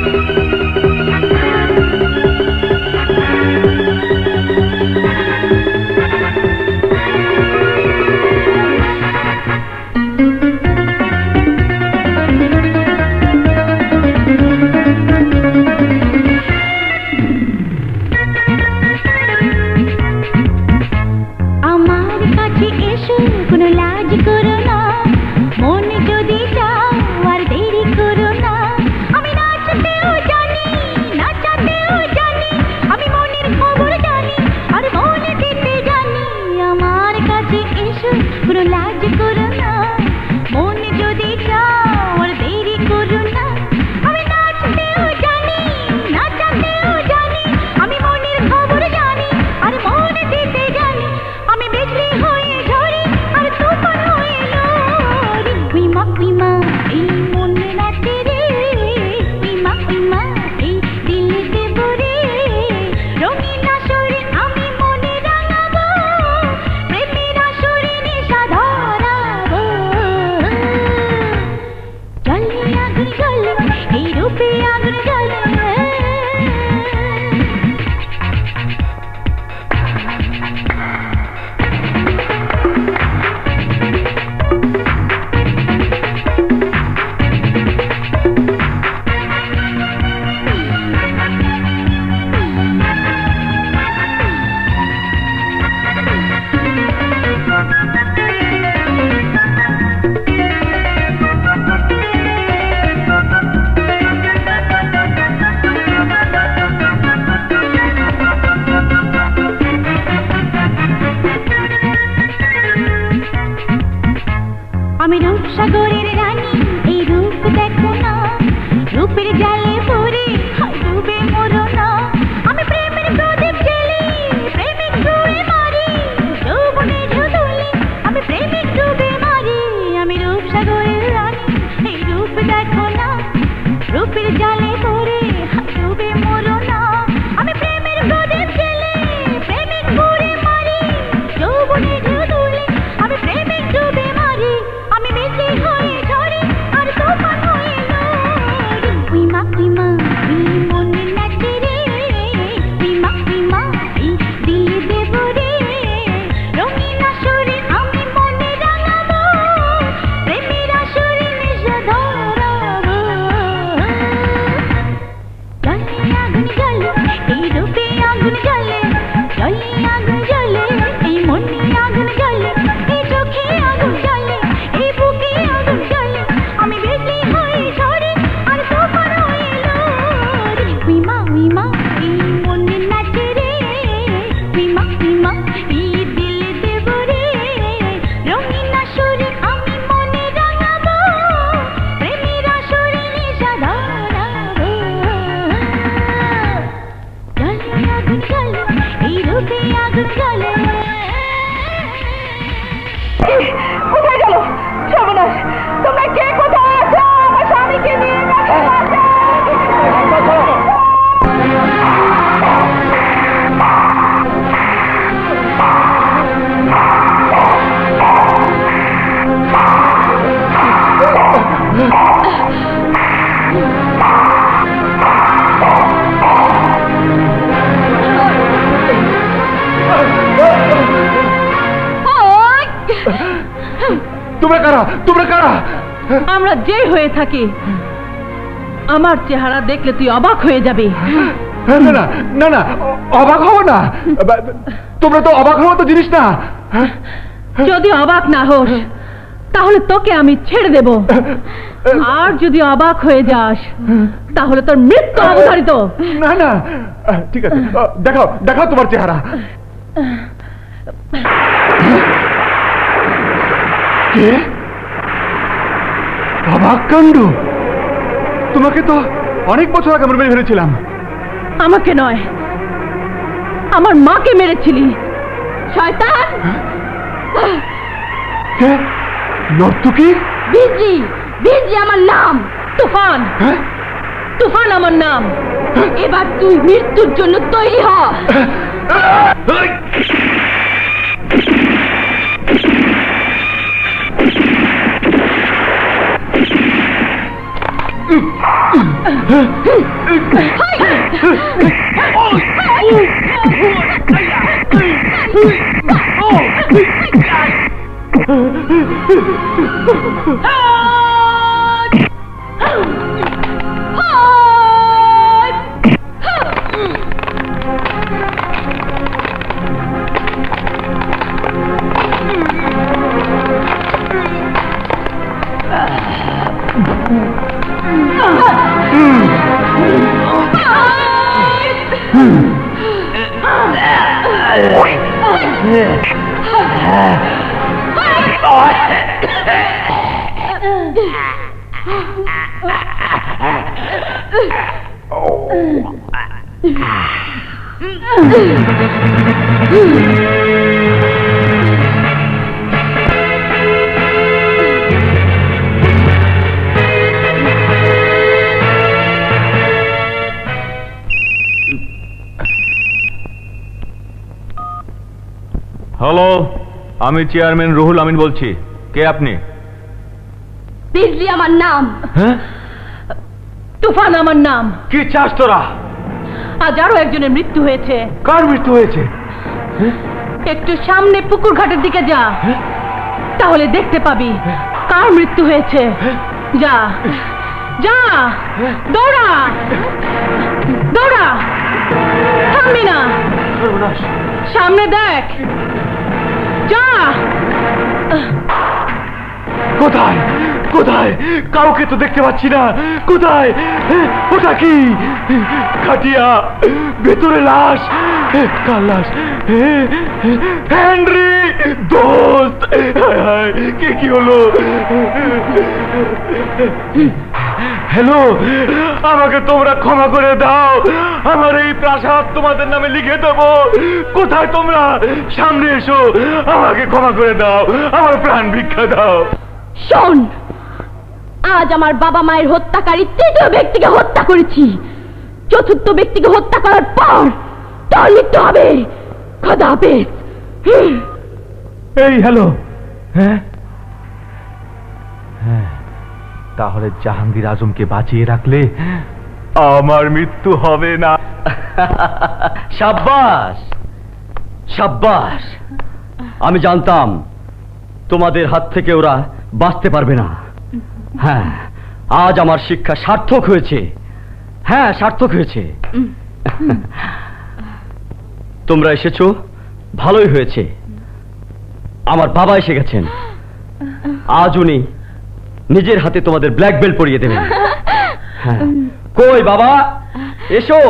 কোথায় গেল সর্বনাশ? তোমরা কে কোথায় আছো? আমার স্বামীকে নিয়ে তোমরা কারা? তোমরা কারা? আমরা যে হয়ে থাকি, আমার চেহারা দেখলে তুই অবাক হয়ে যাবি। না না না না, অবাক হও না। তোমরা তো অবাক হওয়া তো জিনিস না। যদি অবাক না হোস তাহলে তোকে আমি ছেড়ে দেব, আর যদি অবাক হয়ে যাস তাহলে তোর মৃত্যু অবধারিত। না না, ঠিক আছে, দেখাও দেখাও তোমার চেহারা। কে? অবাক কাণ্ড! তোমাকে তো অনেক বছর আগে মেরে ফেলেছিলাম। আমাকে নয়, আমার মাকে মেরেছিলি শয়তান। কে? নর্তকী? বিজি, বিজি আমার নাম। তুফান, তুফান আমার নাম। এবার তুই মৃত্যুর জন্য তৈরি হ। হ্যালো, আমি চেয়ারম্যান রুহুল আমিন বলছি। কে আপনি? বিজলি আমার নাম। হ্যাঁ, তুফান আমার নাম। কি চাস তোরা? আজ আরো একজনের মৃত্যু হয়েছে। কার মৃত্যু হয়েছে? একটু সামনে পুকুর ঘাটের দিকে যা, তাহলে দেখতে পাবি কার মৃত্যু হয়েছে। যা যা, দৌড়া দৌড়া, থামবি না, সামনে দেখ, যা। কোথায় কোথায়? কাউকে তো দেখতে পাচ্ছি না। কোথায়? ওটা কি? খাটিয়া, ভেতরে লাশ। কার লাশ? হেনরি দোস্ত, কি হলো? হ্যালো, আমাকে তোমরা ক্ষমা করে দাও। আমার এই প্রাসাদ তোমাদের নামে লিখে দেবো। কোথায় তোমরা? সামনে এসো, আমাকে ক্ষমা করে দাও, আমার প্রাণ ভিক্ষা দাও। শোন, আজ আমার বাবা মায়ের হত্যাকারী তৃতীয় ব্যক্তিকে হত্যা করেছি। চতুর্থ ব্যক্তিকে হত্যা করার পর তোর মৃত্যু হবে। খোদা হাফেজ। এই হ্যালো। হ্যাঁ, তাহলে জাহাঙ্গীর আজমকে বাঁচিয়ে রাখলে আমার মৃত্যু হবে না। সাব্বাস সাব্বাস, আমি জানতাম তোমাদের হাত থেকে ওরা বাঁচতে পারবে না। হ্যাঁ, আজ আমার শিক্ষা সার্থক হয়েছে। হ্যাঁ, সার্থক হয়েছে। তোমরা এসেছো, ভালোই হয়েছে। আমার বাবা এসে গেছেন। আজ উনি নিজের হাতে তোমাদের ব্ল্যাক বেল্ট পরিয়ে দেবেন। হ্যাঁ, কই বাবা, এসো।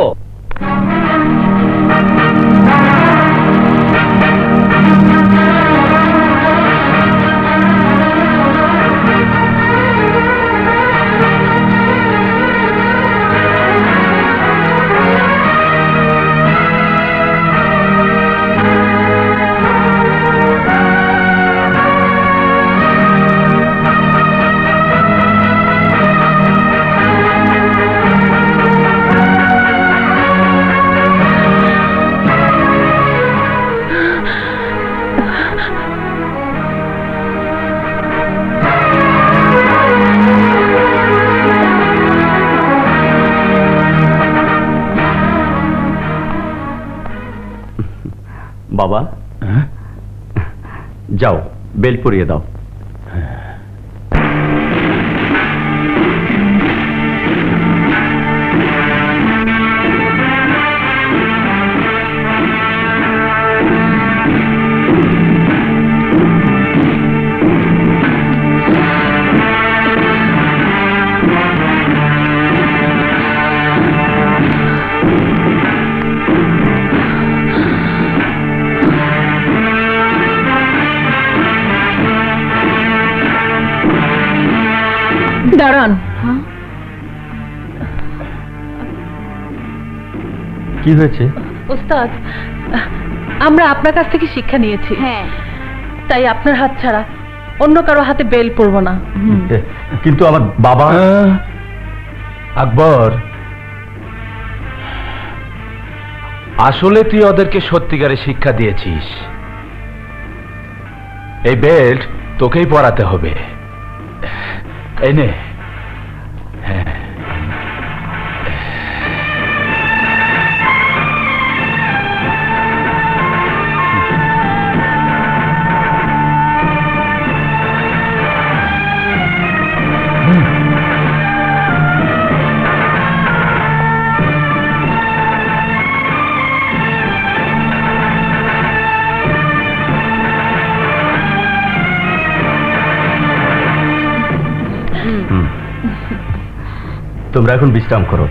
বাবা, যাও বেল্ট পরিয়ে দাও। দাঁড়ান। কি হয়েছে? ওস্তাদ, আমরা আপনার কাছ থেকে শিক্ষা নিয়েছি। হ্যাঁ, তাই আপনার হাত ছাড়া অন্য কারো হাতে বেল পরব না। কিন্তু আমার বাবা। আকবর, আসলে তুই ওদেরকে সত্যিকারে শিক্ষা দিয়েছিস। এই বেল্ট তোকেই পরাতে হবে। এই নে। তোমরা এখন বিশ্রাম করো।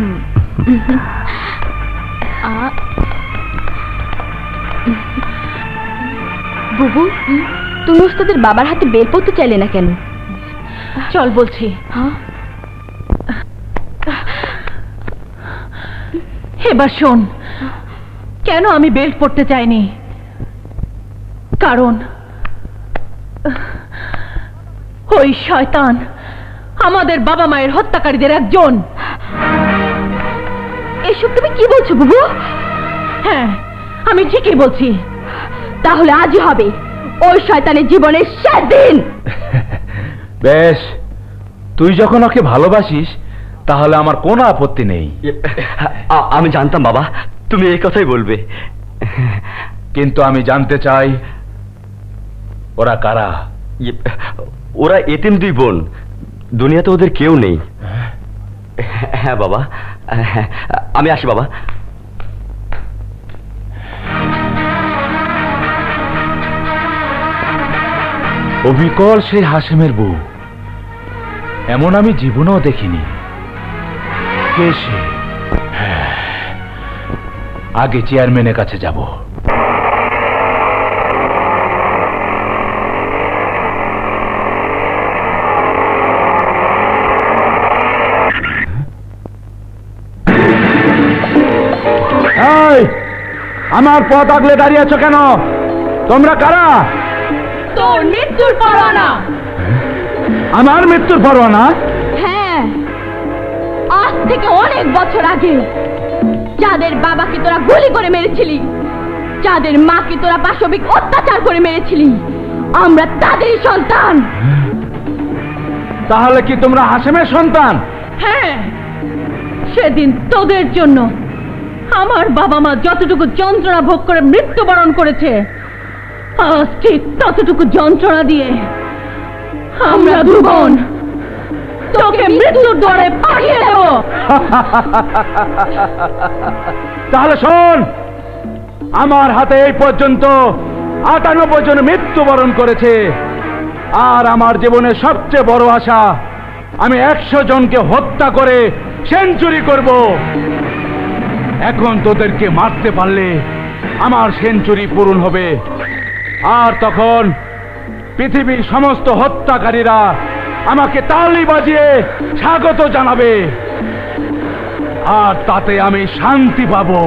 বুবু, তুমি ওস্তাদের বাবার হাতে বেল পড়তে চাইলে না কেন? চল বলছি। এবার শোন, কেন আমি বেল্ট পড়তে চাইনি। কারণ ওই শয়তান আমাদের বাবা মায়ের হত্যাকারীদের একজন। এসব তুমি কি বলছো বুবু? হ্যাঁ, আমি ঠিকই বলছি। তাহলে আজই হবে ওই শয়তানের জীবনের শেষ দিন। বেশ, তুই যখন ওকে ভালোবাসিস তাহলে আমার কোনো আপত্তি নেই। আমি জানতাম বাবা তুমি এই কথাই বলবে, কিন্তু আমি জানতে চাই ওরা কারা। ওরা এতিম দুই বোন, দুনিয়াতে ওদের কেউ নেই। হ্যাঁ বাবা, আমি আসি বাবা। অবিকল সেই হাসেমের বউ, এমন আমি জীবনেও দেখিনি। কে সে? আগে চেয়ারম্যানের কাছে যাব। আমার পথ আগলে দাঁড়িয়ে আছো কেন? তোমরা কারা? তোর মৃত্যুর পরোয়ানা। আমার মৃত্যুর পরোয়ানা? হ্যাঁ, আজ থেকে অনেক বছর আগে যাদের বাবাকে তোরা গুলি করে মেরেছিলি, যাদের মাকে তোরা পাশবিক অত্যাচার করে মেরেছিলি, আমরা তাদেরই সন্তান। তাহলে কি তোমরা হাসেমের সন্তান? হ্যাঁ, সেদিন তোদের জন্য আমার বাবা মা যতটুকু যন্ত্রণা ভোগ করে মৃত্যুবরণ করেছে, আজ ঠিক ততটুকু যন্ত্রণা দিয়ে আমরা দু বোন তোকে মৃত্যুর দ্বারে পাঠিয়ে দেব। তাহলে শোন, আমার হাতে এই পর্যন্ত 98 জন মৃত্যুবরণ করেছে, আর আমার জীবনের সবচেয়ে বড় আশা আমি 100 জনকে হত্যা করে সেঞ্চুরি করব। এখন তোদেরকে মারতে পারলে আমার সেঞ্চুরি পূরণ হবে, আর তখন পৃথিবীর সমস্ত হত্যাকারীরা আমাকে তালি বাজিয়ে স্বাগত জানাবে, আর তাতে আমি শান্তি পাবো।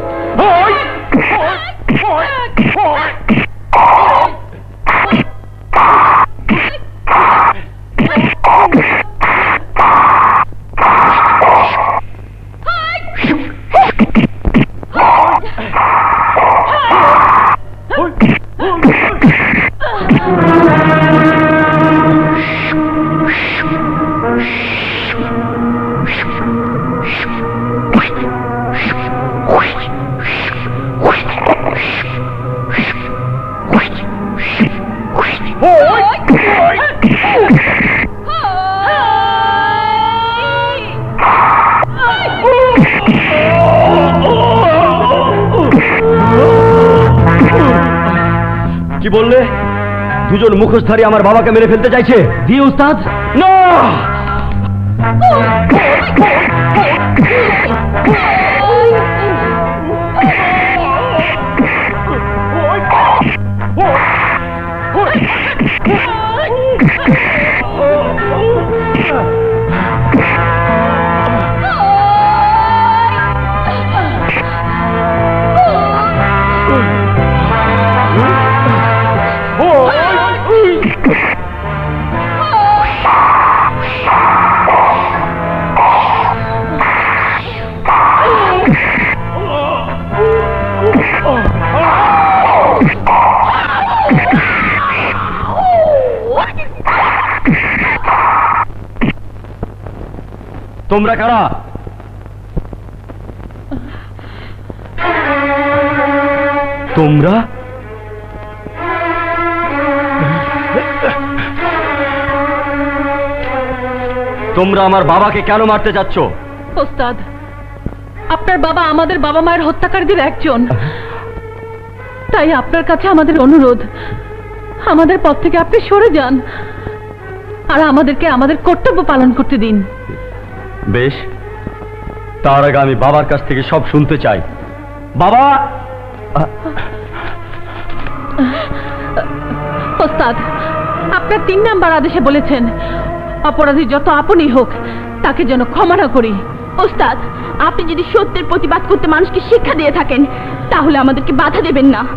কি বললে? দুজন মুখোশধারী আমার বাবাকে মেরে ফেলতে চাইছে? জি উস্তাদ। না, তোমরা কারা? তোমরা? তোমরা আমার বাবাকে কেন মারতে যাচ্ছ? ওস্তাদ, আপনার বাবা আমাদের বাবা মায়ের হত্যাকারীদের একজন, তাই আপনার কাছে আমাদের অনুরোধ, আমাদের পথ থেকে আপনি সরে যান আর আমাদেরকে আমাদের কর্তব্য পালন করতে দিন। বেশ, তার আগে আমি বাবার কাছ থেকে সব শুনতে চাই। বাবা! ওস্তাদ, আপনার 3 নাম্বার আদেশে বলেছেন অপরাধী যত আপনই হোক তাকে যেন ক্ষমা না করি। ওস্তাদ, আপনি যদি সত্যের প্রতিবাদ করতে মানুষকে শিক্ষা দিয়ে থাকেন তাহলে আমাদেরকে বাধা দেবেন না।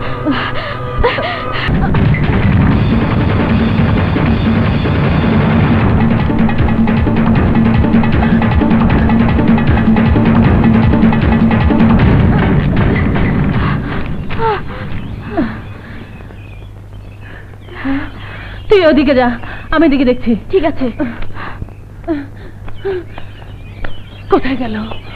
তুই ওদিকে যা, আমি এদিকে দেখছি। ঠিক আছে। কোথায় গেল?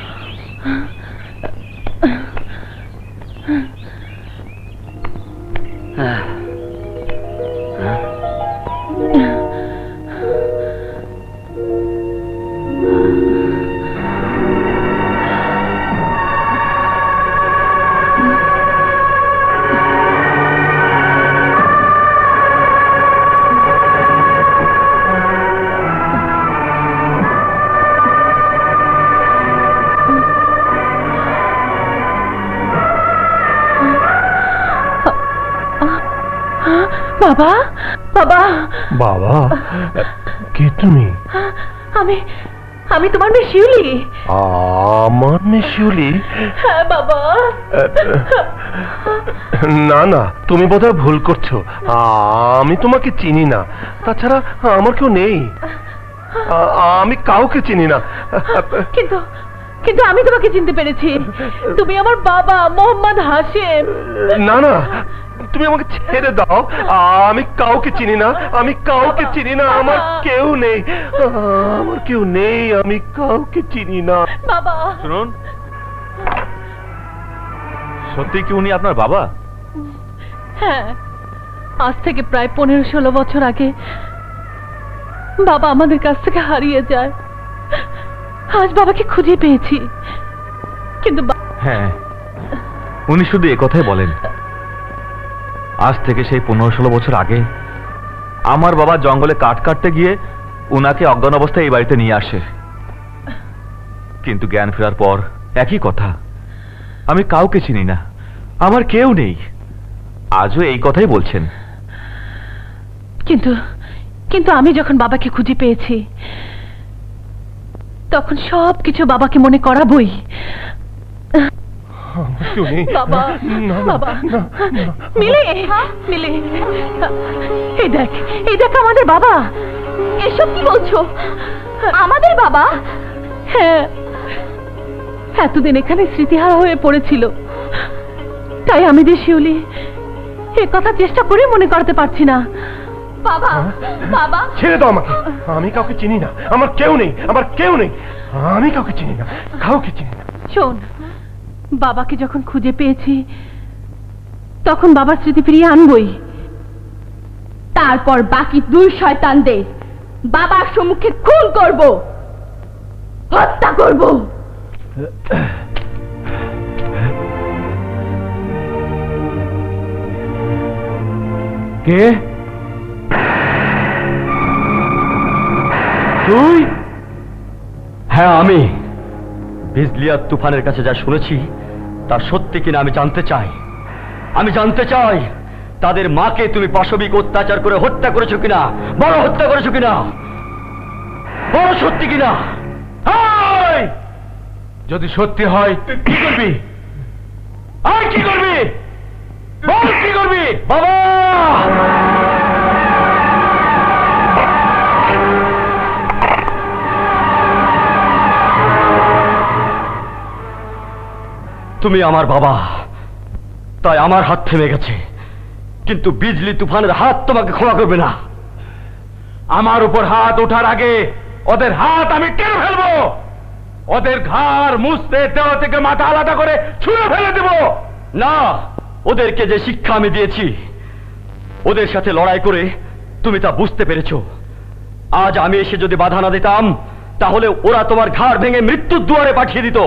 বাবা, বাবা, বাবা, কে তুমি? আমি তোমার মেয়ে শিউলি। আমার মেয়ে শিউলি? হ্যাঁ বাবা। না না, তুমি বোধহয় ভুল করছো। আমি তোমাকে চিনি না, তাছাড়া আমার কেউ নেই। আমি কাউকে চিনি না। কিন্তু আমি তোমাকে চিনতে পেরেছি। তুমি আমার বাবা মোহাম্মদ হাশেম। না না, তুমি আমাকে ছেড়ে দাও। আমি কাউকে চিনি না, আমি কাউকে চিনি না। আমার কেউ নেই, আমার কেউ নেই, আমি কাউকে চিনি না। বাবা শুনুন, সত্যি কি উনি আপনার বাবা? হ্যাঁ, আজ থেকে প্রায় 15-16 বছর আগে বাবা আমাদের কাছ থেকে হারিয়ে যায়। আজ বাবাকে খুঁজে পেয়েছি, কিন্তু হ্যাঁ, উনি শুধু একথাই বলেন। আজ থেকে সেই 15-16 বছর আগে আমার বাবা জঙ্গলে কাঠ কাটতে গিয়ে উনাকে অজ্ঞান অবস্থায় এই বাড়িতে নিয়ে আসে, কিন্তু জ্ঞান ফেরার পর একই কথা, আমি কাউকে চিনি না, আমার কেউ নেই। আজও এই কথাই বলছেন। কিন্তু আমি যখন বাবাকে খুঁজে পেয়েছি তখন সবকিছু বাবাকে মনে করাবই। বাবা, বাবা, মিলে মিলে, এই দেখ আমাদের বাবা। এসব কি বলছো? আমাদের বাবা? হ্যাঁ, এতদিন এখানে স্মৃতিহারা হয়ে পড়েছিল, তাই আমি যে শিউলি এ কথা চেষ্টা করে মনে করতে পারছি না। বাবা, বাবা, ছেড়ে দাও আমাকে। আমি কাউকে চিনি না, আমার কেউ নেই, আমার কেউ নেই, আমি কাউকে চিনি না, কাউকে চিনি না। শোন, বাবাকে যখন খুঁজে পেয়েছি তখন বাবার স্মৃতি ফিরিয়ে আনবই। তারপর বাকি 2 শয়তানদের বাবার সম্মুখে খুন করব, হত্যা করব। কে তুই? হ্যাঁ, আমি। বিজলি আর তুফানের কাছে যা শুনেছি তা সত্যি কিনা আমি জানতে চাই। আমি জানতে চাই তাদের মাকে তুমি পাশবিক অত্যাচার করে হত্যা করেছো কিনা, বড় হত্যা করেছো কিনা, বড় সত্যি কিনা। যদি সত্যি হয় কি করবি? আর কি করবি? বল, কি করবি? বাবা! তুমি আমার বাবা, তাই আমার হাত থেমে গেছে, কিন্তু বিজলি তুফানের হাত তোমাকে ক্ষমা করবে না। আমার উপর হাত ওঠার আগে ওদের হাত আমি কেটে ফেলবো, ওদের ঘাড় মুছতে দেওয়া থেকে মাথা আলাদা করে ছুঁড়ে ফেলে দেব। না, ওদেরকে যে শিক্ষা আমি দিয়েছি, ওদের সাথে লড়াই করে তুমি তা বুঝতে পেরেছো। আজ আমি এসে যদি বাধা না দিতাম তাহলে ওরা তোমার ঘাড় ভেঙে মৃত্যুর দুয়ারে পাঠিয়ে দিত।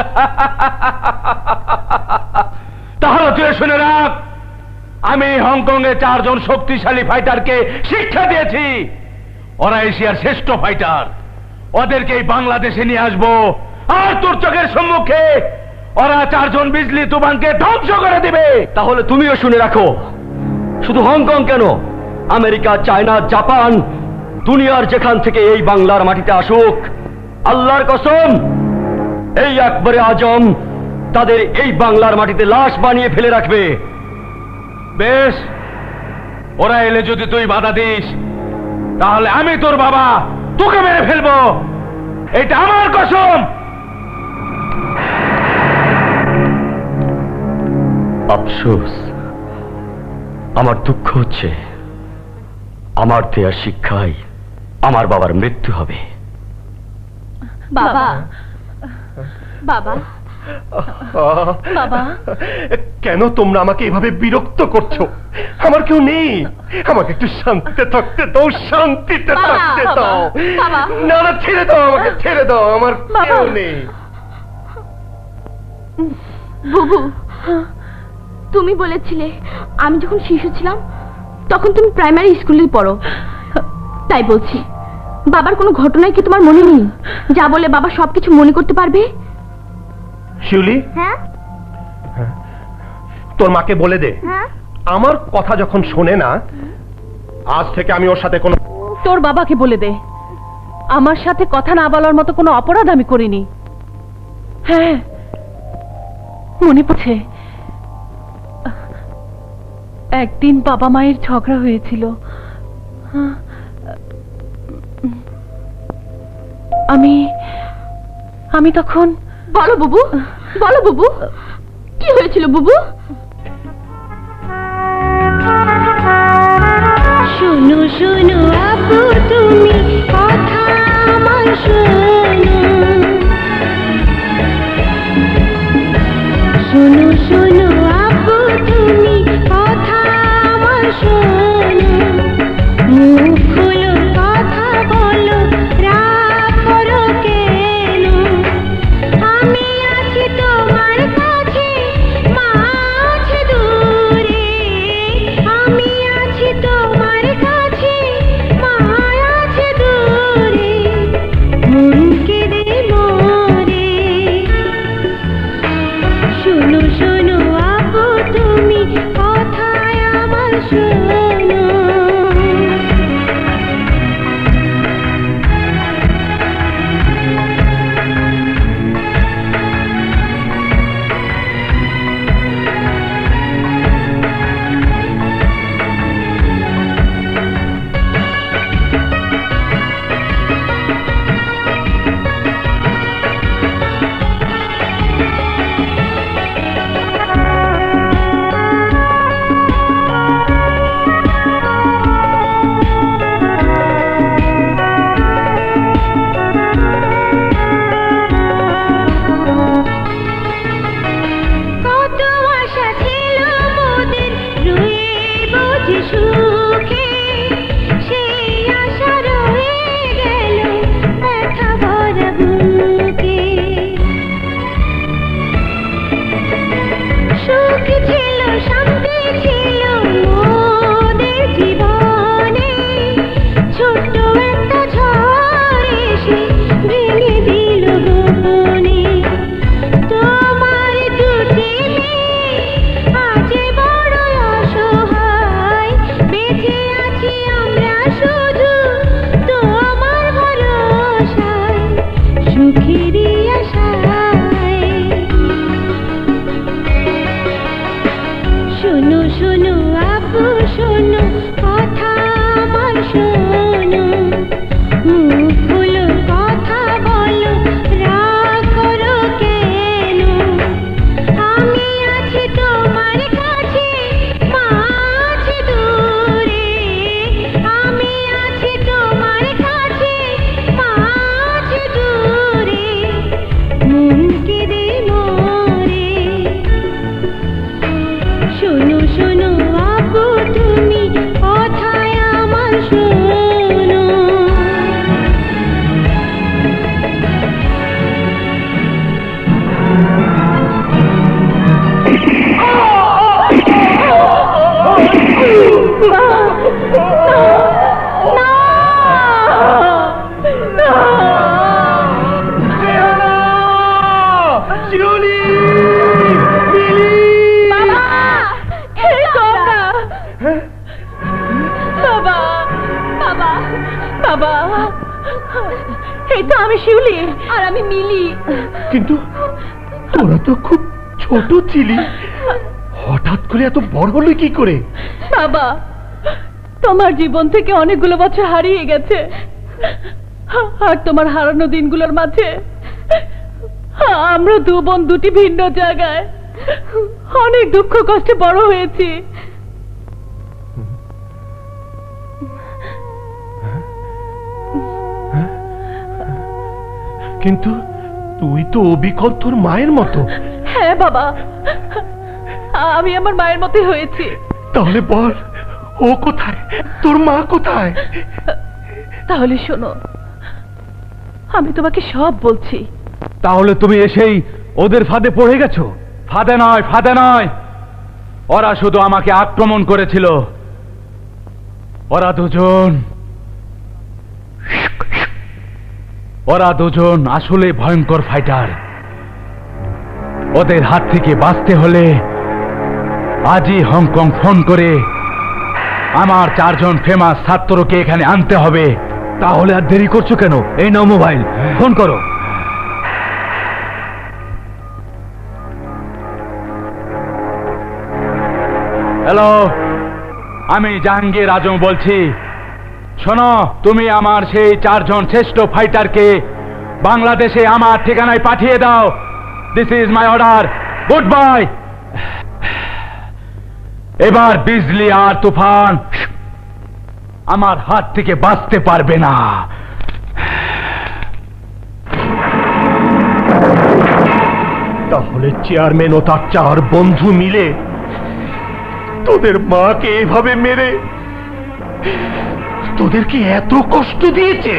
তাহলে তুই শুনে রাখ, আমি হংকং এ 4 জন শক্তিশালী ফাইটারকে শিক্ষা দিয়েছি। ওরা এশিয়ার শ্রেষ্ঠ ফাইটার। ওদেরকে এই বাংলাদেশে নিয়ে আসবো, আর তোর চোখের সম্মুখে ওরা 4 জন বিজলি তুফানকে ধ্বংস করে দিবে। তাহলে তুমিও শুনে রাখো, শুধু হংকং কেন, আমেরিকা, চায়না, জাপান, দুনিয়ার যেখান থেকে এই বাংলার মাটিতে আসুক, আল্লাহর কসম এই আকবরে আজম তাদের এই বাংলার মাটিতে লাশ বানিয়ে ফেলে রাখবে। বেশ, ওরা এলে যদি তুই বাধা দিস, তাহলে আমি তোর বাবা তোকে মেরে ফেলবো, এটা আমার কসম। আফসোস, আমার দুঃখ হচ্ছে আমার দেয়া শিক্ষায় আমার বাবার মৃত্যু হবে। বাবা বাবা বাবা, কেন তোমরা আমাকে এভাবে বিরক্ত করছো? আমার কেউ নেই, আমাকে একটু শান্তিতে থাকতে দাও, শান্তিতে থাকতে দাও। না না, ছেড়ে দাও আমাকে, ছেড়ে দাও, আমার কেউ নেই। বুবু, তুমি বলেছিলে আমি যখন শিশু ছিলাম তখন তুমি প্রাইমারি স্কুলে পড়ো, তাই বলছি বাবার কোনো ঘটনায় কি তোমার মনে নেই, যা বলে বাবা সবকিছু মনে করতে পারবে? শিউলি, হ্যাঁ তোর মাকে বলে দে, হ্যাঁ আমার কথা যখন শোনে না, আজ থেকে আমি ওর সাথে কোনো... তোর বাবাকে বলে দে আমার সাথে কথা না বলার মতো কোনো অপরাধ আমি করিনি। হ্যাঁ, মনে পড়ছে একদিন বাবা মায়ের ঝগড়া হয়েছিল, আমি তখন... বলো বুবু, বলো বুবু, কি হয়েছিল বুবু? শোনো শোনো আপু তুমি কথা আমার শোনো, শোনো শোনো আপু তুমি কথা আমার শোনো, মুখ খুলো কথা বলো, রাগ করো কেন, আমি আছি তোমার কাছে, মা আছে দূরে, আমি আছি তোমার কাছে, মা আছে দূরে, মন কেঁদে মরে, শোনো শোনো আমি শিউলি। আর আমি মিলি। কিন্তু তোরা তো খুব ছোট ছিলি, হঠাৎ করে এত বড় হলো কি করে? বাবা, তোমার জীবন থেকে অনেকগুলো বছর হারিয়ে গেছে, আর তোমার হারানো দিনগুলোর মাঝে আমরা দু বোন দুটি ভিন্ন জায়গায় অনেক দুঃখ কষ্টে বড় হয়েছি। কিন্তু তুই তো অবিকল তোর মায়ের মতো। হ্যাঁ বাবা, আমি আমার মায়ের মতোই হয়েছি। তাহলে বল, ও কোথায়, তোর মা কোথায়? তাহলে শোনো, আমি তোমাকে সব বলছি। তাহলে তুমি এসেই ওদের ফাঁদে পড়ে গেছো? ফাঁদে নয়, ফাঁদে নয়, ওরা শুধু আমাকে আক্রমণ করেছিল। ওরা দুজন আসলে ভয়ঙ্কর ফাইটার। ওদের হাত থেকে বাঁচতে হলে আজই হংকং ফোন করে আমার 4 জন ফেমাস ছাত্রকে এখানে আনতে হবে। তাহলে আর দেরি করছো কেন? এই নাও মোবাইল, ফোন করো। হ্যালো, আমি জাহাঙ্গীর আজম বলছি। শোনো, তুমি আমার সেই 4 জন শ্রেষ্ঠ ফাইটারকে বাংলাদেশে আমার ঠিকানায় পাঠিয়ে দাও। This is my order. Good bye. এবার বিজলি আর তুফান আমার হাত থেকে বাঁচতে পারবে না। তাহলে চেয়ারম্যান ও তার 4 বন্ধু মিলে তোদের মাকে এভাবে মেরে তোদেরকে এত কষ্ট দিয়েছে?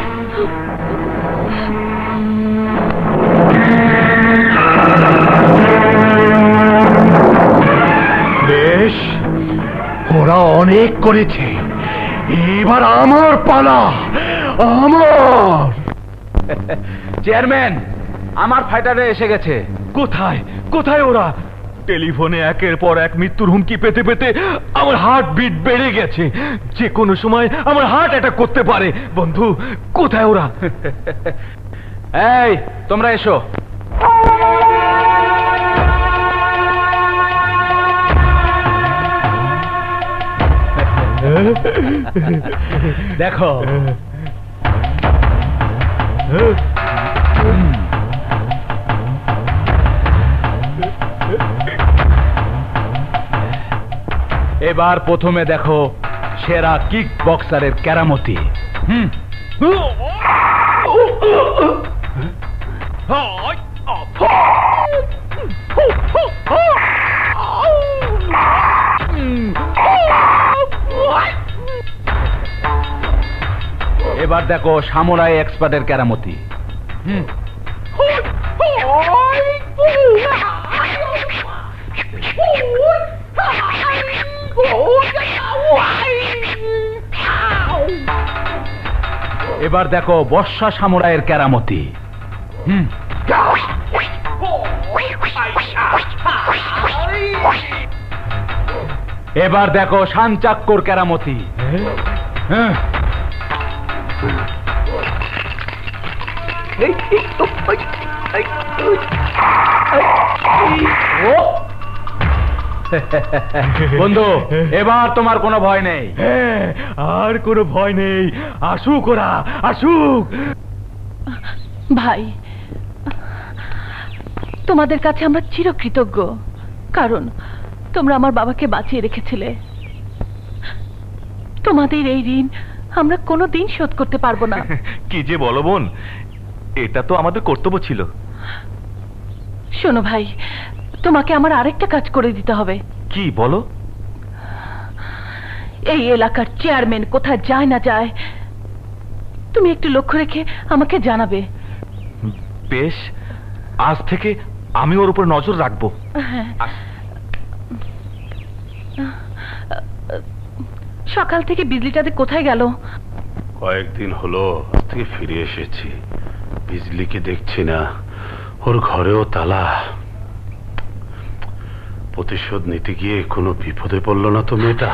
বেশ, ওরা অনেক করেছে, এবার আমার পালা, আমার। চেয়ারম্যান, আমার ফাইটারে এসে গেছে। কোথায় কোথায় ওরা? টেলিফোনে একের পর এক মৃত্যুর হুমকি পেতে পেতে আমার হার্ট বিট বেড়ে গেছে। যে কোনো সময় আমার হার্ট অ্যাটাক করতে পারে। বন্ধু, কোথায় ওরা? এই, তোমরা এসো। দেখো, এবার প্রথমে দেখো সেরা কিক বক্সারের কেরামতি। এবার দেখো সামুরাই এক্সপার্টের কেরামতি। এবার দেখো বর্ষা সামুরাইয়ের কেরামতি। এবার দেখো শানচাক্কর কেরামতি। বন্ধু, এবার তোমার কোনো ভয় নেই। আর কোনো ভয় নেই। আসুক ওরা, আসুক। ভাই, তোমাদের কাছে আমরা চিরকৃতজ্ঞ, কারণ তোমরা আমার বাবাকে বাঁচিয়ে রেখেছিলে। তোমাদের এই ঋণ আমরা কোনোদিন শোধ করতে পারবো না। কি যে বলো বোন, এটা তো আমাদের কর্তব্য ছিল। শোনো ভাই, তোমাকে আমার আরেকটা কাজ করে দিতে হবে। কি বলো? এই এলাকার চেয়ারম্যান কোথায় যায় না যায় তুমি একটু লক্ষ্য রেখে আমাকে জানাবে। বেশ, আজ থেকে আমি ওর উপর নজর রাখবো। সকাল থেকে বিজলিটাতে কোথায় গেল? কয়েকদিন হলো থেকে ফিরে এসেছি, বিজলিকে দেখছি না, ওর ঘরেও তালা। প্রতিশোধ নিতে গিয়ে কোনো বিপদে পড়লো না তো মেয়েটা?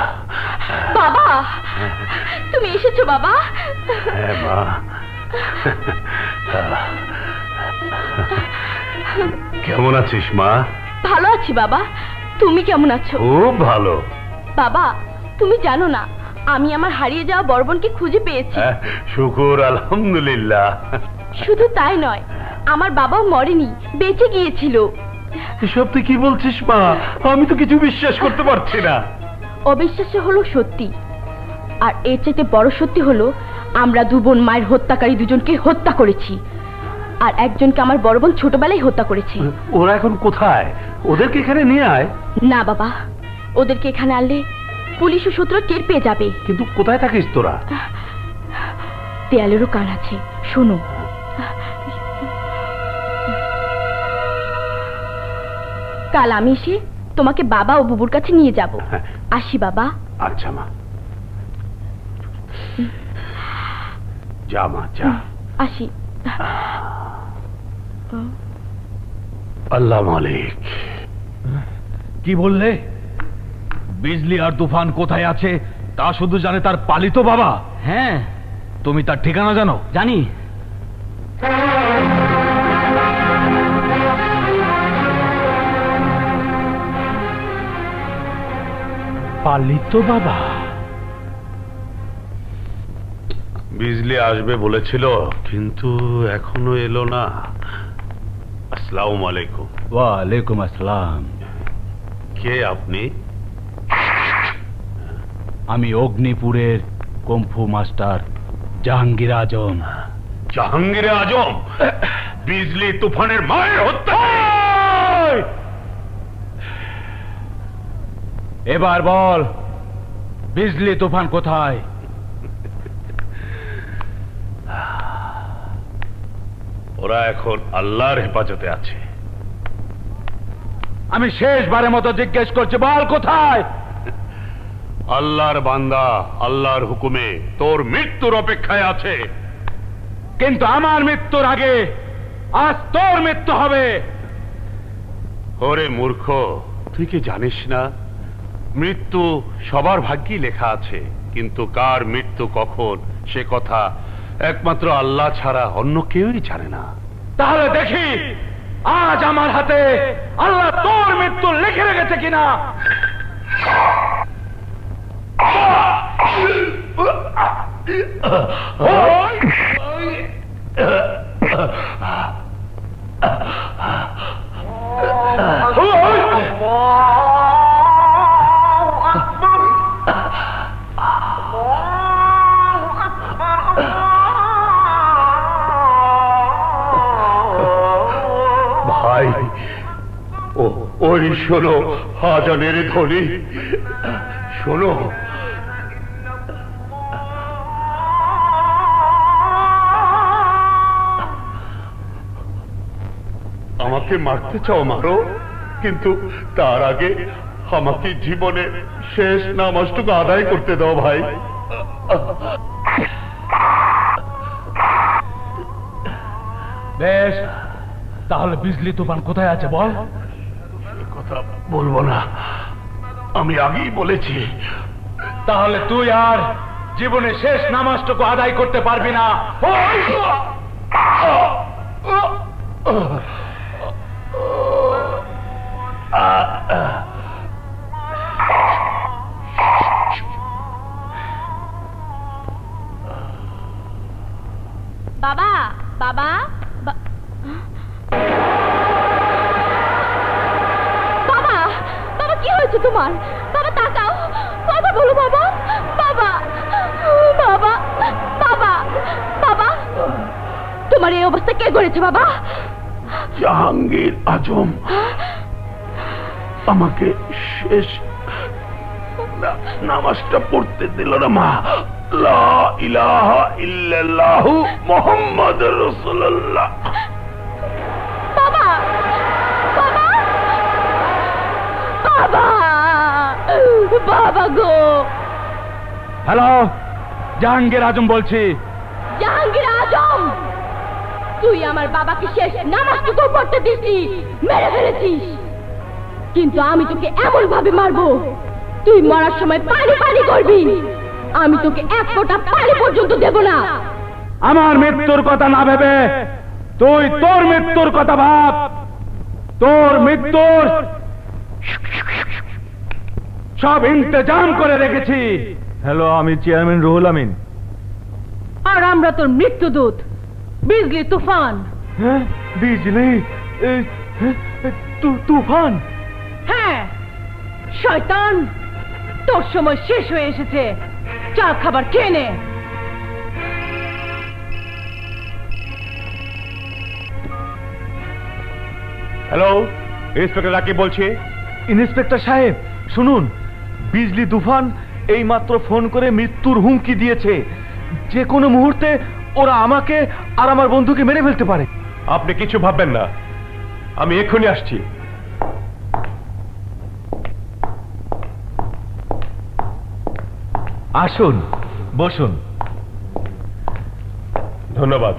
বাবা, তুমি এসেছো বাবা? হ্যাঁ মা, কেমন আছিস মা? ভালো আছি বাবা, তুমি কেমন আছো? খুব ভালো। বাবা, তুমি জানো না আমি আমার হারিয়ে যাওয়া বড় বোনকে খুঁজে পেয়েছি। শুকর আলহামদুলিল্লাহ। শুধু তাই নয়, আমার বাবাও মরেনি, বেঁচে গিয়েছিল। এসব তুই কি বলছিস মা? আমি তো কিছু বিশ্বাস করতে পারছি না। অবিশ্বাস্য হলো সত্যি, আর এর চাইতে বড় সত্যি হলো আমরা দু বোন মায়ের হত্যাকারী দুজনকে হত্যা করেছি, আর একজনকে আমার বড় বোন ছোটবেলায় হত্যা করেছে। ওরা এখন কোথায়? ওদেরকে এখানে নিয়ে আয়। না বাবা, ওদেরকে এখানে আনলে পুলিশ ও সূত্র টের পেয়ে যাবে। কিন্তু কোথায় থাকিস তোরা? দেয়ালেরও কান আছে, শোনো। কাল আমি এসে তোমাকে বাবা ও বুবুর কাছে নিয়ে যাব। আসি বাবা। আচ্ছা মা, যা মা যা। আসি। আল্লাহ মালিক। কি বললে? বিজলি আর তুফান কোথায় আছে তা শুধু জানে তার পালিত বাবা? হ্যাঁ। তুমি তার ঠিকানা জানো? জানি। পালিত বাবা? বিজলি আসবে বলেছিল, কিন্তু এখনো এলো না। আসসালামু আলাইকুম। ওয়ালাইকুম আসসালাম। কে আপনি? আমি অগ্নিপুরের কুম্ফু মাস্টার জাহাঙ্গীর আজম। জাহাঙ্গীর আজম? বিজলি তুফানের মায়ের হত্যা? এবার বল, বিজলি তুফান কোথায়? ওরা এখন আল্লাহর হেফাজতে আছে। আমি শেষবারের মতো জিজ্ঞেস করছি, বল কোথায়? আল্লাহর বান্দা আল্লাহর হুকুমে তোর মৃত্যুর অপেক্ষায় আছে। কিন্তু আমার মৃত্যুর আগে আজ তোর মৃত্যু হবে। ওরে মূর্খ, তুই কি জানিস না মৃত্যু সবার ভাগ্যেই লেখা আছে, কিন্তু কার মৃত্যু কখন সে কথা একমাত্র আল্লাহ ছাড়া অন্য কেউই জানে না। তাহলে দেখি আজ আমার হাতে আল্লাহ তোর মৃত্যু লিখে রেখেছে কিনা। ভাই, ওই শোনো আজানের ধ্বনি, শোনো। আমাকে মারতে চাও মারো, কিন্তু তার আগে আমাকে জীবনের শেষ নামাজটুকু আদায় করতে দাও ভাই। বেশ, তাহলে বিজলি তুফান কোথায় আছে বল। কথা বলবো না, আমি আগেই বলেছি। তাহলে তুই আর জীবনের শেষ নামাজটুকু আদায় করতে পারবি না। বাবা, বাবা, বাবা, বাবা কি হয়েছে তোমার? বাবা তাকাও, কথা বলো বাবা। বাবা, বাবা, বাবা, বাবা, তোমার এই অবস্থা কে করেছে বাবা? জাহাঙ্গীর আজম আমাকে শেষ নামাজটা পড়তে দিল না মা। লা ইলাহা ইল্লাল্লাহু মুহাম্মাদুর রাসূলুল্লাহ। বাবা, বাবা, বাবা, বাবা গো। হ্যালো, জাহাঙ্গীর আজম বলছি। জাহাঙ্গীর আজম, তুই আমার বাবাকে শেষ নামাজটুকু পড়তে দিছিস, মেরে ফেলেছিস, কিন্তু আমি তোকে এমন ভাবে মারবো তুই মরার সময় পানি পানি করবি। আমি তোকে এক ফোঁটা পানি পর্যন্ত দেব না। আমার মৃত্যুর কথা না ভেবে তুই তোর মৃত্যুর কথা ভাব, তোর মৃত্যুর সব ইন্তজাম করে রেখেছি। হ্যালো, আমি চেয়ারম্যান রুহুল আমিন। আর আমরা তোর মৃত্যুদূত বিজলি তুফান। হ্যাঁ, বিজলি তুফান? হ্যাঁ শয়তান, তোর সময় শেষ হয়ে এসেছে, চা খাবার খেয়ে নে। হ্যালো, ইন্সপেক্টর রাকিব বলছি। ইন্সপেক্টর সাহেব শুনুন, বিজলি তুফান এই মাত্র ফোন করে মৃত্যুর হুমকি দিয়েছে। যে কোনো মুহূর্তে ওরা আমাকে আর আমার বন্ধুকে মেরে ফেলতে পারে। আপনি কিছু ভাববেন না, আমি এক্ষুনি আসছি। আসুন, বসুন। ধন্যবাদ।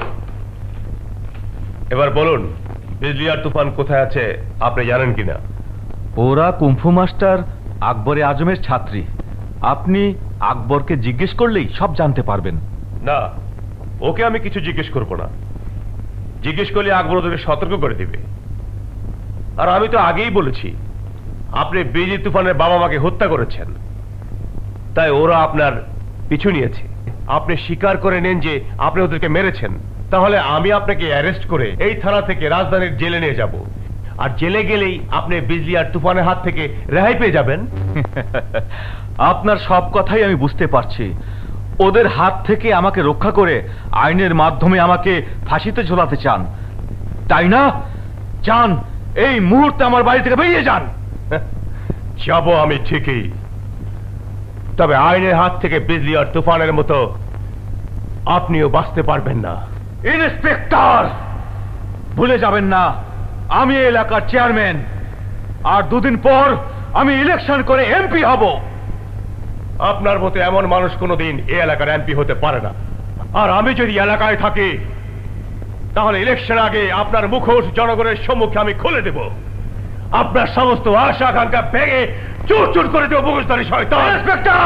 এবার বলুন, বিজলি আর তুফান কোথায় আছে আপনি জানেন কিনা? ওরা কুম্ফু মাস্টার আকবরে আজমের ছাত্রী। আপনি আকবরকে জিজ্ঞেস করলেই সব জানতে পারবেন। না, ওকে আমি কিছু জিজ্ঞেস করব না। জিজ্ঞেস করলে আকবর ওদেরকে সতর্ক করে দিবে। আর আমি তো আগেই বলেছি আপনি বিজলি তুফানের বাবা মাকে হত্যা করেছেন, তাই ওরা আপনার পিছু নিয়েছে। আপনি স্বীকার করে নেন যে আপনি ওদেরকে মেরেছেন, তাহলে আমি আপনাকে অ্যারেস্ট করে এই থানা থেকে রাজধানীর জেলে নিয়ে যাব। আর জেলে গেলেই আপনি বিজলি আর তুফানের হাত থেকে রেহাই পেয়ে যাবেন। আপনার সব কথাই আমি বুঝতে পারছি। ওদের হাত থেকে আমাকে রক্ষা করে আইনের মাধ্যমে আমাকে ফাঁসিতে ঝোলাতে চান, তাই না? চান এই মুহূর্তে আমার বাড়ি থেকে বেরিয়ে যান। যাব আমি ঠিকই, তবে আইনের হাত থেকে বিজলি আর তুফানের মতো আপনিও বাঁচতে পারবেন না। ইন্সপেক্টর, ভুলে যাবেন না আমি এই এলাকার চেয়ারম্যান, আর দুদিন পর আমি ইলেকশন করে এমপি হব। আপনার মতো এমন মানুষ কোনোদিন এই এলাকার এমপি হতে পারে না। আর আমি যদি এলাকায় থাকি তাহলে ইলেকশন আগে আপনার মুখোশ জনগণের সম্মুখে আমি খুলে দেব। আপনার সমস্ত আশা আকাঙ্ক্ষা ভেঙে চুর চুর করে দেব মুখোশধারী শয়তান। ইন্সপেক্টর!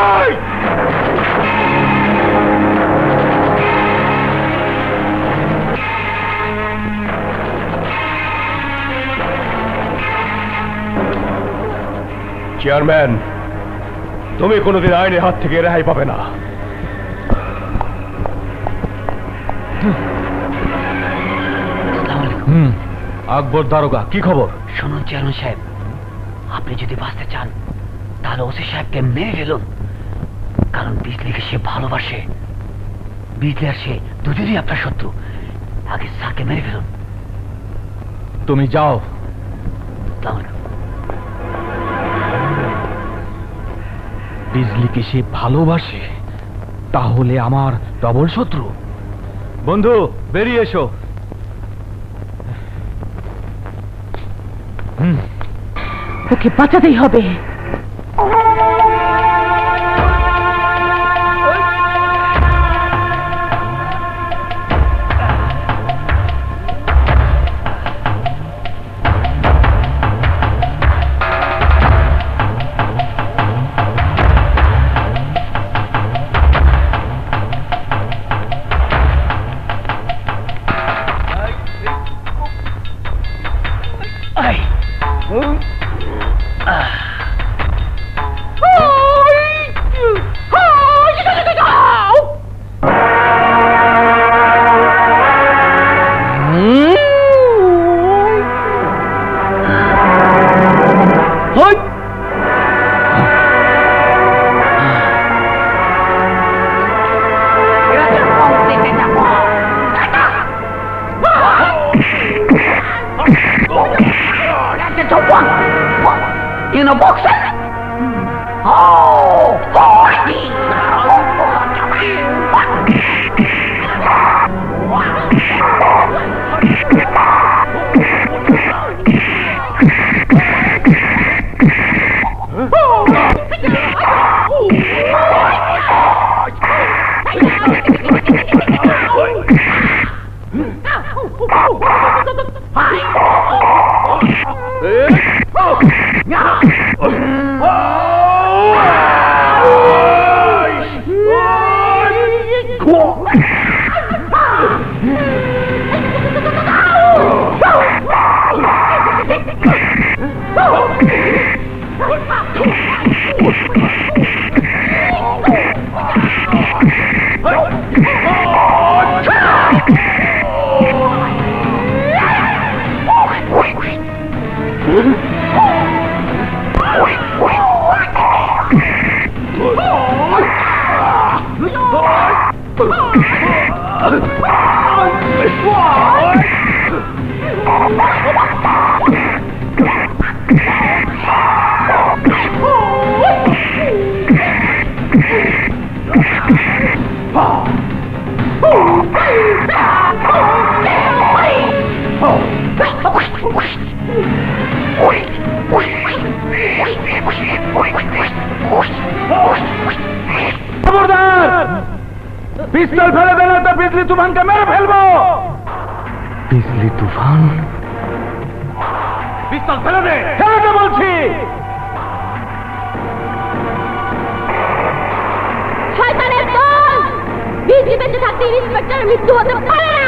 চেয়ারম্যান, তুমি কোনোদিন আইনের হাত থেকে রেহাই পাবে না। আকবর দারোগা, কি খবর? শুনুন চেয়ারম্যান সাহেব, আপনি যদি বাঁচতে চান তাহলে ওসি সাহেবকে মেরে ফেলুন, কারণ বিজলিকে সে ভালোবাসে। বিজলি আর সে দুজনই আপনার শত্রু। আগে স্যারকে মেরে ফেলুন। তুমি যাও। বিজলিকে সে ভালোবাসে, তাহলে আমার ডবল শত্রু। বন্ধু, বেরিয়ে এসো। ওকে বাঁচাতেই হবে। You know boxing? Oh, পিস্তল ফেলে দেন তো বিজলি তুফানকে মেরে ফেলবো। বিজলি তুফান? পিস্তল ফেলে দে, ফেলে দে বলছি। শয়তানের দল! বিজলি বেঁচে থাকতে ইন্সপেক্টরের মৃত্যু হতে পারে না।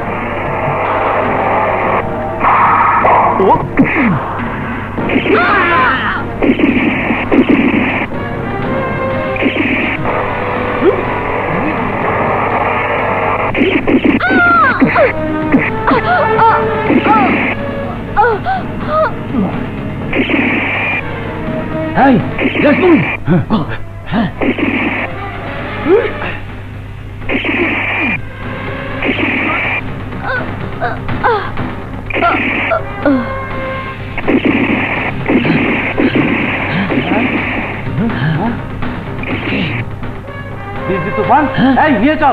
Hey, let's move. বিজলি তুফান, এই নিয়ে চল।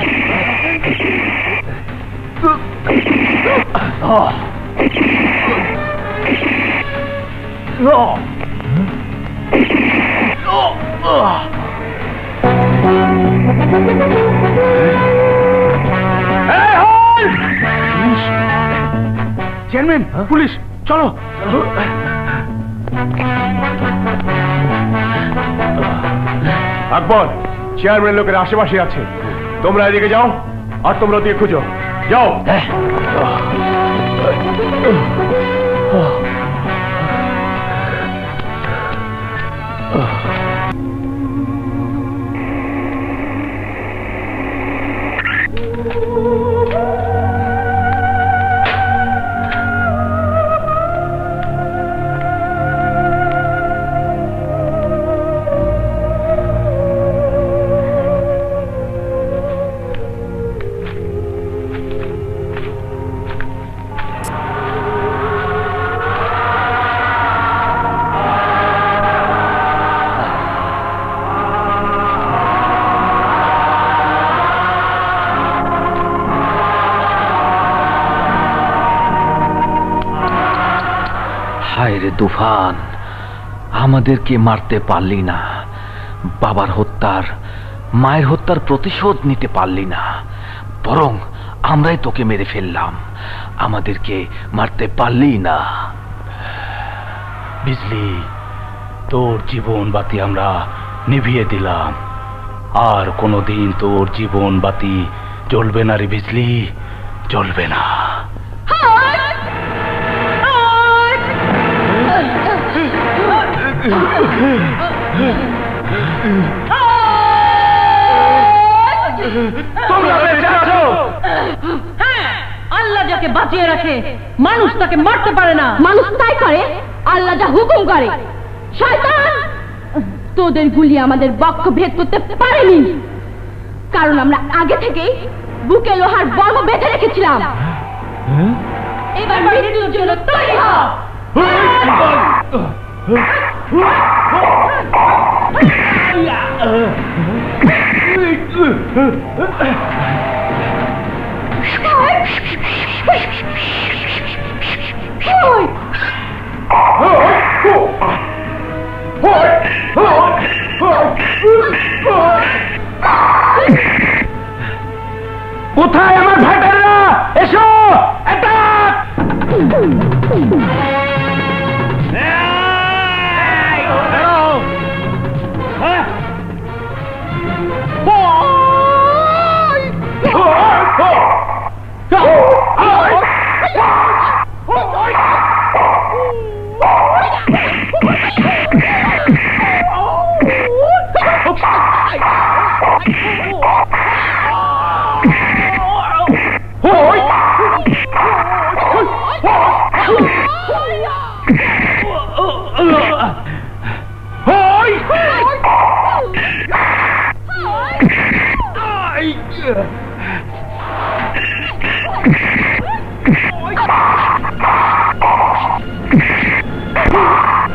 চেয়ারম্যান, পুলিশ, চলো। আকবর, চেয়ারম্যান লোকের আশেপাশে আছে, তোমরা এদিকে যাও আর তোমরা দিয়ে খুঁজো, যাও। হায় রে তুফান, আমাদেরকে মারতে পারলি না, বাবার হত্যার, মায়ের হত্যার প্রতিশোধ নিতে পারলি না, বরং আমরাই তোকে মেরে ফেললাম, আমাদেরকে মারতে পারলি না। বিজলি, তোর জীবন বাতি আমরা নিভিয়ে দিলাম, আর কোনোদিন তোর জীবন বাতি জ্বলবে না রে বিজলি, জ্বলবে না। হ্যাঁ, আল্লাহ যাকে বাঁচিয়ে রাখে মানুষ তাকে মারতে পারে না। মানুষ তাই করে আল্লাহ যা হুকুম করে। শয়তান, তোদের গুলি আমাদের বক্ষ ভেদ করতে পারেনি, কারণ আমরা আগে থেকেই বুকে লোহার বর্ম বেঁধে রেখেছিলাম। এবার মৃত্যুর জন্য তৈরি হ। কোথায় আমার ভাইটারা? এসো, অ্যাটাক!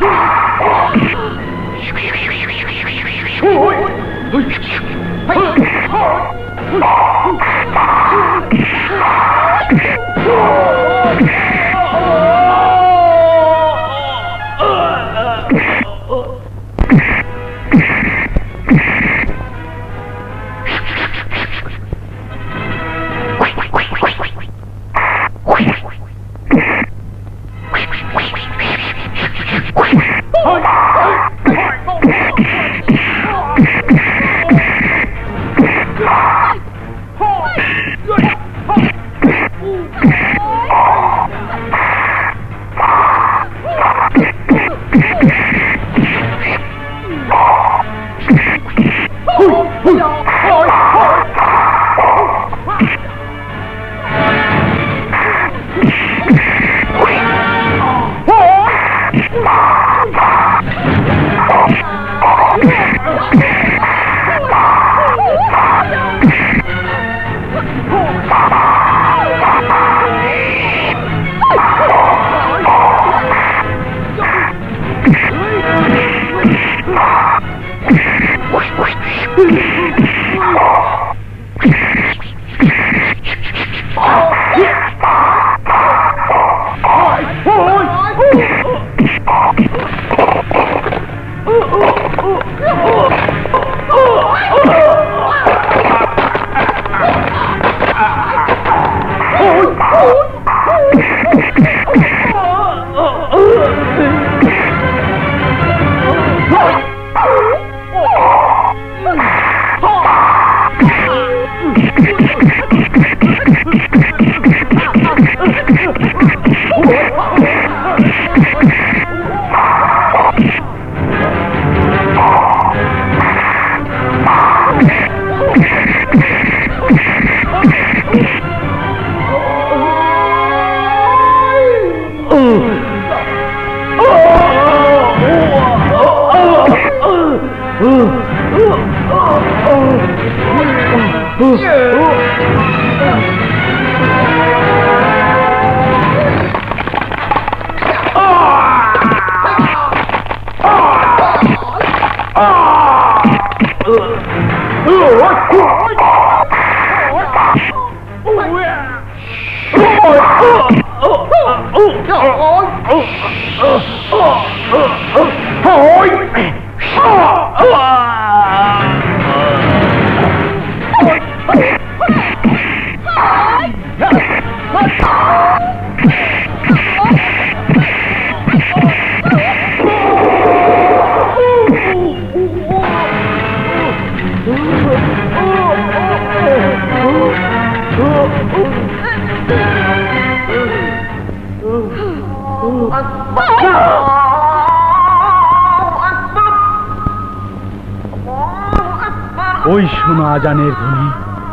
ওই শোনো আজানের ধ্বনি,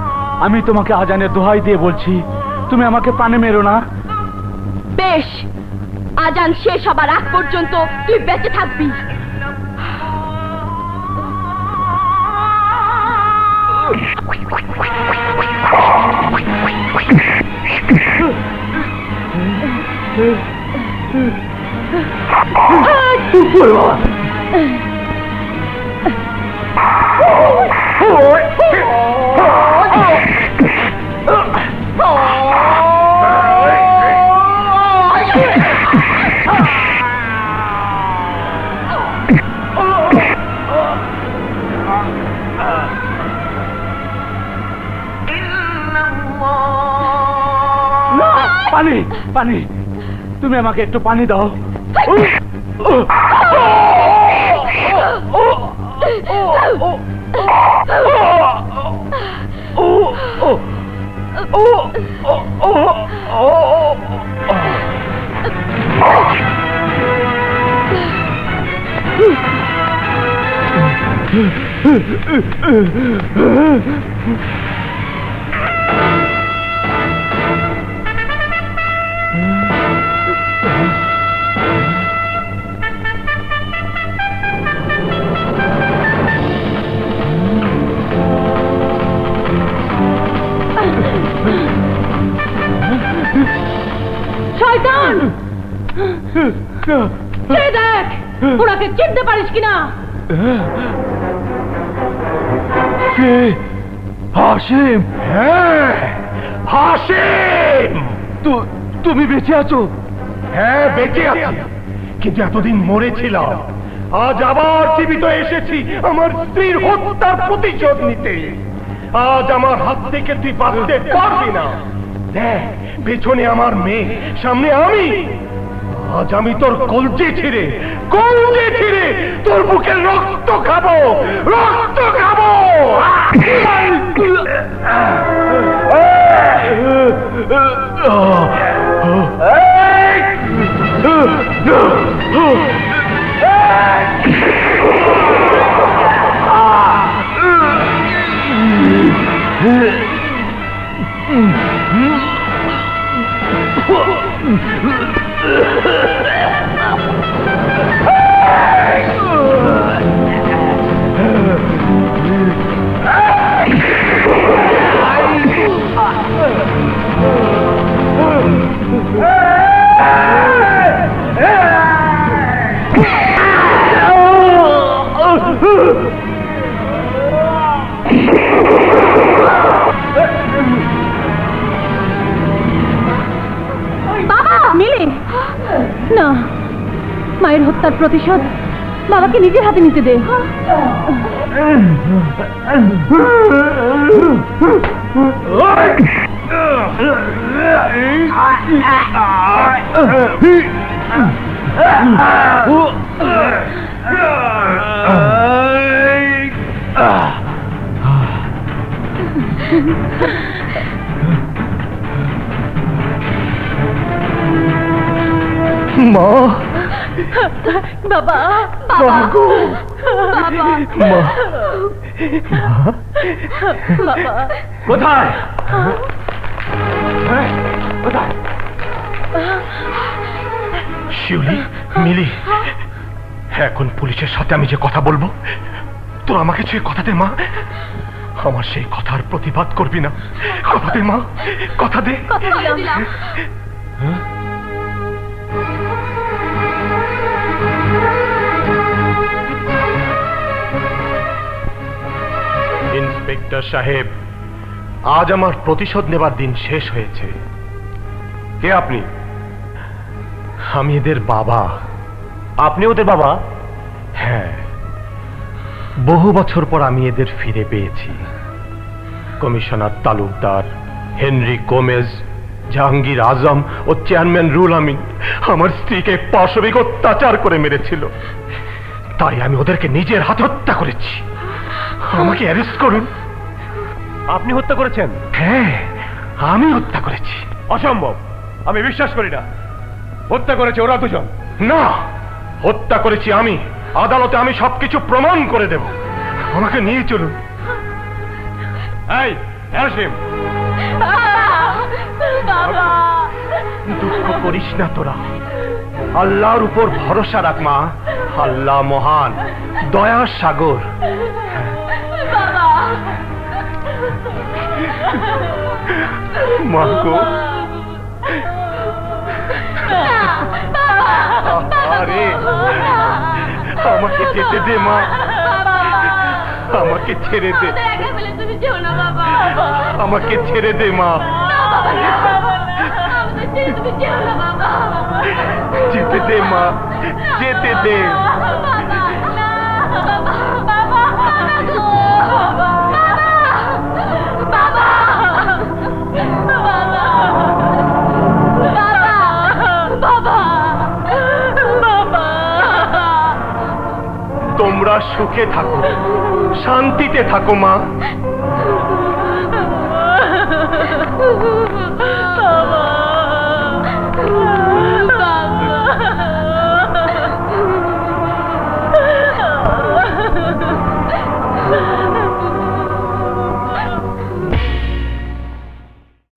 আমি তোমাকে আজানের দোহাই দিয়ে বলছি, তুমি আমাকে প্রাণে মেরো না। বেশ, আজান শেষ হবার আগ পর্যন্ত তুই বেঁচে থাকবি। পানি পানি, তুমি আমাকে একটু পানি দাও। শয়তান! দেখ ওনাকে চিনতে পারিস কিনা। হাসিম। হ্যাঁ হাসিম, তুমি বেঁচে আছো? হ্যাঁ বেঁচে আছি, কিন্তু এতদিন মরেছিলাম। আজ আবার জীবিত এসেছি আমার স্ত্রীর হত্যার প্রতিশোধ নিতে। আজ আমার হাত থেকে তুই বাঁচতে পারবি না। দেখ পেছনে আমার মেয়ে, সামনে আমি। আজ আমি তোর কলজে ছিঁড়ে তোর বুকের রক্ত খাবো, রক্ত খাবো। মিলি না, মায়ের হত্যার প্রতিশোধ বাবাকে নিজের হাতে নিতে দে। মা, বাবা, বাবু, মা, কোথায় কোথায়? শিউলি, মিলি, এখন পুলিশের সাথে আমি যে কথা বলবো, তোর আমাকে ছুঁয়ে কথা দে মা। আমার সেই কথার প্রতিবাদ করবি না। কথা দে মা, কথা দে। ইন্সপেক্টর সাহেব, আজ আমার প্রতিশোধ নেবার দিন শেষ হয়েছে। কে আপনি? আমি এদের বাবা। আপনি ওদের বাবা? হ্যাঁ, বহু বছর পর আমি এদের ফিরে পেয়েছি। Commissioner Talukdar, Henry Gomez, Jahangir Azam ও চেয়ারম্যান রুল আমিন আমার স্ত্রীকে পাশবিক অত্যাচার করে মেরেছিল। তাই আমি ওদেরকে নিজের হাতে হত্যা করেছি। আমাকে অ্যারেস্ট করুন। আপনি হত্যা করেছেন? হ্যাঁ, আমি হত্যা করেছি। অসম্ভব, আমি বিশ্বাস করি না। হত্যা করেছে ওরা দুজন? না, হত্যা করেছি আমি। আদালতে আমি সবকিছু প্রমাণ করে দেব। আমাকে নিয়ে চলুন। এই হাসিম, দুঃখ করিস না তোরা, আল্লাহর উপর ভরসা রাখ মা। আল্লাহ মহান, দয়ার সাগর। মা গো, আরে আমাকে যেতে দে মা, আমাকে ছেড়ে দে, আমাকে ছেড়ে দে মা, যেতে দে মা, যেতে দে। তোমরা সুখে থাকো, শান্তিতে থাকো মা। বাবা,